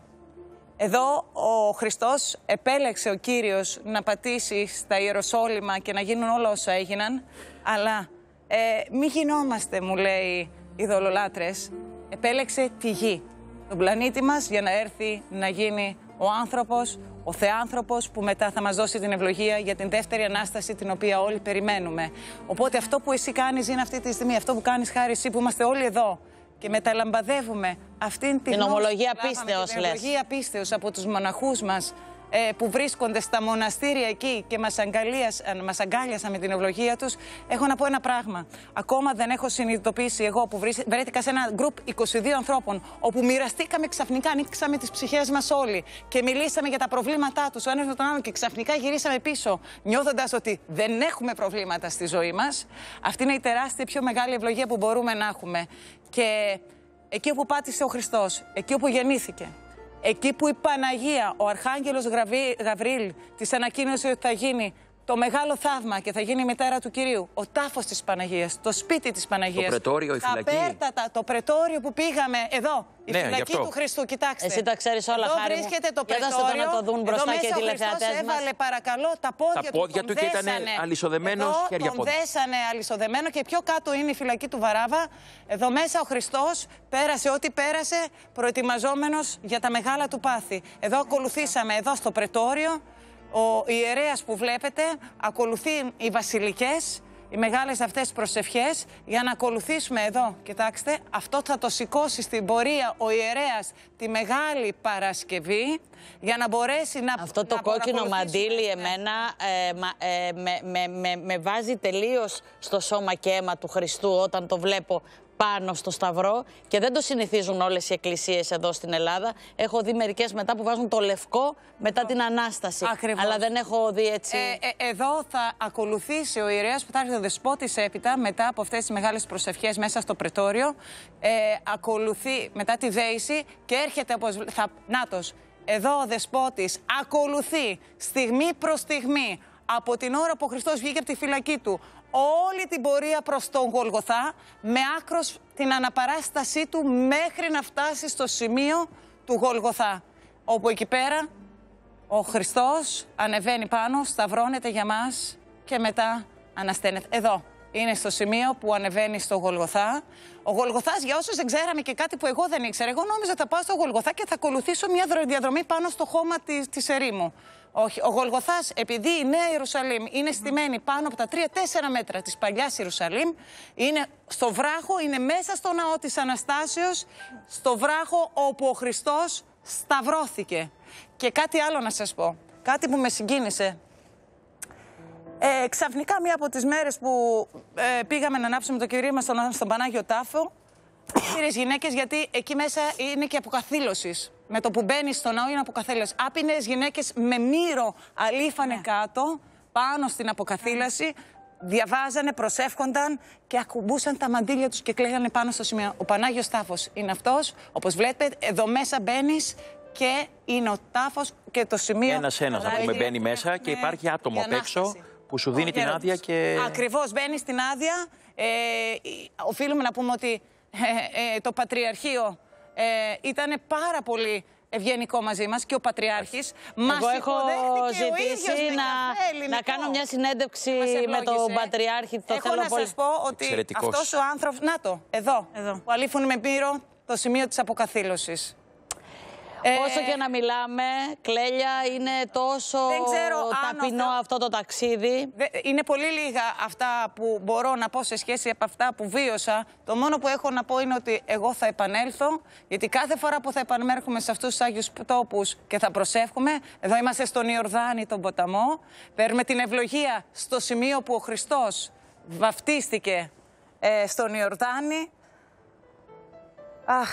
Εδώ ο Χριστός επέλεξε ο Κύριος να πατήσει στα Ιεροσόλυμα και να γίνουν όλα όσα έγιναν, αλλά μη γινόμαστε, μου λέει, ειδωλολάτρες. Επέλεξε τη γη, τον πλανήτη μας, για να έρθει να γίνει ο άνθρωπος, ο Θεάνθρωπος, που μετά θα μας δώσει την ευλογία για την δεύτερη Ανάσταση, την οποία όλοι περιμένουμε. Οπότε αυτό που εσύ κάνεις είναι αυτή τη στιγμή, αυτό που κάνεις, Χάρη, εσύ που είμαστε όλοι εδώ και μεταλαμπαδεύουμε αυτήν την ομολογία πίστεως, την ομολογία πίστεως από τους μοναχούς μας, που βρίσκονται στα μοναστήρια εκεί και μας αγκάλιασαν με την ευλογία τους. Έχω να πω ένα πράγμα. Ακόμα δεν έχω συνειδητοποιήσει εγώ που βρέθηκα σε ένα γκρουπ 22 ανθρώπων, όπου μοιραστήκαμε ξαφνικά, ανοίξαμε τις ψυχές μας όλοι και μιλήσαμε για τα προβλήματά τους ο ένας με τον άλλον και ξαφνικά γυρίσαμε πίσω, νιώθοντας ότι δεν έχουμε προβλήματα στη ζωή μας. Αυτή είναι η τεράστια πιο μεγάλη ευλογία που μπορούμε να έχουμε. Και εκεί όπου πάτησε ο Χριστός, εκεί όπου γεννήθηκε, εκεί που η Παναγία, ο Αρχάγγελος Γαβρίλ, της ανακοίνωσε ότι θα γίνει το μεγάλο θαύμα και θα γίνει η μητέρα του Κυρίου, ο τάφος της Παναγίας, το σπίτι της Παναγίας, το πρετόριο, η φυλακή. Τα πέρτατα, το πρετόριο που πήγαμε εδώ, η φυλακή του Χριστού, κοιτάξτε. Εσύ τα ξέρεις όλα, Χάρη μου. Εδώ βρίσκεται το πρετόριο, να το δουν μπροστά εδώ και οι τηλεθεατές μας. Έβαλε, παρακαλώ, τα πόδια του και ήταν αλυσοδεμένος χέρια πόδια. Τον δέσανε αλυσοδεμένο και πιο κάτω είναι η φυλακή του Βαράβα. Εδώ μέσα ο Χριστός πέρασε ό,τι πέρασε, προετοιμαζόμενος για τα μεγάλα του πάθη. Εδώ ακολουθήσαμε, εδώ στο πρετόριο, ο ιερέας που βλέπετε, ακολουθεί οι βασιλικές, οι μεγάλες αυτές προσευχές, για να ακολουθήσουμε εδώ. Κοιτάξτε, αυτό θα το σηκώσει στην πορεία ο ιερέας τη Μεγάλη Παρασκευή, για να μπορέσει να... Αυτό το κόκκινο μαντίλι εμένα με βάζει τελείως στο σώμα και αίμα του Χριστού όταν το βλέπω πάνω στο Σταυρό, και δεν το συνηθίζουν όλες οι εκκλησίες εδώ στην Ελλάδα. Έχω δει μερικές μετά που βάζουν το λευκό μετά την Ανάσταση. Ακριβώς. Αλλά δεν έχω δει έτσι. Εδώ θα ακολουθήσει ο ιερέας που θα έρθει ο Δεσπότης έπειτα, μετά από αυτές τις μεγάλες προσευχές μέσα στο πρετόριο. Ακολουθεί μετά τη δέηση και έρχεται νάτος. Εδώ ο Δεσπότης ακολουθεί στιγμή προς στιγμή, από την ώρα που ο Χριστός βγήκε από τη φυλακή του, όλη την πορεία προς τον Γολγοθά, με άκρος την αναπαράστασή του μέχρι να φτάσει στο σημείο του Γολγοθά, όπου εκεί πέρα ο Χριστός ανεβαίνει πάνω, σταυρώνεται για μας και μετά ανασταίνεται. Εδώ είναι στο σημείο που ανεβαίνει στο Γολγοθά. Ο Γολγοθάς, για όσους δεν ξέραμε και κάτι που εγώ δεν ήξερα, εγώ νόμιζα ότι θα πάω στο Γολγοθά και θα ακολουθήσω μια διαδρομή πάνω στο χώμα της ερήμου. Όχι, ο Γολγοθάς, επειδή η Νέα Ιερουσαλήμ είναι στημένη πάνω από τα 3-4 μέτρα της παλιάς Ιερουσαλήμ, είναι στο βράχο, είναι μέσα στο ναό της Αναστάσεως, στο βράχο όπου ο Χριστός σταυρώθηκε. Και κάτι άλλο να σας πω, κάτι που με συγκίνησε. Ξαφνικά μία από τις μέρες που πήγαμε να ανάψουμε το κηρύγμα στον Πανάγιο Τάφο, άπειρες γυναίκες, γιατί εκεί μέσα είναι και αποκαθήλωσης. Με το που μπαίνει στο ναό είναι αποκαθήλωση. Άπειρες γυναίκες με μύρο αλήφανε κάτω, πάνω στην αποκαθήλωση, διαβάζανε, προσεύχονταν και ακουμπούσαν τα μαντήλια τους και κλαίγανε πάνω στο σημείο. Ο Πανάγιος Τάφος είναι αυτός, όπως βλέπετε, εδώ μέσα μπαίνεις και είναι ο τάφος και το σημείο. Ένας-ένας να πούμε μπαίνει μέσα και υπάρχει άτομο απ' έξω που σου δίνει την άδεια και... Ακριβώς, μπαίνει στην άδεια. Οφείλουμε να πούμε ότι το Πατριαρχείο ήταν πάρα πολύ ευγενικό μαζί μας και ο Πατριάρχης μας υποδέχτηκε ο ίδιος να κάνω μια συνέντευξη με τον Πατριάρχη. Έχω να σας πω ότι αυτός ο άνθρωπος, να το, εδώ, που αλήφουν με πύρο το σημείο της αποκαθήλωσης. Όσο και να μιλάμε, Κλέλια, είναι τόσο ταπεινό αυτό το ταξίδι. Είναι πολύ λίγα αυτά που μπορώ να πω σε σχέση από αυτά που βίωσα. Το μόνο που έχω να πω είναι ότι εγώ θα επανέλθω, γιατί κάθε φορά που θα επανέρχομαι σε αυτούς τους Άγιους τόπους και θα προσεύχουμε, εδώ είμαστε στον Ιορδάνη, τον ποταμό, παίρνουμε την ευλογία στο σημείο που ο Χριστός βαφτίστηκε στον Ιορδάνη. Αχ...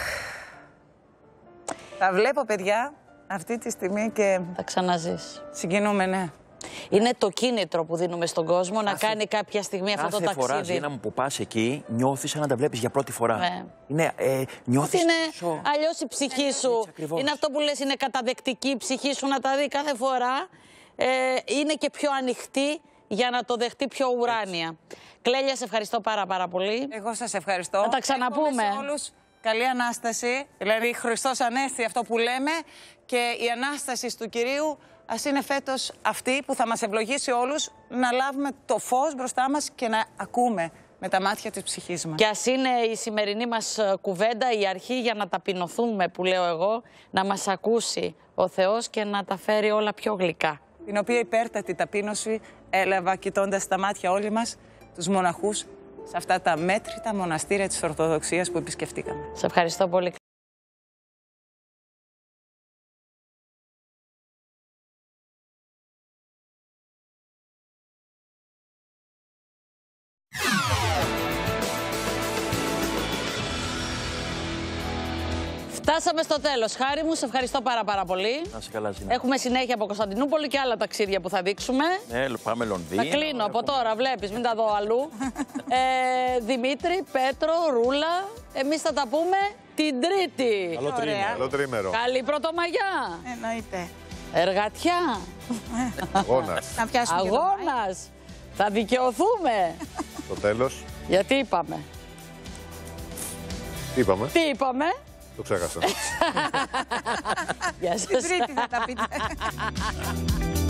Τα βλέπω, παιδιά, αυτή τη στιγμή και... Θα ξαναζείς. Συγκινούμε, ναι. Είναι το κίνητρο που δίνουμε στον κόσμο να κάνει κάποια στιγμή αυτό το ταξίδι. Κάθε φορά, Ζήνα μου, που πας εκεί, νιώθεις σαν να τα βλέπεις για πρώτη φορά. Νιώθεις... Αλλιώς η ψυχή σου, είναι αυτό που λες, είναι καταδεκτική η ψυχή σου να τα δει κάθε φορά. Είναι και πιο ανοιχτή για να το δεχτεί πιο ουράνια. Κλέλια, σε ευχαριστώ πάρα πολύ. Εγώ σας ευχαριστώ. Να τα ξαναπούμε. Καλή Ανάσταση, δηλαδή Χριστός Ανέστη, αυτό που λέμε, και η Ανάσταση του Κυρίου ας είναι φέτος αυτή που θα μας ευλογήσει όλους να λάβουμε το φως μπροστά μας και να ακούμε με τα μάτια της ψυχής μας. Και ας είναι η σημερινή μας κουβέντα η αρχή για να ταπεινωθούμε, που λέω εγώ, να μας ακούσει ο Θεός και να τα φέρει όλα πιο γλυκά. Την οποία υπέρτατη ταπείνωση έλαβα κοιτώντας τα μάτια όλοι μας, τους μοναχούς, σε αυτά τα μέτρητα μοναστήρια της Ορθοδοξίας που επισκεφτήκαμε. Σε ευχαριστώ πολύ. Φτάσαμε στο τέλος. Χάρη μου, σε ευχαριστώ πάρα πολύ. Να σε καλά, Ζήνα. Έχουμε συνέχεια από Κωνσταντινούπολη και άλλα ταξίδια που θα δείξουμε. Ναι, πάμε Λονδίνο. Θα κλείνω από τώρα, βλέπεις, μην τα δω αλλού. Δημήτρη, Πέτρο, Ρούλα, εμείς θα τα πούμε την Τρίτη. Καλό τρίμερο. Καλή Πρωτομαγιά. Εννοείται. Εργατιά. Αγώνας. Αγώνας. Θα δικαιωθούμε. Το τέλος. Γιατί είπαμε. Τι είπαμε. Το ξέχασα. Γεια σας. Την Τρίτη θα τα πείτε.